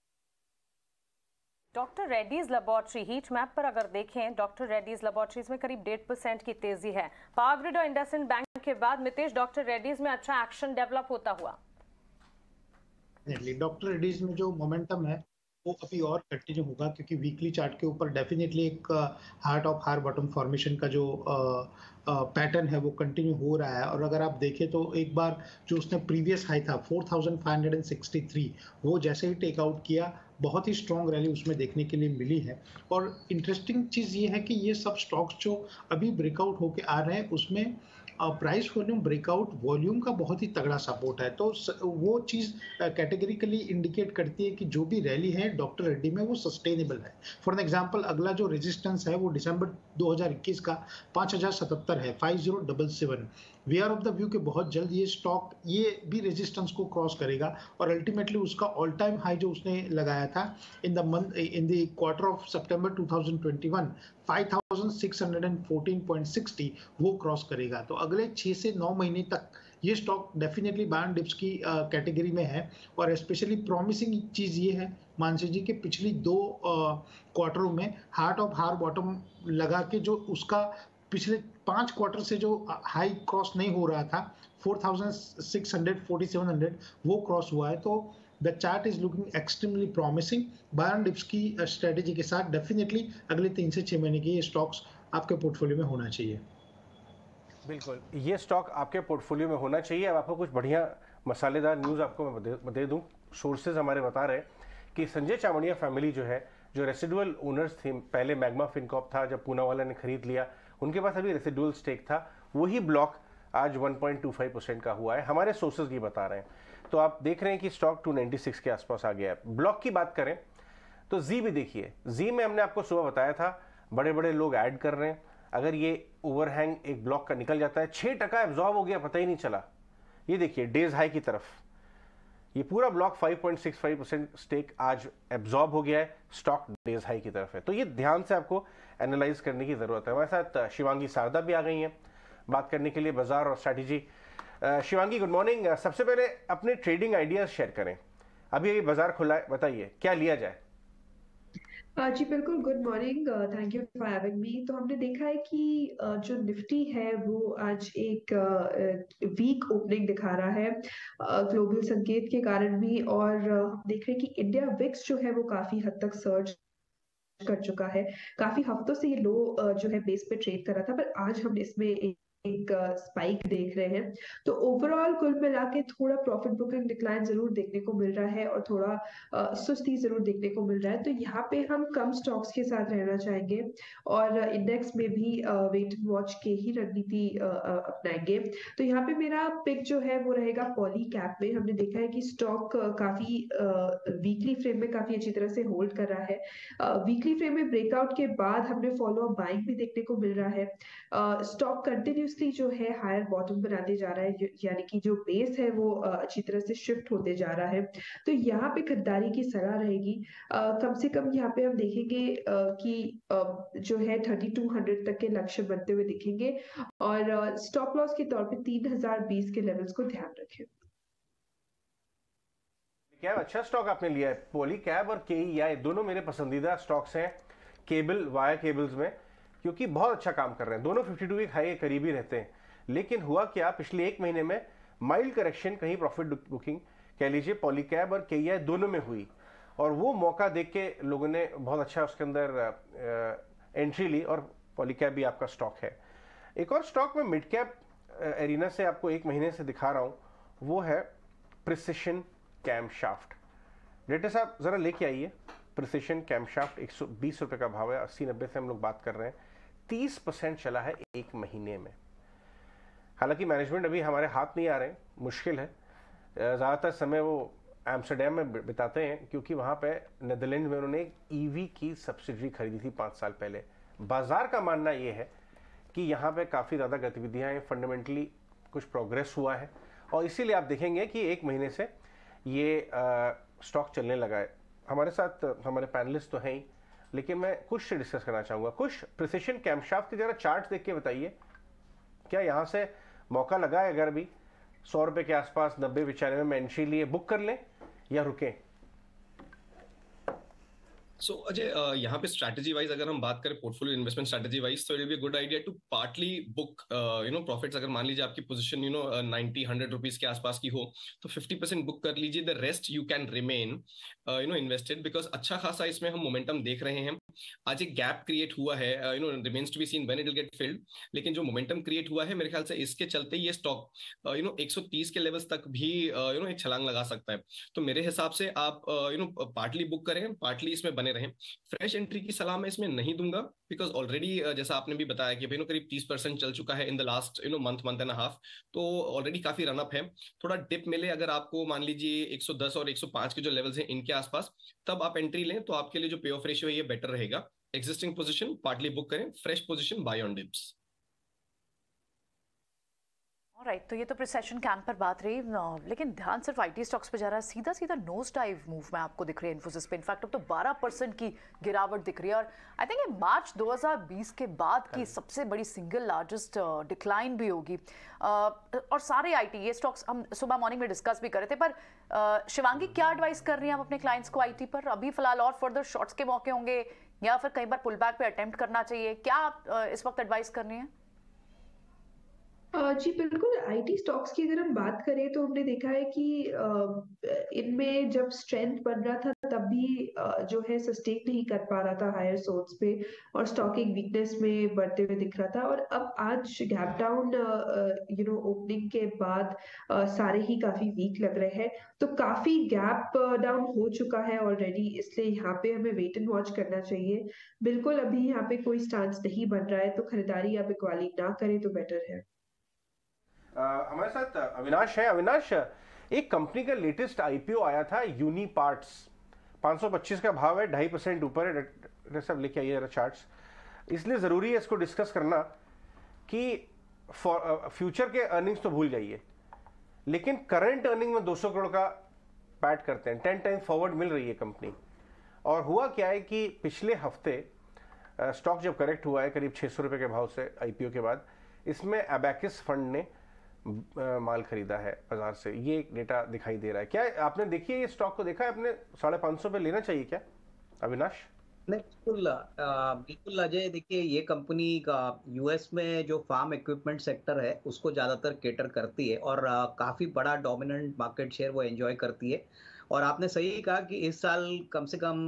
Doctor Reddy's laboratory heat map पर अगर देखें, डॉक्टर रेड्डीज लेबोरेटरीज में करीब 1.5% की तेजी है। पावर ग्रिड और इंडसइंड बैंक के बाद मितेश, डॉक्टर रेड्डीज में अच्छा एक्शन डेवलप होता हुआ। डॉक्टर रेड्डीज में जो मोमेंटम है वो अभी और कंटिन्यू होगा, क्योंकि वीकली चार्ट के ऊपर डेफिनेटली एक heart of higher bottom formation का जो पैटर्न है वो कंटिन्यू हो रहा है। और अगर आप देखें तो एक बार जो उसने प्रीवियस हाई था 4563, वो जैसे ही टेक आउट किया बहुत ही स्ट्रॉन्ग रैली उसमें देखने के लिए मिली है। और इंटरेस्टिंग चीज़ ये है कि ये सब स्टॉक्स जो अभी ब्रेकआउट होके आ रहे हैं उसमें प्राइस वॉल्यूम ब्रेकआउट वॉल्यूम का बहुत ही तगड़ा सपोर्ट है। तो वो चीज़ कैटेगरिकली इंडिकेट करती है कि जो भी रैली है डॉक्टर रेड्डी में वो सस्टेनेबल है। फॉर एग्जांपल अगला जो रेजिस्टेंस है वो दिसंबर 2021 का 5077 है, 5077। We are of the view के बहुत जल्द ये स्टॉक ये भी रेजिस्टेंस को क्रॉस करेगा और अल्टीमेटली उसका ऑल टाइम हाई जो उसने लगाया था in the quarter of September 2021 5614.60 वो क्रॉस करेगा। तो अगले 6 से 9 महीने तक ये stock definitely buy and dips की कैटेगरी में है। और स्पेशली प्रॉमिसिंग चीज़ ये है मानसी जी के पिछली 2 क्वार्टरों में हार्ट ऑफ हायर बॉटम लगा के जो उसका पिछले 5 क्वार्टर से जो हाई क्रॉस नहीं हो रहा था 4600 4700 वो क्रॉस हुआ है। तो the chart is looking extremely promising. Buy and dips की स्ट्रेटेजी के साथ डेफिनेटली अगले 3 से 6 महीने के ये स्टॉक्स आपके पोर्टफोलियो में होना चाहिए। बिल्कुल, ये स्टॉक आपके पोर्टफोलियो में होना चाहिए। अब आपको कुछ बढ़िया मसालेदार न्यूज़ आपको मैं दे दूं। सोर्सेज हमारे बता रहे हैं कि संजय चावड़िया फैमिली जो है, जो रेसिडुअल ओनर्स थे, पहले मैग्मा फिनकॉर्प था जब पूनावाला ने खरीद लिया, उनके पास अभी रेसिडुअल स्टेक था, वही ब्लॉक आज 1.25% का हुआ है, हमारे सोर्सेज ये बता रहे हैं। तो आप देख रहे हैं कि स्टॉक 296 के आसपास आ गया है। ब्लॉक की बात करें तो जी भी देखिए, जी में हमने आपको सुबह बताया था बड़े बड़े लोग ऐड कर रहे हैं। अगर ये ओवरहैंग एक ब्लॉक का निकल जाता है, 6% एब्जॉर्ब हो गया, पता ही नहीं चला। ये देखिए डेज हाई की तरफ ये पूरा ब्लॉक 5.65% स्टेक आज एब्जॉर्ब हो गया है, स्टॉक डेज हाई की तरफ है। तो ये ध्यान से आपको एनालाइज करने की जरूरत है। हमारे साथ शिवांगी शारदा भी आ गई हैं बात करने के लिए बाजार और स्ट्रैटेजी। Shivangi good morning. सबसे पहले अपने ट्रेडिंग आइडियाज शेयर करें। अभी ये बाजार खुला है, बताइए क्या लिया जाए। जी बिल्कुल, good morning, thank you for having me. तो हमने देखा है कि जो निफ्टी है वो आज एक वीक ओपनिंग दिखा रहा है ग्लोबल संकेत के कारण भी, और हम देख रहे हैं कि इंडिया विक्स जो है वो काफी हद तक सर्ज कर चुका है। काफी हफ्तों से ये लो जो है बेस पे ट्रेड कर रहा था, पर आज हम इसमें एक स्पाइक देख रहे हैं। तो ओवरऑल कुल मिला के थोड़ा प्रॉफिट बुकिंग डिक्लाइन जरूर देखने को मिल रहा है और थोड़ा सुस्ती जरूर देखने को मिल रहा है। तो यहाँ पे हम कम स्टॉक्स के साथ रहना चाहेंगे और इंडेक्स में भी वेट एंड वॉच के ही रणनीति अपनाएंगे। तो यहाँ पे मेरा पिक जो है वो रहेगा पॉली कैप में। हमने देखा है कि स्टॉक काफी वीकली फ्रेम में काफी अच्छी तरह से होल्ड कर रहा है। वीकली फ्रेम में ब्रेकआउट के बाद हमने फॉलो अप बाइंग भी देखने को मिल रहा है। स्टॉक कंटिन्यूसली जो है हायर बॉटम बनाते जा रहा है, यानी कि जो बेस है वो अच्छी तरह से शिफ्ट होते जा रहा है। तो यहाँ पे खरीदारी की सलाह रहेगी। कम से कम यहाँ पे हम देखेंगे कि जो है 3200 तक के लक्ष्य बनते हुए दिखेंगे और स्टॉप लॉस के तौर पे 3020 के लेवल्स को ध्यान रखें। क्या अच्छा स्टॉक आपने लिया है। पॉली कैब और केईआई दोनों मेरे पसंदीदा स्टॉक्स हैं केबल वाया केबल्स में, क्योंकि बहुत अच्छा काम कर रहे हैं। दोनों 52 वीक हाई के करीब ही रहते हैं। लेकिन हुआ क्या, पिछले 1 महीने में माइल्ड करेक्शन, कहीं प्रॉफिट बुकिंग कह लीजिए, पॉलीकैब और केईआई दोनों में हुई और वो मौका देख के लोगों ने बहुत अच्छा उसके अंदर एंट्री ली और पॉलीकैब भी आपका स्टॉक है। एक और स्टॉक में मिड कैप एरिना से आपको 1 महीने से दिखा रहा हूँ, वो है प्रिसिशन कैमशाफ्ट। डेटा साहब जरा लेके आइए। प्रिसिशन कैमशाफ्ट 120 रुपये का भाव है, 80-90 से हम लोग बात कर रहे हैं। 30% चला है 1 महीने में। हालांकि मैनेजमेंट अभी हमारे हाथ नहीं आ रहे हैं, मुश्किल है। ज़्यादातर समय वो एम्स्टर्डम में बिताते हैं, क्योंकि वहाँ पे नेदरलैंड में उन्होंने एक ईवी की सब्सिडरी खरीदी थी 5 साल पहले। बाजार का मानना ये है कि यहाँ पे काफ़ी ज़्यादा गतिविधियाँ हैं, फंडामेंटली कुछ प्रोग्रेस हुआ है और इसीलिए आप देखेंगे कि 1 महीने से ये स्टॉक चलने लगा है। हमारे साथ हमारे पैनलिस्ट तो हैं ही, लेकिन मैं कुछ से डिस्कस करना चाहूंगा। कुछ प्रिसिशन कैमशाफ्ट के जरा चार्ट देख के बताइए, क्या यहाँ से मौका लगा है अगर भी 100 रुपए के आसपास 90-95 में एंट्री लिए बुक कर लें या रुकें? सो अजय, यहाँ पे स्ट्रैटेजी वाइज अगर हम बात करें पोर्टफोलियो इन्वेस्टमेंट स्ट्रैटेजी वाइज, तो it be good idea to partly book profits. अगर मान लीजिए आपकी पोजीशन 90-100 रुपीज के आसपास की हो तो 50% बुक कर लीजिए, the rest you can remain invested, because अच्छा खासा इसमें हम मोमेंटम देख रहे हैं। आज एक गैप क्रिएट हुआ है, remains to be seen when it will get filled, लेकिन जो मोमेंटम क्रिएट हुआ है मेरे ख्याल से इसके चलते ये स्टॉक 130 के लेवल्स तक भी एक छलांग लगा सकता है। तो मेरे हिसाब से आप पार्टली बुक करें, पार्टली इसमें बने रहें। फ्रेश एंट्री की सलाह मैं इसमें नहीं दूंगा, बिकॉज ऑलरेडी जैसा आपने भी बताया कि भाई करीब 30% चल चुका है in the last month and half, तो ऑलरेडी काफी रनअप है। थोड़ा डिप मिले अगर आपको, मान लीजिए 110 और 105 के जो लेवल्स हैं इनके आसपास, तब आप एंट्री लें तो आपके लिए जो पे ऑफ रेशियो है ये बेटर रहेगा। एग्जिस्टिंग पोजीशन पार्टली बुक करें, fresh position buy on dips. Right, तो ये तो प्रिसेशन कैंप पर बात रही, लेकिन ध्यान सिर्फ आईटी स्टॉक्स पे जा रहा है। सीधा सीधा नोज डाइव मूव में आपको दिख रही है इन्फोसिस पे। इनफैक्ट अब तो 12% की गिरावट दिख रही है, और आई थिंक ये मार्च 2020 के बाद की सबसे बड़ी सिंगल लार्जेस्ट डिक्लाइन भी होगी। और सारे आईटी ये स्टॉक्स हम सुबह मॉर्निंग में डिस्कस भी कर रहे थे, पर शिवांगी क्या एडवाइस कर रही हैं आप अपने क्लाइंट्स को आईटी पर? अभी फिलहाल और फर्दर शॉर्ट्स के मौके होंगे या फिर कई बार पुल बैक पे अटेम्प्ट करना चाहिए, क्या आप इस वक्त एडवाइस कर रही हैं? जी बिल्कुल, आईटी स्टॉक्स की अगर हम बात करें तो हमने देखा है कि इनमें जब स्ट्रेंथ बन रहा था तब भी जो है सस्टेन नहीं कर पा रहा था हायर सोर्स पे, और स्टॉकिंग वीकनेस में बढ़ते हुए दिख रहा था। और अब आज गैप डाउन ओपनिंग के बाद सारे ही काफी वीक लग रहे हैं, तो काफी गैप डाउन हो चुका है ऑलरेडी, इसलिए यहाँ पे हमें वेट एंड वॉच करना चाहिए। बिल्कुल अभी यहाँ पे कोई स्टांस नहीं बन रहा है, तो खरीदारी या बिकवाली ना करें तो बेटर है। हमारे साथ अविनाश है। अविनाश, एक कंपनी का लेटेस्ट आईपीओ आया था, यूनी पार्ट्स, 525 का भाव है, 2.5% ऊपर है। सब लेके आइए जरा चार्ट्स, इसलिए जरूरी है इसको डिस्कस करना कि फ्यूचर के अर्निंग्स तो भूल जाइए, लेकिन करंट अर्निंग में 200 करोड़ का पैट करते हैं, 10 टाइम फॉरवर्ड मिल रही है कंपनी। और हुआ क्या है कि पिछले हफ्ते स्टॉक जब करेक्ट हुआ है करीब 600 रुपए के भाव से आईपीओ के बाद, इसमें अबैकस फंड ने माल खरीदा है बाजार से, ये एक डेटा दिखाई दे रहा है। क्या आपने देखिए ये स्टॉक को देखा है आपने? 550 पे लेना चाहिए क्या अविनाश? नहीं, बिल्कुल अजय, देखिए ये कंपनी का यूएस में जो फार्म इक्विपमेंट सेक्टर है उसको ज्यादातर केटर करती है, और काफी बड़ा डोमिनेंट मार्केट शेयर वो एंजॉय करती है। और आपने सही कहा कि इस साल कम से कम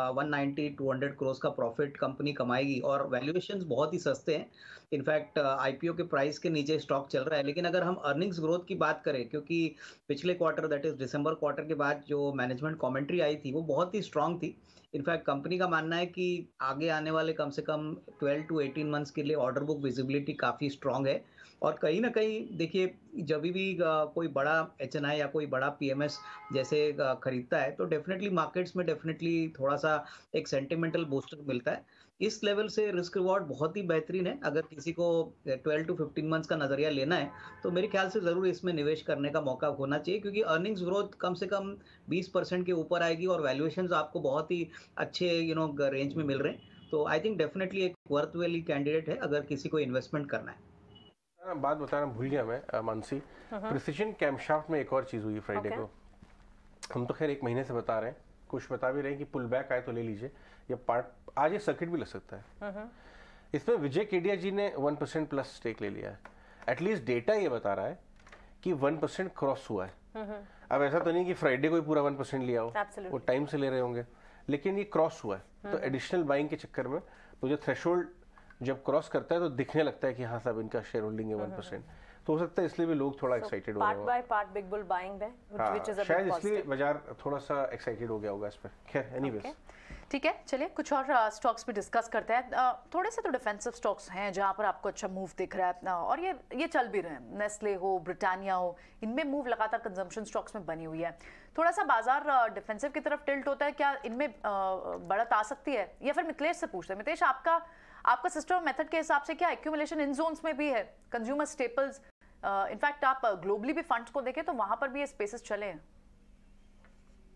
190-200 करोड़ का प्रॉफिट कंपनी कमाएगी, और वैल्यूएशंस बहुत ही सस्ते हैं। इनफैक्ट आईपीओ के प्राइस के नीचे स्टॉक चल रहा है। लेकिन अगर हम अर्निंग्स ग्रोथ की बात करें, क्योंकि पिछले quarter that is December quarter के बाद जो मैनेजमेंट कमेंट्री आई थी वो बहुत ही स्ट्रांग थी। इनफैक्ट कंपनी का मानना है कि आगे आने वाले कम से कम 12 to 18 मंथ्स के लिए ऑर्डर बुक विजिबिलिटी काफ़ी स्ट्रांग है। और कहीं ना कहीं देखिए, जब भी कोई बड़ा एचएनआई या कोई बड़ा पीएमएस जैसे खरीदता है तो डेफिनेटली मार्केट्स में डेफिनेटली थोड़ा सा एक सेंटिमेंटल बूस्टर मिलता है। इस लेवल से रिस्क रिवॉर्ड बहुत ही बेहतरीन है। अगर किसी को 12 to 15 मंथ्स का नजरिया लेना है तो मेरे ख्याल से जरूर इसमें निवेश करने का मौका होना चाहिए, क्योंकि अर्निंग्स ग्रोथ कम से कम 20% के ऊपर आएगी और वैल्यूएशंस आपको बहुत ही अच्छे रेंज में मिल रहे हैं। तो आई थिंक डेफिनेटली एक वर्थवेली कैंडिडेट है अगर किसी को इन्वेस्टमेंट करना है। बात बताना भूल गया मैं मानसी, प्रिसिशन कैमशाफ्ट में एक और चीज हुई फ्राइडे को। हम तो खैर 1 महीने से बता रहे हैं, कुछ बता भी रहे हैं कि पुल बैक आए तो ले लीजिए, या पार्ट आज ये सर्किट भी लग सकता है। इसमें विजय केडिया जी ने 1% प्लस स्टेक ले लिया है। एटलीस्ट डेटा ये बता रहा है कि 1% क्रॉस हुआ है। अब ऐसा तो नहीं कि फ्राइडे को ही पूरा 1% लिया हो, वो टाइम से ले रहे होंगे, लेकिन ये क्रॉस हुआ है। तो एडिशनल बाइंग के चक्कर में वो जो थ्रेशोल्ड जब क्रॉस करता है तो दिखने लगता है कि हाँ साहब इनका शेयर होल्डिंग है 1%, तो हो सकता है इसलिए भी लोग थोड़ा एक्साइटेड हो रहे हो। Part by part big bull buying है, व्हिच इज अ शायद इसलिए बाजार थोड़ा सा एक्साइटेड हो गया होगा इस पर। खैर एनीवेज, ठीक है, चलिए कुछ और स्टॉक्स भी डिस्कस करते हैं। थोड़े से तो डिफेंसिव स्टॉक्स हैं जहां पर आपको अच्छा मूव दिख रहा है, और ये चल भी रहे हैं। नेस्ले हो, ब्रिटानिया हो, इनमें मूव लगातार कंजम्पशन स्टॉक्स में बनी हुई है। थोड़ा सा बाजार डिफेंसिव की तरफ टिल्ट होता है, क्या इनमें बढ़त आ सकती है? या फिर मिथिलेश से पूछते हैं। मिथिलेश, आपका सिस्टम मेथड के हिसाब से क्या एक्यूमुलेशन इन जोन्स में भी है? कंज्यूमर स्टेपल्स, इनफैक्ट आप ग्लोबली भी फंड्स को देखें तो वहां पर भी ये स्पेसेस चले हैं।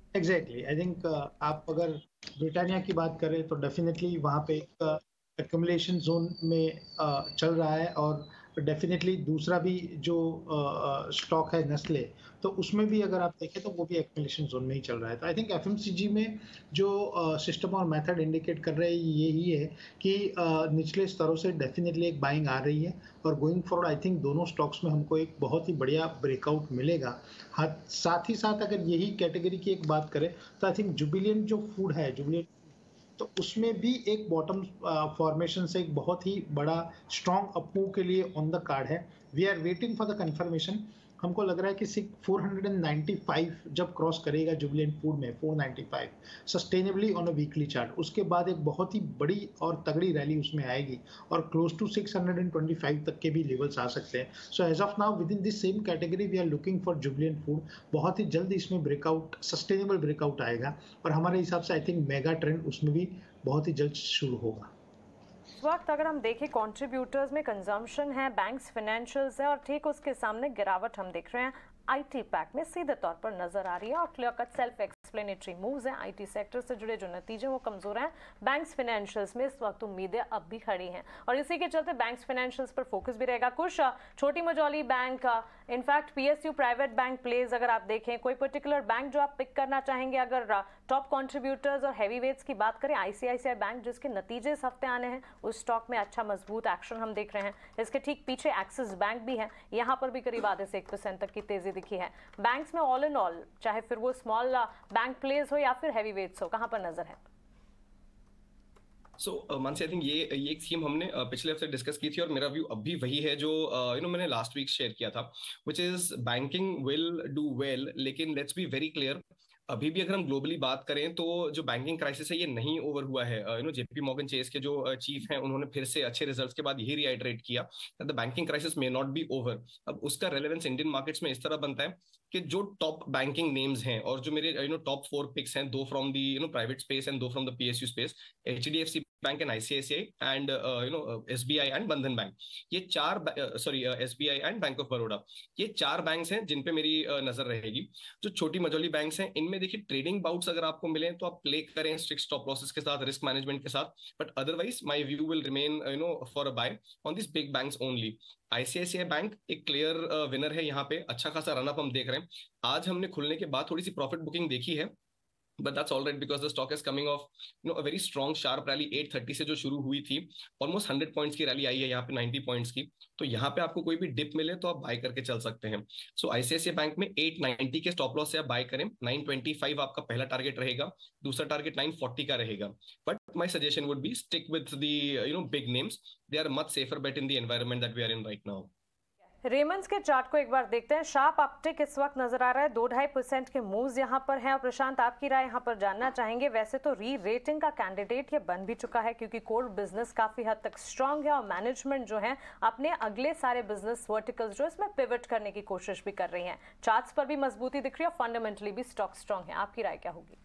एग्जैक्टली आई थिंक आप अगर ब्रिटानिया की बात करें तो डेफिनेटली वहाँ पे एक एक्यूमुलेशन जोन में चल रहा है, और डेफिनेटली दूसरा भी जो स्टॉक है नेस्ले, तो उसमें भी अगर आप देखें तो वो भी एक्यूमुलेशन जोन में ही चल रहा है। तो आई थिंक एफएमसीजी में जो सिस्टम और मेथड इंडिकेट कर रहे हैं यही है कि निचले स्तरों से डेफिनेटली एक बाइंग आ रही है, और गोइंग फॉरवर्ड आई थिंक दोनों स्टॉक्स में हमको एक बहुत ही बढ़िया ब्रेकआउट मिलेगा। साथ ही साथ अगर यही कैटेगरी की एक बात करें तो आई थिंक जुबिलियंट जो फूड है, जुबिलियंट, तो उसमें भी एक बॉटम फॉर्मेशन से एक बहुत ही बड़ा स्ट्रॉन्ग अपमूव के लिए ऑन द कार्ड है। We are waiting for the confirmation. हमको लग रहा है कि 495 जब क्रॉस करेगा जुबिलियंट फूड में 495 sustainably on a weekly chart, उसके बाद एक बहुत ही बड़ी और तगड़ी रैली उसमें आएगी और क्लोज टू 625 तक के भी लेवल्स आ सकते हैं। So as of now within this same category we are looking for Jubilant food. बहुत ही जल्द इसमें ब्रेकआउट, सस्टेनेबल ब्रेकआउट आएगा, और हमारे हिसाब से आई थिंक मेगा ट्रेंड उसमें भी बहुत ही जल्द शुरू होगा। इस वक्त अगर हम देखें कंट्रीब्यूटर्स में कंजम्पशन है, बैंक्स, फाइनेंशियल्स है, और ठीक उसके सामने गिरावट हम देख रहे हैं आईटी पैक में सीधे तौर पर नजर आ रही है, और clear cut self explanatory moves हैं। आईटी सेक्टर से जुड़े जो नतीजे वो कमजोर हैं। बैंक्स, फाइनेंशियल्स में इस वक्त उम्मीदें अब भी खड़ी हैं, और इसी के चलते बैंक्स, फाइनेंशियल्स पर फोकस भी रहेगा। कुछ छोटी मझौली bank, in fact PSU private bank plays अगर आप देखें, कोई पर्टिकुलर बैंक जो आप पिक करना चाहेंगे? अगर टॉप कंट्रीब्यूटर्स और हैवी वेट्स की बात करें, आईसीआईसीआई बैंक जिसके नतीजे इस हफ्ते आने हैं, उस स्टॉक में अच्छा मजबूत एक्शन हम देख रहे हैं। इसके ठीक पीछे एक्सिस बैंक भी है, यहाँ पर भी करीब आधे से 1% तक की तेजी दिखी है। बैंक्स में ऑल इन ऑल, चाहे फिर वो स्मॉल बैंक प्लेस हो या फिर हैवी वेट्स हो, कहां पर नजर है? मानसी, आई थिंक ये एक थीम हमने पिछले हफ्ते डिस्कस की थी, और मेरा व्यू अब भी वही है जो मैंने लास्ट वीक शेयर किया था, which is banking will do well, लेकिन लेट्स बी वेरी क्लियर, अभी भी अगर हम ग्लोबली बात करें तो जो बैंकिंग क्राइसिस है ये नहीं ओवर हुआ है। जेपी मॉर्गन चेस के जो चीफ हैं उन्होंने फिर से अच्छे रिजल्ट्स के बाद यही रिआइटरेट किया that the banking crisis may not be over. अब उसका रेलेवेंस इंडियन मार्केट्स में इस तरह बनता है कि जो टॉप बैंकिंग नेम्स हैं, और जो मेरे टॉप 4 पिक्स हैं, 2 from the private space and 2 from the PSU space, HDFC bank and ICICI and SBI and Bandhan bank, ये 4 SBI and bank of Baroda, ये 4 बैंक्स हैं जिन पे मेरी नजर रहेगी। जो छोटी मझौली बैंक्स हैं इनमें देखिए ट्रेडिंग बाउट्स अगर आपको मिले तो आप प्ले करें स्ट्रिक्ट स्टॉप लॉसेस के साथ, रिस्क मैनेजमेंट के साथ, but otherwise my view will remain for a buy on this big banks only. ICICI bank एक क्लियर विनर है, यहाँ पे अच्छा खासा रनअप हम देख रहे हैं। आज हमने खुलने के बाद थोड़ी सी प्रॉफिट बुकिंग देखी है, but that's all right because the stock is coming off a very strong sharp rally 830 से जो शुरू हुई थी, almost 100 पॉइंट्स की रैली आई है यहाँ पे 90 पॉइंट्स की, तो यहाँ पे आपको कोई भी डिप मिले तो आप बाय करके चल सकते हैं। सो आईसीआईसीआई बैंक में 890 के स्टॉप लॉस से आप बाय करें, 925 आपका पहला टारगेट रहेगा, दूसरा टारगेट 940 का रहेगा, but my suggestion would be stick with the big names, they are much safer bet in the environment that we are in right now. Raymonds के चार्ट को एक बार देखते हैं। शार्प अपटिक इस वक्त नजर आ रहा है, 2-2.5% के मूव्स यहाँ पर हैं, और प्रशांत आपकी राय यहाँ पर जानना चाहेंगे। वैसे तो री रेटिंग का कैंडिडेट ये बन भी चुका है, क्योंकि कोर बिजनेस काफी हद तक स्ट्रांग है, और मैनेजमेंट जो है अपने अगले सारे बिजनेस वर्टिकल्स जो इसमें पिवट करने की कोशिश भी कर रही है। चार्ट्स पर भी मजबूती दिख रही है, और फंडामेंटली भी स्टॉक स्ट्रांग है। आपकी राय क्या होगी?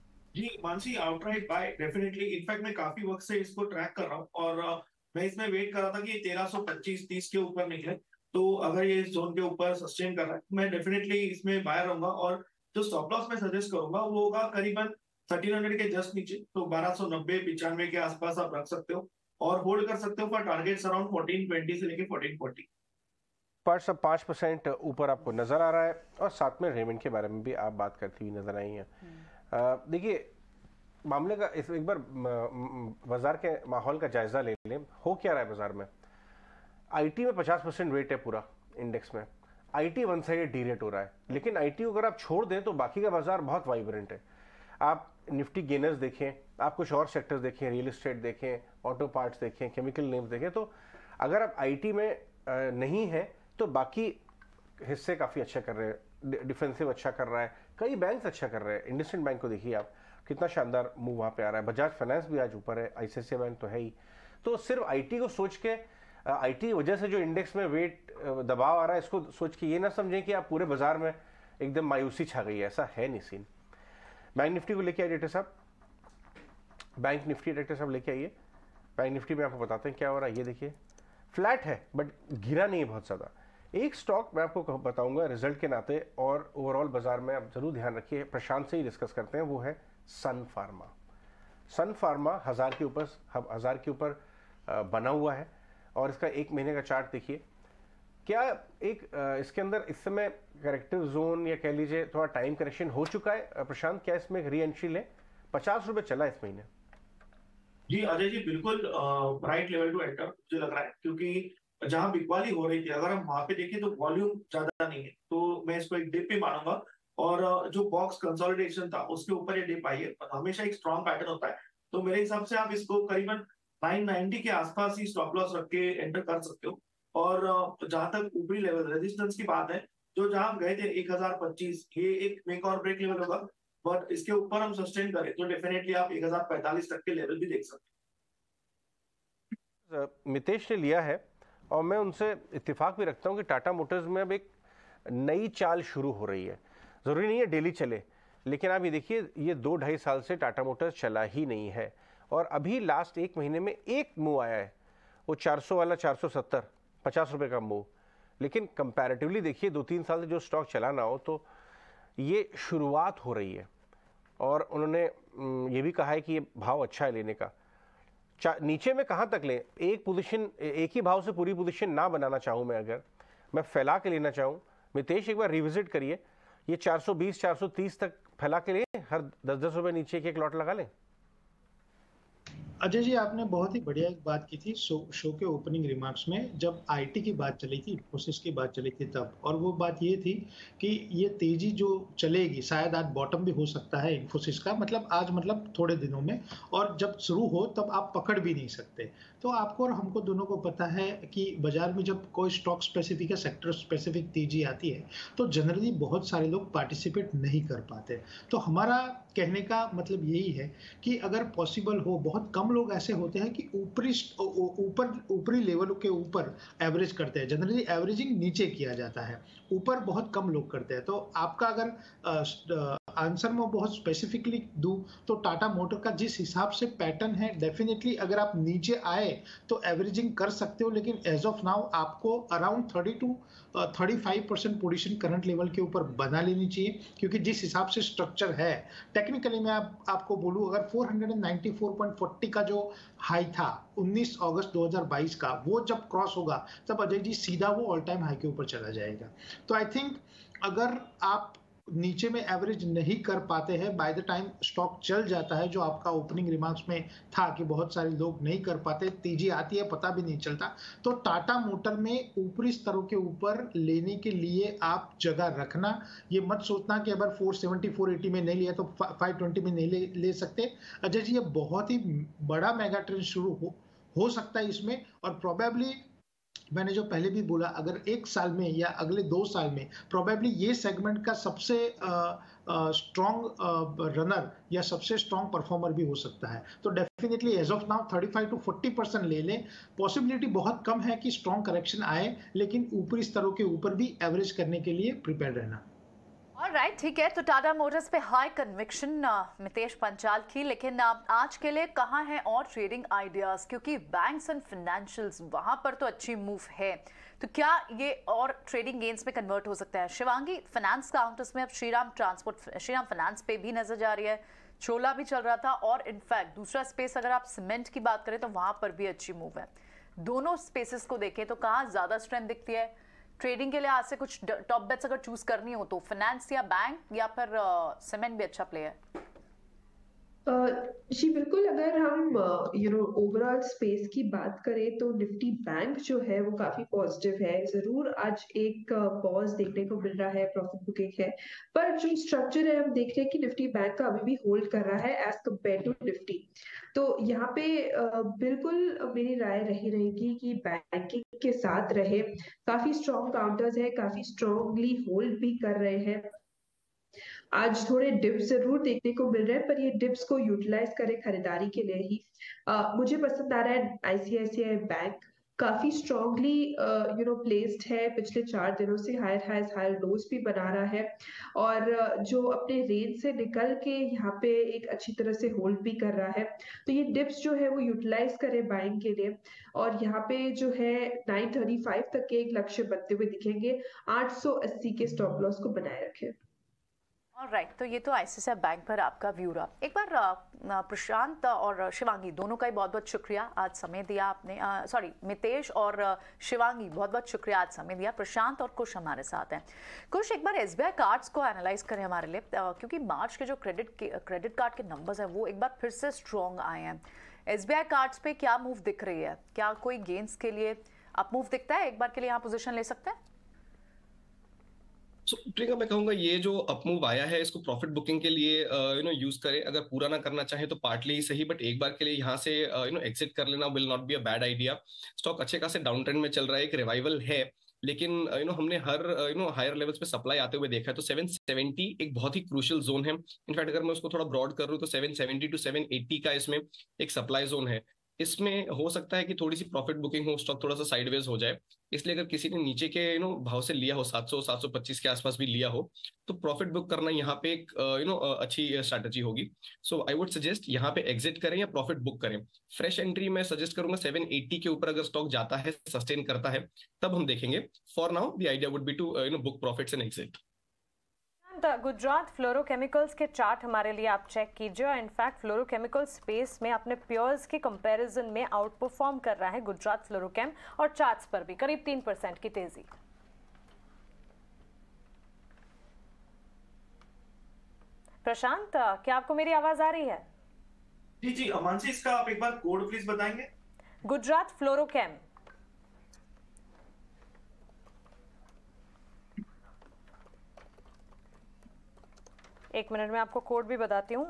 जी Mansi, outright buy definitely. In fact मैं काफी वक्त से इसको ट्रैक कर रहा हूँ, और मैं इसमें वेट कर रहा था कि 1325-30 के ऊपर निकले, तो अगर ये इस जोन के ऊपर सस्टेन कर रहा है मैं डेफिनेटली इसमें बाय रहूंगा। और जो स्टॉप लॉस मैं सजेस्ट करूंगा वो होगा करीबन 1300 के जस्ट नीचे, तो 1290-95 के आसपास आप रख सकते हो, और होल्ड कर सकते हो फॉर टारगेट्स अराउंड 1420 से लेके 1440। 5% ऊपर आपको नजर आ रहा है, और साथ में रेमंड के बारे में भी आप बात करती हुई नजर आई हैं। देखिए मामले का एक बार बाजार के माहौल का जायजा ले लें, हो क्या रहा है बाजार में। आईटी में 50% वेट है पूरा इंडेक्स में, आईटी वन साइड डीरेट हो रहा है, लेकिन आईटी को अगर आप छोड़ दें तो बाकी का बाजार बहुत वाइब्रेंट है। आप निफ्टी गेनर्स देखें, आप कुछ और सेक्टर्स देखें, रियल एस्टेट देखें, ऑटो पार्ट्स देखें, केमिकल नेम्स देखें, तो अगर आप आईटी में नहीं है तो बाकी हिस्से काफ़ी अच्छा कर रहे हैं, डिफेंसिव अच्छा कर रहा है, कई बैंक्स अच्छा कर रहे हैं। इंडसइंड बैंक को देखिए आप, कितना शानदार मूव वहाँ पे आ रहा है। बजाज फाइनेंस भी आज ऊपर है, आईसीआईसीआई बैंक तो है ही। तो सिर्फ आईटी को सोच के, आईटी वजह से जो इंडेक्स में वेट दबाव आ रहा है, इसको सोच के ये ना समझें कि आप पूरे बाजार में एकदम मायूसी छा गई है, ऐसा है नहीं सीन। बैंक निफ्टी को लेके आइए डायरेक्टर साहब, बैंक निफ्टी डायरेक्टर साहब लेके आइए। बैंक निफ्टी में आपको बताते हैं क्या हो रहा है। ये देखिए फ्लैट है बट गिरा नहीं है बहुत ज़्यादा, एक स्टॉक मैं आपको बताऊंगा रिजल्ट के नाते और ओवरऑल बाजार में आप जरूर ध्यान रखिए, प्रशांत से ही डिस्कस करते हैं, वो है सन फार्मा। सन फार्मा 1000 के ऊपर बना हुआ है और इसका 1 महीने का चार्ट देखिए। क्या एक इसके अंदर इस समय करेक्टिव जोन या कह लीजिए थोड़ा टाइम करेक्शन हो चुका है प्रशांत? क्या इसमें री एंट्री लें? 50 रुपए चला इस महीने। जी अजय जी, बिल्कुल राइट लेवल टू एंटर मुझे लग रहा है, क्योंकि जहां बिकवाली हो रही थी अगर हम वहां पे देखें तो वॉल्यूम ज्यादा नहीं है, तो मैं इसको एक डिप ही मानूंगा। और जो बॉक्स कंसोलिडेशन था उसके ऊपर ये डिप आई है, हमेशा एक स्ट्रॉन्ग पैटर्न होता है, तो मेरे हिसाब से आप इसको करीबन 990 के आसपास ही स्टॉप लॉस रख के एंटर कर सकते हो। और जहां तक ऊपरी लेवल रेजिस्टेंस की बात है, जो जहां हम गए थे 1025, ये एक मेक और ब्रेक लेवल होगा, बट इसके ऊपर हम सस्टेन करें तो डेफिनेटली आप 1045 तक के लेवल भी देख सकते हैं। मितेश ने लिया है और मैं उनसे इत्तेफाक भी रखता हूं कि टाटा मोटर्स में अब एक नई चाल शुरू हो रही है। जरूरी नहीं है डेली चले, लेकिन आप ये देखिए ये 2-2.5 साल से टाटा मोटर्स चला ही नहीं है और अभी लास्ट 1 महीने में एक मूव आया है, वो 400 वाला 470, 50 रुपए का मूव। लेकिन कंपैरेटिवली देखिए 2-3 साल से जो स्टॉक चला ना हो तो ये शुरुआत हो रही है। और उन्होंने ये भी कहा है कि ये भाव अच्छा है लेने का। नीचे में कहाँ तक लें? एक पोजीशन एक ही भाव से पूरी पोजीशन ना बनाना चाहूँ मैं, अगर मैं फैला के लेना चाहूँ, मितेश एक बार रिविजिट करिए, ये 420-430 तक फैला के लिए हर 10-10 रुपए नीचे एक लॉट लगा लें। अजय जी, आपने बहुत ही बढ़िया एक बात की थी शो के ओपनिंग रिमार्क्स में, जब आईटी की बात चली थी, इन्फोसिस की बात चली थी तब, और वो बात ये थी कि ये तेजी जो चलेगी शायद आज बॉटम भी हो सकता है इन्फोसिस का, मतलब थोड़े दिनों में, और जब शुरू हो तब आप पकड़ भी नहीं सकते। तो आपको और हमको दोनों को पता है कि बाजार में जब कोई स्टॉक स्पेसिफिक या सेक्टर स्पेसिफिक तेजी आती है तो जनरली बहुत सारे लोग पार्टिसिपेट नहीं कर पाते। तो हमारा कहने का मतलब यही है कि अगर पॉसिबल हो, बहुत कम लोग ऐसे होते हैं कि ऊपरी लेवल के ऊपर एवरेज करते हैं, जनरली एवरेजिंग नीचे किया जाता है, ऊपर बहुत कम लोग करते हैं। तो आपका अगर आंसर में बहुत स्पेसिफिकली दूं तो टाटा मोटर का जिस हिसाब से पैटर्न है, डेफिनेटली अगर आप नीचे आए तो एवरेजिंग कर सकते हो, लेकिन एज ऑफ नाउ आपको अराउंड 30-35% पोजीशन करंट लेवल के ऊपर बना लेनी चाहिए, क्योंकि जिस हिसाब से स्ट्रक्चर है, टेक्निकली मैं आपको बोलूं, अगर 494.40 का जो हाई था 19 अगस्त 2022 का, वो जब क्रॉस होगा तब अजय जी सीधा वो ऑल टाइम हाई के ऊपर चला जाएगा। तो आई थिंक अगर आप नीचे में एवरेज नहीं कर पाते हैं, बाय द टाइम स्टॉक चल जाता है, जो आपका ओपनिंग रिमार्क्स में था कि बहुत सारे लोग नहीं कर पाते, तेजी आती है पता भी नहीं चलता, तो टाटा मोटर में ऊपरी स्तरों के ऊपर लेने के लिए आप जगह रखना। ये मत सोचना कि अगर 470 480 में नहीं लिया तो 520 में नहीं ले सकते। अजय जी, ये बहुत ही बड़ा मेगा ट्रेंड शुरू हो सकता है इसमें, और प्रोबेबली मैंने जो पहले भी बोला, अगर 1 साल में या अगले 2 साल में प्रोबेबली ये सेगमेंट का सबसे स्ट्रॉन्ग रनर या सबसे स्ट्रॉन्ग परफॉर्मर भी हो सकता है। तो डेफिनेटली एज ऑफ नाउ 35-40% ले लें। पॉसिबिलिटी बहुत कम है कि स्ट्रॉन्ग करेक्शन आए, लेकिन ऊपरी स्तरों के ऊपर भी एवरेज करने के लिए प्रिपेयर रहना। ऑलराइट, ठीक है। तो टाटा मोटर्स पे हाई कन्विक्शन मितेश पंचाल की, लेकिन आज के लिए कहाँ हैं और ट्रेडिंग आइडियाज, क्योंकि बैंक्स एंड फाइनेंशियल्स वहां पर तो अच्छी मूव है, तो क्या ये और ट्रेडिंग गेन्स में कन्वर्ट हो सकता है? शिवांगी, फाइनेंस काउंटर्स में अब श्रीराम फाइनेंस पे भी नजर जा रही है, चोला भी चल रहा था, और इनफैक्ट दूसरा स्पेस अगर आप सीमेंट की बात करें तो वहां पर भी अच्छी मूव है। दोनों स्पेसेस को देखें तो कहाँ ज्यादा स्ट्रेंथ दिखती है ट्रेडिंग के लिए? आज से कुछ टॉप बेट्स अगर चूज करनी हो तो फाइनेंस या बैंक या फिर सीमेंट भी अच्छा प्ले है? जी बिल्कुल, अगर हम ओवरऑल स्पेस की बात करें तो निफ्टी बैंक जो है वो काफी पॉजिटिव है। जरूर आज एक पॉज देखने को मिल रहा है, प्रॉफिट बुकिंग है, पर जो स्ट्रक्चर है हम देख रहे हैं कि निफ्टी बैंक का अभी भी होल्ड कर रहा है एज कम्पेयर टू निफ्टी। तो यहाँ पे बिल्कुल मेरी राय रही रहेगी कि बैंकिंग के साथ रहे, काफी स्ट्रॉन्ग काउंटर्स है, काफी स्ट्रॉन्गली होल्ड भी कर रहे हैं। आज थोड़े डिप्स जरूर देखने को मिल रहे हैं, पर ये डिप्स को यूटिलाइज करें खरीदारी के लिए ही। मुझे पसंद आ रहा है आईसीआईसीआई बैंक, काफी स्ट्रांगली प्लेस्ड है, पिछले 4 दिनों से हायर हाइज हायर लोज भी बना रहा है, और जो अपने रेंज से निकल के यहाँ पे एक अच्छी तरह से होल्ड भी कर रहा है। तो ये डिप्स जो है वो यूटिलाइज करें बाइंग के लिए, और यहाँ पे जो है 935 तक के एक लक्ष्य बनते हुए दिखेंगे। 880 के स्टॉप लॉस को बनाए रखें। राइट, तो ये तो आईसीआईसीआई बैंक पर आपका व्यू रहा। एक बार प्रशांत और शिवांगी दोनों का ही बहुत बहुत शुक्रिया आज समय दिया आपने। सॉरी, मितेश और शिवांगी बहुत बहुत शुक्रिया आज समय दिया। प्रशांत और कुश हमारे साथ हैं। कुश, एक बार एसबीआई कार्ड्स को एनालाइज करें हमारे लिए, क्योंकि मार्च के जो क्रेडिट कार्ड के नंबर्स हैं वो एक बार फिर से स्ट्रॉन्ग आए हैं। एसबीआई कार्ड्स पे क्या मूव दिख रही है? क्या कोई गेंस के लिए अप मूव दिखता है? एक बार के लिए यहाँ पोजिशन ले सकते हैं? प्रियंका, मैं कहूंगा ये जो अपमूव आया है इसको प्रॉफिट बुकिंग के लिए यूज करें। अगर पूरा ना करना चाहे तो पार्टली ही सही, बट एक बार के लिए यहाँ से एग्जिट कर लेना will not be a bad idea. Stock अच्छे खासे डाउन ट्रेंड में चल रहा है, एक रिवाइवल है, लेकिन हमने हर हायर लेवल्स पे सप्लाई आते हुए देखा है। तो 770 एक बहुत ही क्रूशियल जोन है। इनफैक्ट अगर मैं उसको थोड़ा ब्रॉड कर लूँ तो 770 टू 780 का इसमें एक सप्लाई जोन है। इसमें हो सकता है कि थोड़ी सी प्रॉफिट बुकिंग हो, स्टॉक थोड़ा सा साइडवेज हो जाए। इसलिए अगर किसी ने नीचे के भाव से लिया हो, 700 725 के आसपास भी लिया हो, तो प्रॉफिट बुक करना यहाँ पे एक अच्छी स्ट्रैटेजी होगी। सो आई वुड सजेस्ट यहाँ पे एग्जिट करें या प्रॉफिट बुक करें। फ्रेश एंट्री मैं सजेस्ट करूंगा 780 के ऊपर अगर स्टॉक जाता है, सस्टेन करता है, तब हम देखेंगे। For now the idea would be to book profits and exit. Gujarat fluorochemicals के चार्ट हमारे लिए आप चेक कीजिए, और इनफैक्ट फ्लोरोकेमिकल स्पेस में अपने प्योर्स के कंपैरिजन में आउट परफॉर्म कर रहा है गुजरात फ्लोरोकेम, और चार्ट्स पर भी करीब 3% की तेजी। प्रशांत, क्या आपको मेरी आवाज आ रही है? जी जी, मानसी, इसका आप एक बार कोड प्लीज बताएंगे। गुजरात फ्लोरोकेम। एक मिनट में आपको कोड भी बताती हूँ।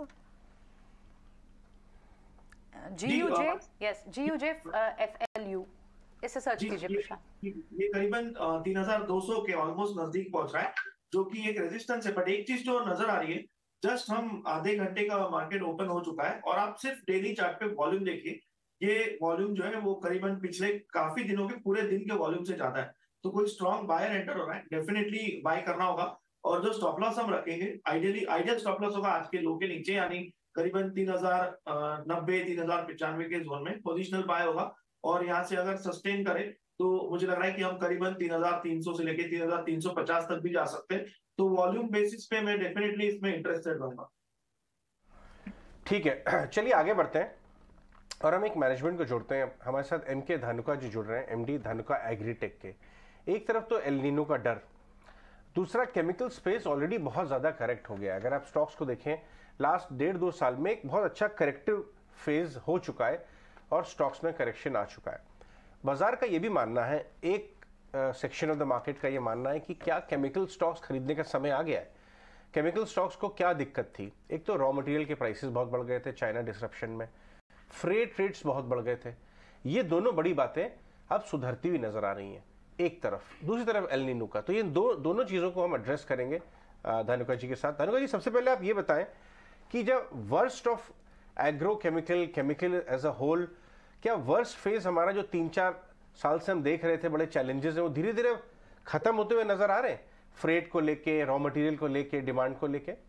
GUJ, यस, GUJFLU, इसे सर्च कीजिए प्रशांत। ये करीबन 3200 के ऑलमोस्ट नजदीक पहुंच रहा है, जो कि एक रेजिस्टेंस है। बट एक चीज जो नजर आ रही है, जस्ट हम आधे घंटे का मार्केट ओपन हो चुका है, और आप सिर्फ डेली चार्ट पे वॉल्यूम देखिए। ये वॉल्यूम जो है वो करीबन पिछले काफी दिनों के पूरे दिन के वॉल्यूम से ज्यादा है। तो कोई स्ट्रॉन्ग बायर एंटर हो रहा है, डेफिनेटली बाय करना होगा। और जो स्टॉप लॉस हम रखेंगे, आइडियल स्टॉप लॉस होगा आज के लो के नीचे, यानी करीबन 3090 3095 के जोन में पोजिशनल बाय होगा। और यहाँ से अगर सस्टेन करे तो मुझे लग रहा है कि हम करीबन 3300 से लेके 3350 तक भी जा सकते हैं। तो वॉल्यूम बेसिस पे मैं डेफिनेटली इसमें इंटरेस्टेड रहूंगा। ठीक है, चलिए आगे बढ़ते हैं और हम एक मैनेजमेंट को जोड़ते हैं। हमारे साथ MK धानुका जी जुड़ रहे हैं, MD धानुका एग्रीटेक के। एक तरफ तो एल नीनो का डर, दूसरा केमिकल स्पेस ऑलरेडी बहुत ज़्यादा करेक्ट हो गया है। अगर आप स्टॉक्स को देखें, लास्ट 1.5-2 साल में एक बहुत अच्छा करेक्टिव फेज हो चुका है और स्टॉक्स में करेक्शन आ चुका है। बाजार का ये भी मानना है, एक सेक्शन ऑफ द मार्केट का ये मानना है कि क्या केमिकल स्टॉक्स खरीदने का समय आ गया है। केमिकल स्टॉक्स को क्या दिक्कत थी? एक तो रॉ मटेरियल के प्राइसेस बहुत बढ़ गए थे चाइना डिसरप्शन में, फ्रेट रेट्स बहुत बढ़ गए थे। ये दोनों बड़ी बातें अब सुधरती हुई नजर आ रही हैं एक तरफ, दूसरी तरफ एल नीनो का। तो ये दोनों चीज़ों को हम एड्रेस करेंगे धानुका जी के साथ। धानुका जी, सबसे पहले आप ये बताएं कि जब worst of agro chemical as a whole, क्या वर्स्ट फेज हमारा जो 3-4 साल से हम देख रहे थे, बड़े चैलेंजेस हैं, वो धीरे धीरे खत्म होते हुए नजर आ रहे हैं? फ्रेट को लेके, रॉ मटेरियल को लेके, डिमांड को लेके।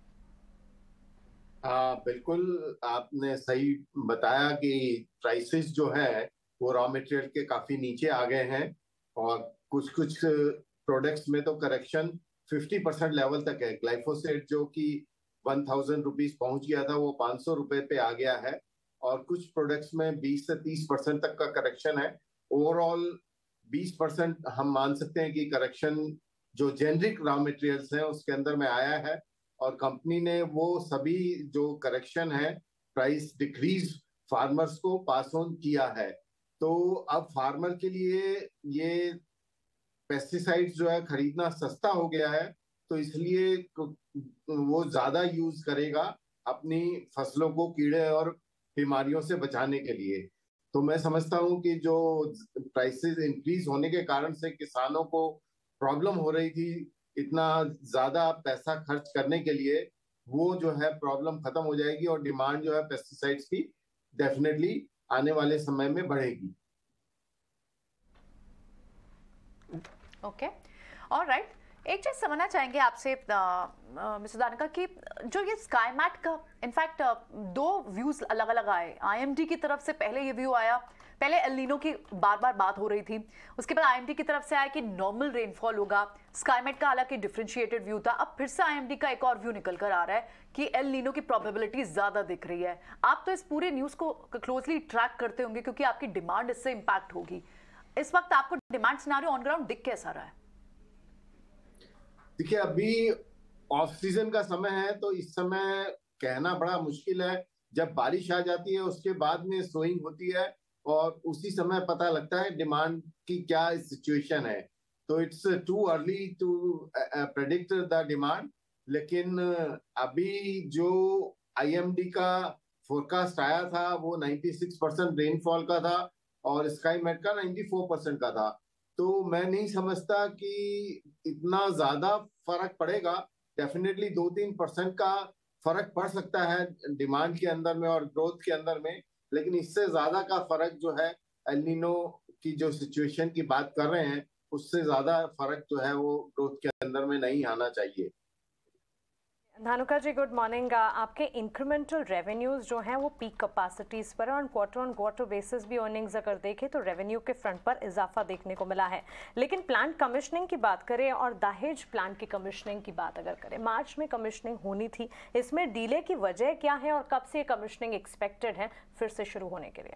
बिल्कुल आपने सही बताया कि प्राइसेस जो है वो रॉ मटेरियल के काफी नीचे आ गए हैं, और कुछ प्रोडक्ट्स में तो करेक्शन 50% लेवल तक है। ग्लाइफोसेट जो कि 1000 रुपीज पहुंच गया था, वो 500 रुपए पे आ गया है, और कुछ प्रोडक्ट्स में 20 से 30% तक का करेक्शन है। ओवरऑल 20% हम मान सकते हैं कि करेक्शन जो जेनरिक रॉ मटेरियल्स हैं उसके अंदर में आया है, और कंपनी ने वो सभी जो करेक्शन है, प्राइस डिक्रीज फार्मर्स को पास ऑन किया है। तो अब फार्मर के लिए ये पेस्टिसाइड्स जो है खरीदना सस्ता हो गया है, तो इसलिए वो ज्यादा यूज करेगा अपनी फसलों को कीड़े और बीमारियों से बचाने के लिए। तो मैं समझता हूँ कि जो प्राइसेस इंक्रीज होने के कारण से किसानों को प्रॉब्लम हो रही थी इतना ज्यादा पैसा खर्च करने के लिए, वो जो है प्रॉब्लम खत्म हो जाएगी, और डिमांड जो है पेस्टिसाइड्स की डेफिनेटली आने वाले समय में बढ़ेगी। Okay, alright. एक चीज समझना चाहेंगे आपसे मिस्टर दानिका कि जो ये स्काईमैट का इनफैक्ट दो व्यूज अलग अलग आए। आईएमडी की तरफ से पहले ये व्यू आया, पहले एल नीनो की बार बार बात हो रही थी, उसके बाद आईएमडी की तरफ से आया कि नॉर्मल रेनफॉल होगा। स्काईमैट का हालांकि डिफरेंशिएटेड व्यू था, अब फिर से आईएमडी का एक और व्यू निकल कर आ रहा है कि एल नीनो की प्रोबेबिलिटी ज्यादा दिख रही है। आप तो इस पूरे न्यूज को क्लोजली ट्रैक करते होंगे क्योंकि आपकी डिमांड इससे इंपैक्ट होगी। इस वक्त आपको डिमांड सिनेरियो ऑन ग्राउंड दिख कैसा रहा है? देखिए, अभी ऑफ सीजन का समय है तो इस समय कहना बड़ा मुश्किल है। जब बारिश आ जाती है उसके बाद में सोइंग होती है और उसी समय पता लगता है डिमांड की क्या सिचुएशन है। तो it's too early to predict the demand. लेकिन अभी जो आईएमडी का फोरकास्ट आया था वो 96% रेनफॉल का था और स्काईमैट का 94% का था। तो मैं नहीं समझता कि इतना ज्यादा फर्क पड़ेगा। डेफिनेटली 2-3% का फर्क पड़ सकता है डिमांड के अंदर में और ग्रोथ के अंदर में, लेकिन इससे ज्यादा का फर्क जो है एल नीनो की जो सिचुएशन की बात कर रहे हैं उससे ज्यादा फर्क जो है वो ग्रोथ के अंदर में नहीं आना चाहिए। Dhanuka ji good morning. आपके इंक्रीमेंटल रेवेन्यूज जो हैं वो पीक कैपेसिटीज पर और ऑन क्वार्टर बेसिस भी अर्निंग्स अगर देखें तो रेवेन्यू के फ्रंट पर इजाफा देखने को मिला है। लेकिन प्लांट कमिश्निंग की बात करें और दहेज प्लांट की कमिश्निंग की बात अगर करें, मार्च में कमिश्निंग होनी थी, इसमें डिले की वजह क्या है और कब से कमिश्निंग एक्सपेक्टेड है फिर से शुरू होने के लिए?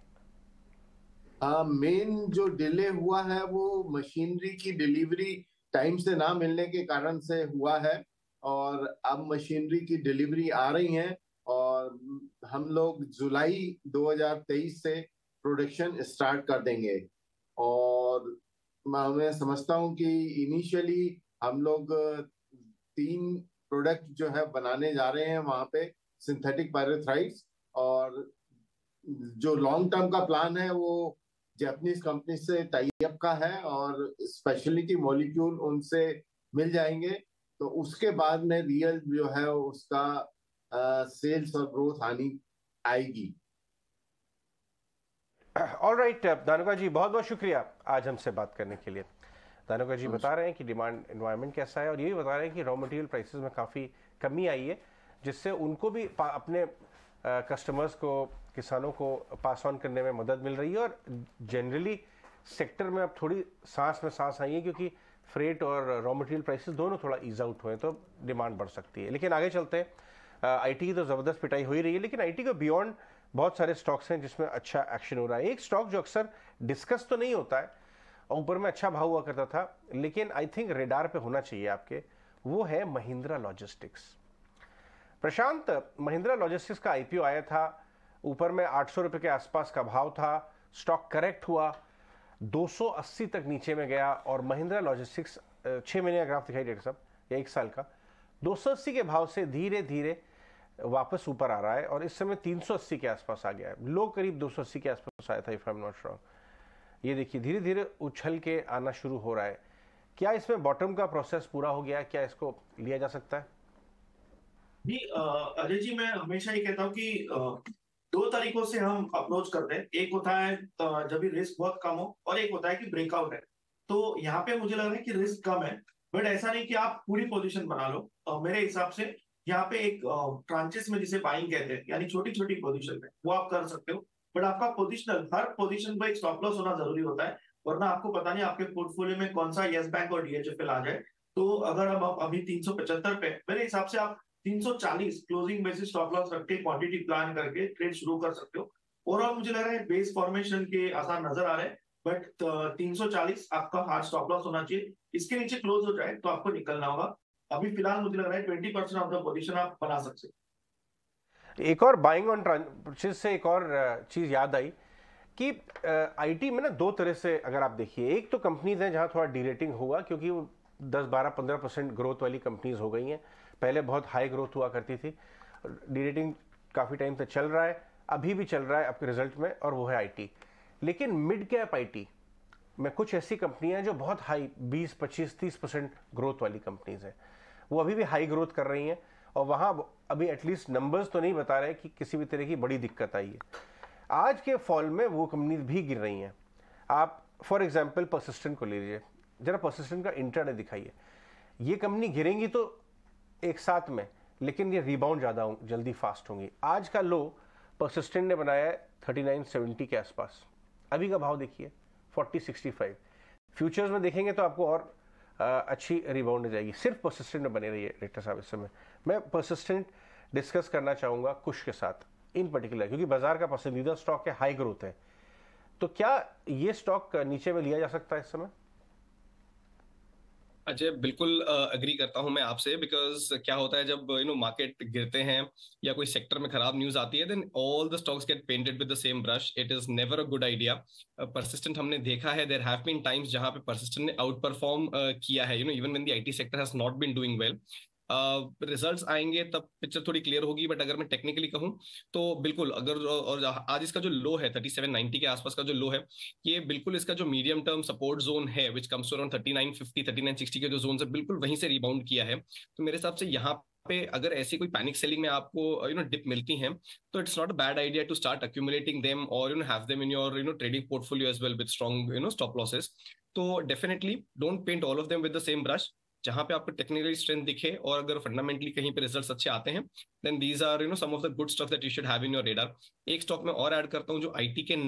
मेन जो डिले हुआ है वो मशीनरी की डिलीवरी टाइम से ना मिलने के कारण से हुआ है और अब मशीनरी की डिलीवरी आ रही है और हम लोग जुलाई 2023 से प्रोडक्शन स्टार्ट कर देंगे। और मैं समझता हूँ कि इनिशियली हम लोग 3 प्रोडक्ट जो है बनाने जा रहे हैं वहाँ पे, सिंथेटिक पायरेथ्राइड्स, और जो लॉन्ग टर्म का प्लान है वो जापानीज कंपनी से टाई अप का है और स्पेशलिटी मॉलिक्यूल उनसे मिल जाएंगे। तो उसके बाद में रियल जो है उसका सेल्स और ग्रोथ आएगी। ऑलराइट धानुका जी, बहुत बहुत शुक्रिया आज हमसे बात करने के लिए। धानुका जी बता रहे हैं कि डिमांड एनवायरनमेंट कैसा है और ये भी बता रहे हैं कि रॉ मटेरियल प्राइसेस में काफ़ी कमी आई है जिससे उनको भी अपने कस्टमर्स को, किसानों को पास ऑन करने में मदद मिल रही है और जनरली सेक्टर में अब थोड़ी सांस में सांस आई है क्योंकि फ्रेट और रॉ मटेरियल प्राइसेस दोनों थोड़ा ईज आउट हुए तो डिमांड बढ़ सकती है। लेकिन आगे चलते हैं। आईटी की तो ज़बरदस्त पिटाई हो ही रही है, लेकिन आईटी को बियॉन्ड बहुत सारे स्टॉक्स हैं जिसमें अच्छा एक्शन हो रहा है। एक स्टॉक जो अक्सर डिस्कस तो नहीं होता है और ऊपर में अच्छा भाव हुआ करता था लेकिन आई थिंक रेडार पे होना चाहिए आपके, वो है महिंद्रा लॉजिस्टिक्स। प्रशांत, महिंद्रा लॉजिस्टिक्स का आईपीओ आया था, ऊपर में 800 रुपये के आसपास का भाव था, स्टॉक करेक्ट हुआ, 280 तक नीचे में गया और महिंद्रा लॉजिस्टिक्स 6 महीने का ग्राफ दिखाई डॉक्टर साहब या 1 साल का, 280 के भाव से धीरे धीरे वापस ऊपर आ रहा है और इस समय 380 के आसपास आ गया है। लो करीब 280 के आसपास आया था, if I am not wrong. ये देखिए धीरे धीरे उछल के आना शुरू हो रहा है। क्या इसमें बॉटम का प्रोसेस पूरा हो गया है? क्या इसको लिया जा सकता है? जी अजय जी, मैं हमेशा ये कहता हूँ कि 2 तरीकों से हम अप्रोच करते हैं। एक होता है जब भी रिस्क बहुत कम हो और एक होता है कि ब्रेकआउट है। तो यहाँ पे मुझे लग रहा है कि रिस्क कम है, बट ऐसा नहीं कि आप पूरी पोजीशन बना लो। मेरे हिसाब से यहाँ पे एक ट्रांचेस में जिसे बाइंग कहते हैं, यानी छोटी छोटी पोजीशन में वो आप कर सकते हो, बट आपका पोजिशनल हर पोजीशन पर एक स्टॉप लॉस होना जरूरी होता है, वरना आपको पता नहीं आपके पोर्टफोलियो में कौन सा येस बैंक और डीएचएफएल आ जाए। तो अगर हम अभी 375 पे, मेरे हिसाब से आप 340 क्लोजिंग बेसिस स्टॉप लॉस रख के क्वांटिटी प्लान करके ट्रेड शुरू कर सकते हो। ओवरऑल मुझे लग रहा है बेस फॉर्मेशन के आसार नजर आ रहे हैं, बट 340 आपका हार्ड स्टॉप लॉस होना चाहिए। इसके नीचे क्लोज हो जाए तो आपको निकलना होगा। अभी फिलहाल मुझे लग रहा है 20% ऑफ द पोजीशन आप बना सकते हैं। एक और बाइंग ऑन ट्रांचेस से एक और चीज याद आई कि आईटी में ना 2 तरह से अगर आप देखिए, एक तो कंपनीज हैं जहां थोड़ा डीरेटिंग हुआ क्योंकि वो 10-12-15% ग्रोथ वाली कंपनीज हो गई हैं। पहले बहुत हाई ग्रोथ हुआ करती थी, डीरेटिंग काफ़ी टाइम तक चल रहा है, अभी भी चल रहा है आपके रिजल्ट में, और वो है आईटी। लेकिन मिड कैप आईटी में कुछ ऐसी कंपनियां हैं जो बहुत हाई 20-25-30% ग्रोथ वाली कंपनीज हैं, वो अभी भी हाई ग्रोथ कर रही हैं और वहाँ अभी एटलीस्ट नंबर्स तो नहीं बता रहे कि किसी भी तरह की बड़ी दिक्कत आई है। आज के फॉल में वो कंपनीज भी गिर रही हैं। आप फॉर एग्जाम्पल परसिस्टेंट को लीजिए, जरा परसिस्टेंट का इंट्राडे दिखाइए। ये कंपनी गिरेंगी तो एक साथ में, लेकिन ये रिबाउंड ज़्यादा जल्दी फास्ट होंगी। आज का लो परसिस्टेंट ने बनाया है 3970 के आसपास, अभी का भाव देखिए 4065। फ्यूचर्स में देखेंगे तो आपको और अच्छी रिबाउंड हो जाएगी। सिर्फ परसिस्टेंट में बने रहिए डायरेक्टर साहब इस समय। मैं परसिस्टेंट डिस्कस करना चाहूँगा कुश के साथ इन पर्टिकुलर, क्योंकि बाजार का पसंदीदा स्टॉक है, हाई ग्रोथ है। तो क्या ये स्टॉक नीचे में लिया जा सकता है इस समय? अजय, बिल्कुल अग्री करता हूं मैं आपसे, बिकॉज क्या होता है जब मार्केट गिरते हैं या कोई सेक्टर में खराब न्यूज आती है, then all the stocks get painted with the same brush. It is never a good idea. Persistent हमने देखा है, देयर हैव बीन टाइम्स जहां पे परसिस्टेंट ने आउट परफॉर्म किया है, even when the IT sector has not been doing well. Results आएंगे तब पिक्चर थोड़ी क्लियर होगी, बट अगर मैं टेक्निकली कहूं तो बिल्कुल, अगर और आज इसका जो लो है 3790 के आसपास का जो लो है, ये बिल्कुल इसका जो मीडियम टर्म सपोर्ट जोन है विच कम्स टू अराउंड 3950 3960 के जो जोन है, बिल्कुल वहीं से रिबाउंड किया है। तो मेरे हिसाब से यहाँ पे अगर ऐसी कोई पैनिक सेलिंग में आपको डिप मिलती है, तो it's not a bad idea to start accumulating them और have them in your trading portfolio as well with strong stop losses. तो definitely don't paint all of them with the same brush. जहां पे आपको technically strength दिखे और अगर fundamentally कहीं पे रिजल्ट्स अच्छे आते हैं, then these are some of the good stock that you should have in your radar. एक स्टॉक में और ऐड करता हूं जो आईटी के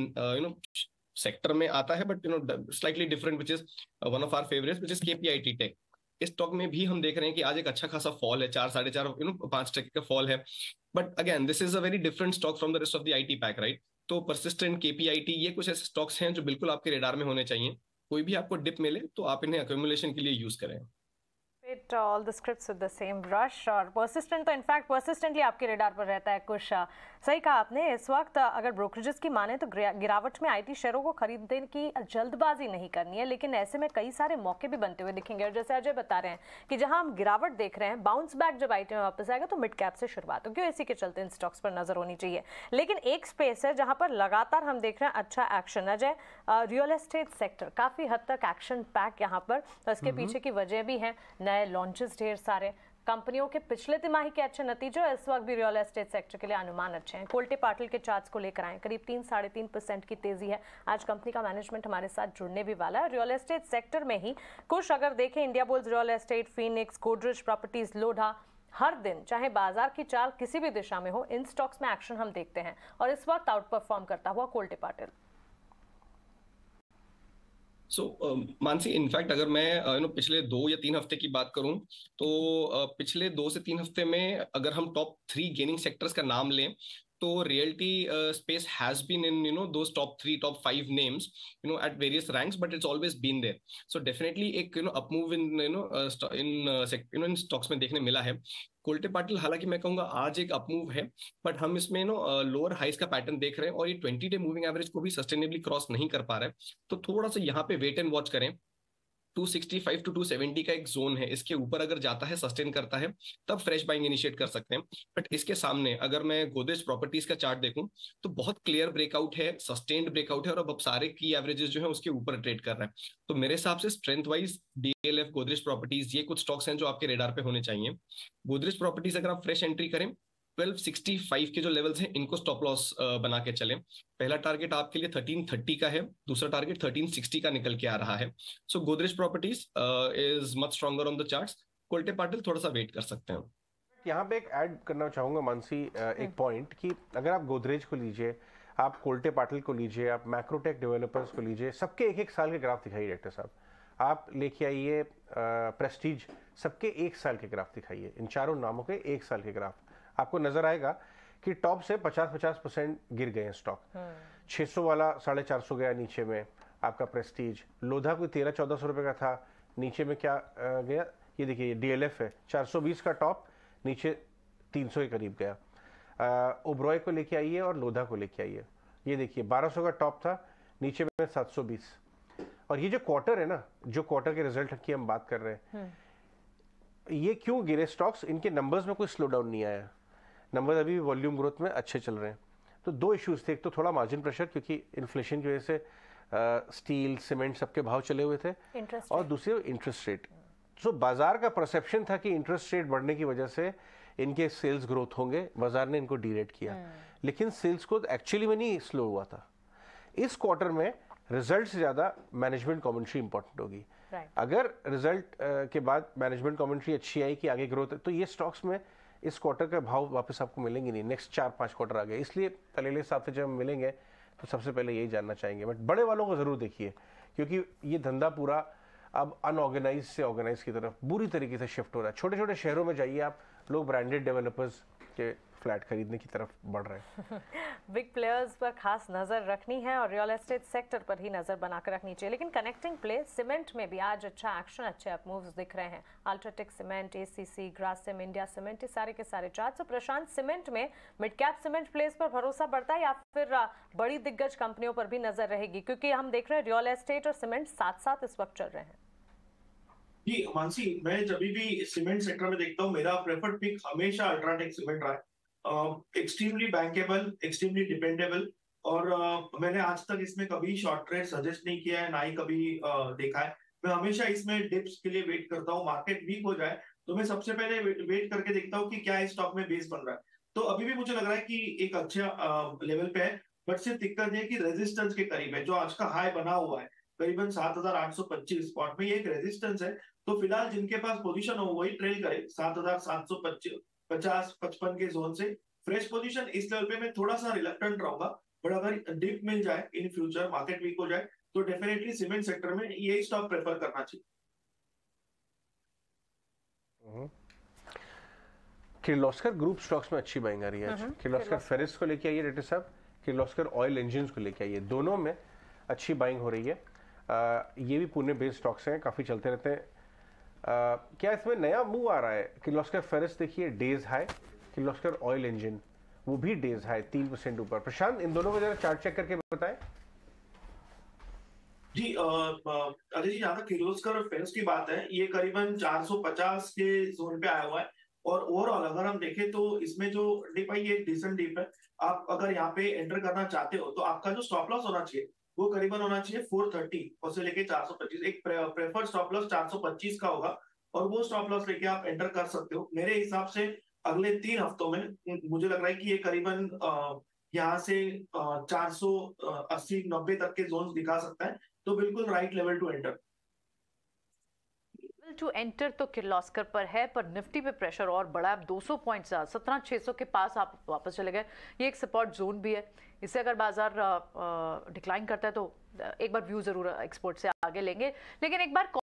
सेक्टर में आता है, but slightly different, which is one of our favourites, which is KPIT tech. इस स्टॉक में भी हम देख रहे हैं कि आज एक अच्छा खासा फॉल है, 4-4.5% का फॉल है, but again this is a very different stock from the rest of the IT pack, right? तो परसिस्टेंट, केपीआईटी, ये कुछ ऐसे स्टॉक्स हैं जो बिल्कुल आपके रेडार में होने चाहिए। कोई भी आपको डिप मिले तो आप इन्हें अक्यूमुलेशन के लिए यूज करें। All the scripts with the same brush. और परसिस्टेंट तो इनफैक्ट परसिस्टेंटली आपके रेडार पर रहता है। कुछ सही कहा आपने। इस वक्त अगर ब्रोकरेजेस की माने तो गिरावट में आईटी शेयरों को खरीदने की जल्दबाजी नहीं करनी है, लेकिन ऐसे में कई सारे मौके भी बनते हुए दिखेंगे। और जैसे अजय बता रहे हैं कि जहां हम गिरावट देख रहे हैं, बाउंस बैक जब आईटी में वापस आएगा तो मिड कैप से शुरुआत होगी, इसी के चलते इन स्टॉक्स पर नजर होनी चाहिए। लेकिन एक स्पेस है जहां पर लगातार हम देख रहे हैं अच्छा action. Ajay, real estate sector काफी हद तक एक्शन पैक यहाँ पर, तो इसके पीछे की वजह भी है नए लॉन्चेस ढेर सारे, कंपनियों के पिछले तिमाही के अच्छे नतीजे, इस वक्त भी रियल एस्टेट सेक्टर के लिए अनुमान अच्छे हैं। कोल्टे पाटिल के चार्ट्स को लेकर आए, करीब 3-3.5% की तेजी है। आज कंपनी का मैनेजमेंट हमारे साथ जुड़ने भी वाला है। रियल एस्टेट सेक्टर में ही कुछ अगर देखें, Indiabulls real estate, Phoenix, Godrej properties, Lodha, हर दिन चाहे बाजार की चाल किसी भी दिशा में हो, इन स्टॉक्स में एक्शन हम देखते हैं और इस वक्त आउट परफॉर्म करता हुआ कोल्टे पाटिल। मानसी, इनफैक्ट अगर मैं पिछले 2 या 3 हफ्ते की बात करूं तो पिछले 2 से 3 हफ्ते में अगर हम टॉप 3 गेनिंग सेक्टर्स का नाम लें तो realty space has been in those top 3 top 5 names at various ranks, but it's always been there. So definitely एक up move in stocks में देखने मिला है। कोल्टे पाटिल हालांकि मैं कहूंगा आज एक अप मूव है, बट हम इसमें लोअर हाइस का पैटर्न देख रहे हैं और ये 20 डे मूविंग एवरेज को भी सस्टेनेबली क्रॉस नहीं कर पा रहा है। तो थोड़ा सा यहाँ पे वेट एंड वॉच करें। 265 to 270 का एक जोन है, इसके ऊपर अगर जाता है, सस्टेन करता है, तब फ्रेश बाइंग इनिशिएट कर सकते हैं। बट इसके सामने अगर मैं गोदरेज प्रॉपर्टीज का चार्ट देखूं तो बहुत क्लियर ब्रेकआउट है, सस्टेन्ड ब्रेकआउट है और अब सारे की एवरेजेस जो है उसके ऊपर ट्रेड कर रहा है। तो मेरे हिसाब से strength wise DLF, Godrej properties, ये कुछ स्टॉक्स हैं जो आपके रेडार पे होने चाहिए। गोदरेज प्रॉपर्टीज अगर आप फ्रेश एंट्री करें, 1265 के जो लेवल्स हैं इनको स्टॉप लॉस बना के चलें। पहला टारगेट आपके लिए 1330 का है, दूसरा टारगेट 1360 का निकल के आ रहा है। So Godrej properties is much stronger on the charts. Kolte Patil थोड़ा सा वेट कर सकते हैं। यहाँ पे एक ऐड करना चाहूंगा मानसी, एक पॉइंट कि अगर आप गोदरेज को लीजिए, आप कोल्टे पाटिल को लीजिए, आप मैक्रोटेक डेवलपर्स को लीजिए, सबके 1-1 साल के ग्राफ दिखाइए डायरेक्टर साहब। आप लेके आइए प्रेस्टीज, सबके 1 साल के ग्राफ दिखाइए। इन चारों नामों के 1 साल के ग्राफ आपको नजर आएगा कि टॉप से 50% गिर गए हैं स्टॉक। 600 वाला 450 गया नीचे में आपका प्रेस्टीज। लोधा कोई 1300-1400 रुपए का था, नीचे में क्या गया, ये देखिए डीएलएफ है 420 का टॉप, नीचे 300 के करीब गया। ओब्रॉय को लेके आइए और लोधा को लेके आइए, ये देखिए 1200 का टॉप था, नीचे में 720। और ये जो क्वार्टर है ना, जो क्वार्टर के रिजल्ट की हम बात कर रहे हैं, ये क्यों गिरे स्टॉक्स, इनके नंबर्स में कोई स्लो डाउन नहीं आया, नंबर अभी भी वॉल्यूम ग्रोथ में अच्छे चल रहे हैं। तो 2 इश्यूज थे, एक तो थोड़ा मार्जिन प्रेशर क्योंकि इन्फ्लेशन की वजह से स्टील, सीमेंट सबके भाव चले हुए थे, और दूसरे इंटरेस्ट रेट। सो बाजार का परसेप्शन था कि इंटरेस्ट रेट बढ़ने की वजह से इनके सेल्स ग्रोथ होंगे, बाजार ने इनको डीरेट किया, लेकिन सेल्स ग्रोथ एक्चुअली में नहीं स्लो हुआ था। इस क्वार्टर में रिजल्ट से ज्यादा मैनेजमेंट कमेंट्री इंपॉर्टेंट होगी। अगर रिजल्ट के बाद मैनेजमेंट कमेंट्री अच्छी आई कि आगे ग्रोथ है, तो ये स्टॉक्स में इस क्वार्टर का भाव वापस आपको मिलेंगे नहीं, नेक्स्ट 4-5 क्वार्टर आ गए। इसलिए तलेले साहब से जब हम मिलेंगे तो सबसे पहले यही जानना चाहेंगे, बट बड़े वालों को जरूर देखिए, क्योंकि ये धंधा पूरा अब अनऑर्गेनाइज से ऑर्गेनाइज की तरफ बुरी तरीके से शिफ्ट हो रहा है। छोटे छोटे शहरों में जाइए आप, लोग ब्रांडेड डेवलपर्स के फ्लैट खरीदने की तरफ बढ़ रहे हैं। बिग प्लेयर्स पर खास नजर रखनी है और रियल एस्टेट सेक्टर पर ही नजर बनाकर रखनी चाहिए। लेकिन कनेक्टिंग प्ले सीमेंट में भी आज अच्छा एक्शन, अच्छे अप मूव्स दिख रहे हैं। UltraTech cement, ACC, Grasim, India cement, ये सारे के सारे चार्ट। तो प्रशांत, सीमेंट में मिड कैप सीमेंट प्लेस पर भरोसा बढ़ता है या फिर बड़ी दिग्गज कंपनियों पर भी नजर रहेगी, क्योंकि हम देख रहे हैं रियल एस्टेट और सीमेंट साथ साथ इस वक्त चल रहे हैं। जी मानसी, मैं जब भी सीमेंट सेक्टर में देखता हूँ, मेरा प्रेफर्ड पिक हमेशा अल्ट्राटेक सीमेंट रहा है। एक्सट्रीमली बैंकेबल, एक्सट्रीमली डिपेंडेबल, और मैंने आज तक इसमें कभी शॉर्ट ट्रेड सजेस्ट नहीं किया है, ना ही कभी देखा है। मैं हमेशा इसमें डिप्स के लिए वेट करता हूँ। मार्केट वीक हो जाए तो मैं सबसे पहले वेट करके देखता हूँ कि क्या इस स्टॉक में बेस बन रहा है। तो अभी भी मुझे लग रहा है कि एक अच्छा लेवल पे है, बट सिर्फ दिक्कत है कि रेजिस्टेंस के करीब है। जो आज का हाई बना हुआ है करीबन 7,825 स्पॉट में, ये एक रेजिस्टेंस है। तो फिलहाल जिनके पास पोजीशन हो वही ट्रेल करे 7,750-55 के जोन से। फ्रेश पोजीशन इस लेवल पे मैं थोड़ा सा रिलक्टेंट रहूंगा, बट अगर डिप मिल जाए इन फ्यूचर, मार्केट वीक हो जाए, तो डेफिनेटली सीमेंट सेक्टर में यही स्टॉक प्रेफर करना चाहिए। किर्लोस्कर ग्रुप स्टॉक्स में अच्छी बाइंग आ रही है आज। किर्लोस्कर फेरिस को लेके आइए रेड्डी साहब, किर्लोस्कर ऑयल इंजन को लेके आइए, दोनों में अच्छी बाइंग हो रही है। ये भी पुणे बेस्ड स्टॉक्स हैं, काफी चलते रहते हैं। क्या इसमें नया मूव आ रहा है? किर्लोस्कर फेरिस देखिए days high, Kirloskar oil engine वो भी डेज हाई 3% ऊपर। प्रशांत, इन दोनों को जरा चार्ट चेक करके बताएं। जी अजय जी, जहाँ तक किर्लोस्कर और फेरिस की बात है, ये करीबन 450 के जोन पे आया हुआ है। और ओवरऑल अगर हम देखें तो इसमें जो डिप है ये एक डिसेंट डिप है। आप अगर यहाँ पे एंटर करना चाहते हो तो आपका जो स्टॉप लॉस होना चाहिए वो करीबन होना चाहिए 430 और से लेके 425। एक प्रेफर्ड स्टॉप लॉस 425 का होगा और वो स्टॉप लॉस लेके आप एंटर कर सकते हो। मेरे हिसाब से अगले 3 हफ्तों में मुझे लग रहा है कि ये करीबन यहाँ से 480-90 तक के जोन दिखा सकता है। तो बिल्कुल right level to enter. To enter तो किर्लोस्कर पर है, पर निफ्टी पे प्रेशर और बड़ा है। 200 पॉइंट्स 17,600 के पास आप वापस चले गए। ये एक सपोर्ट जोन भी है। इससे अगर बाजार डिक्लाइन करता है तो एक बार व्यू जरूर एक्सपोर्ट से आगे लेंगे। लेकिन एक बार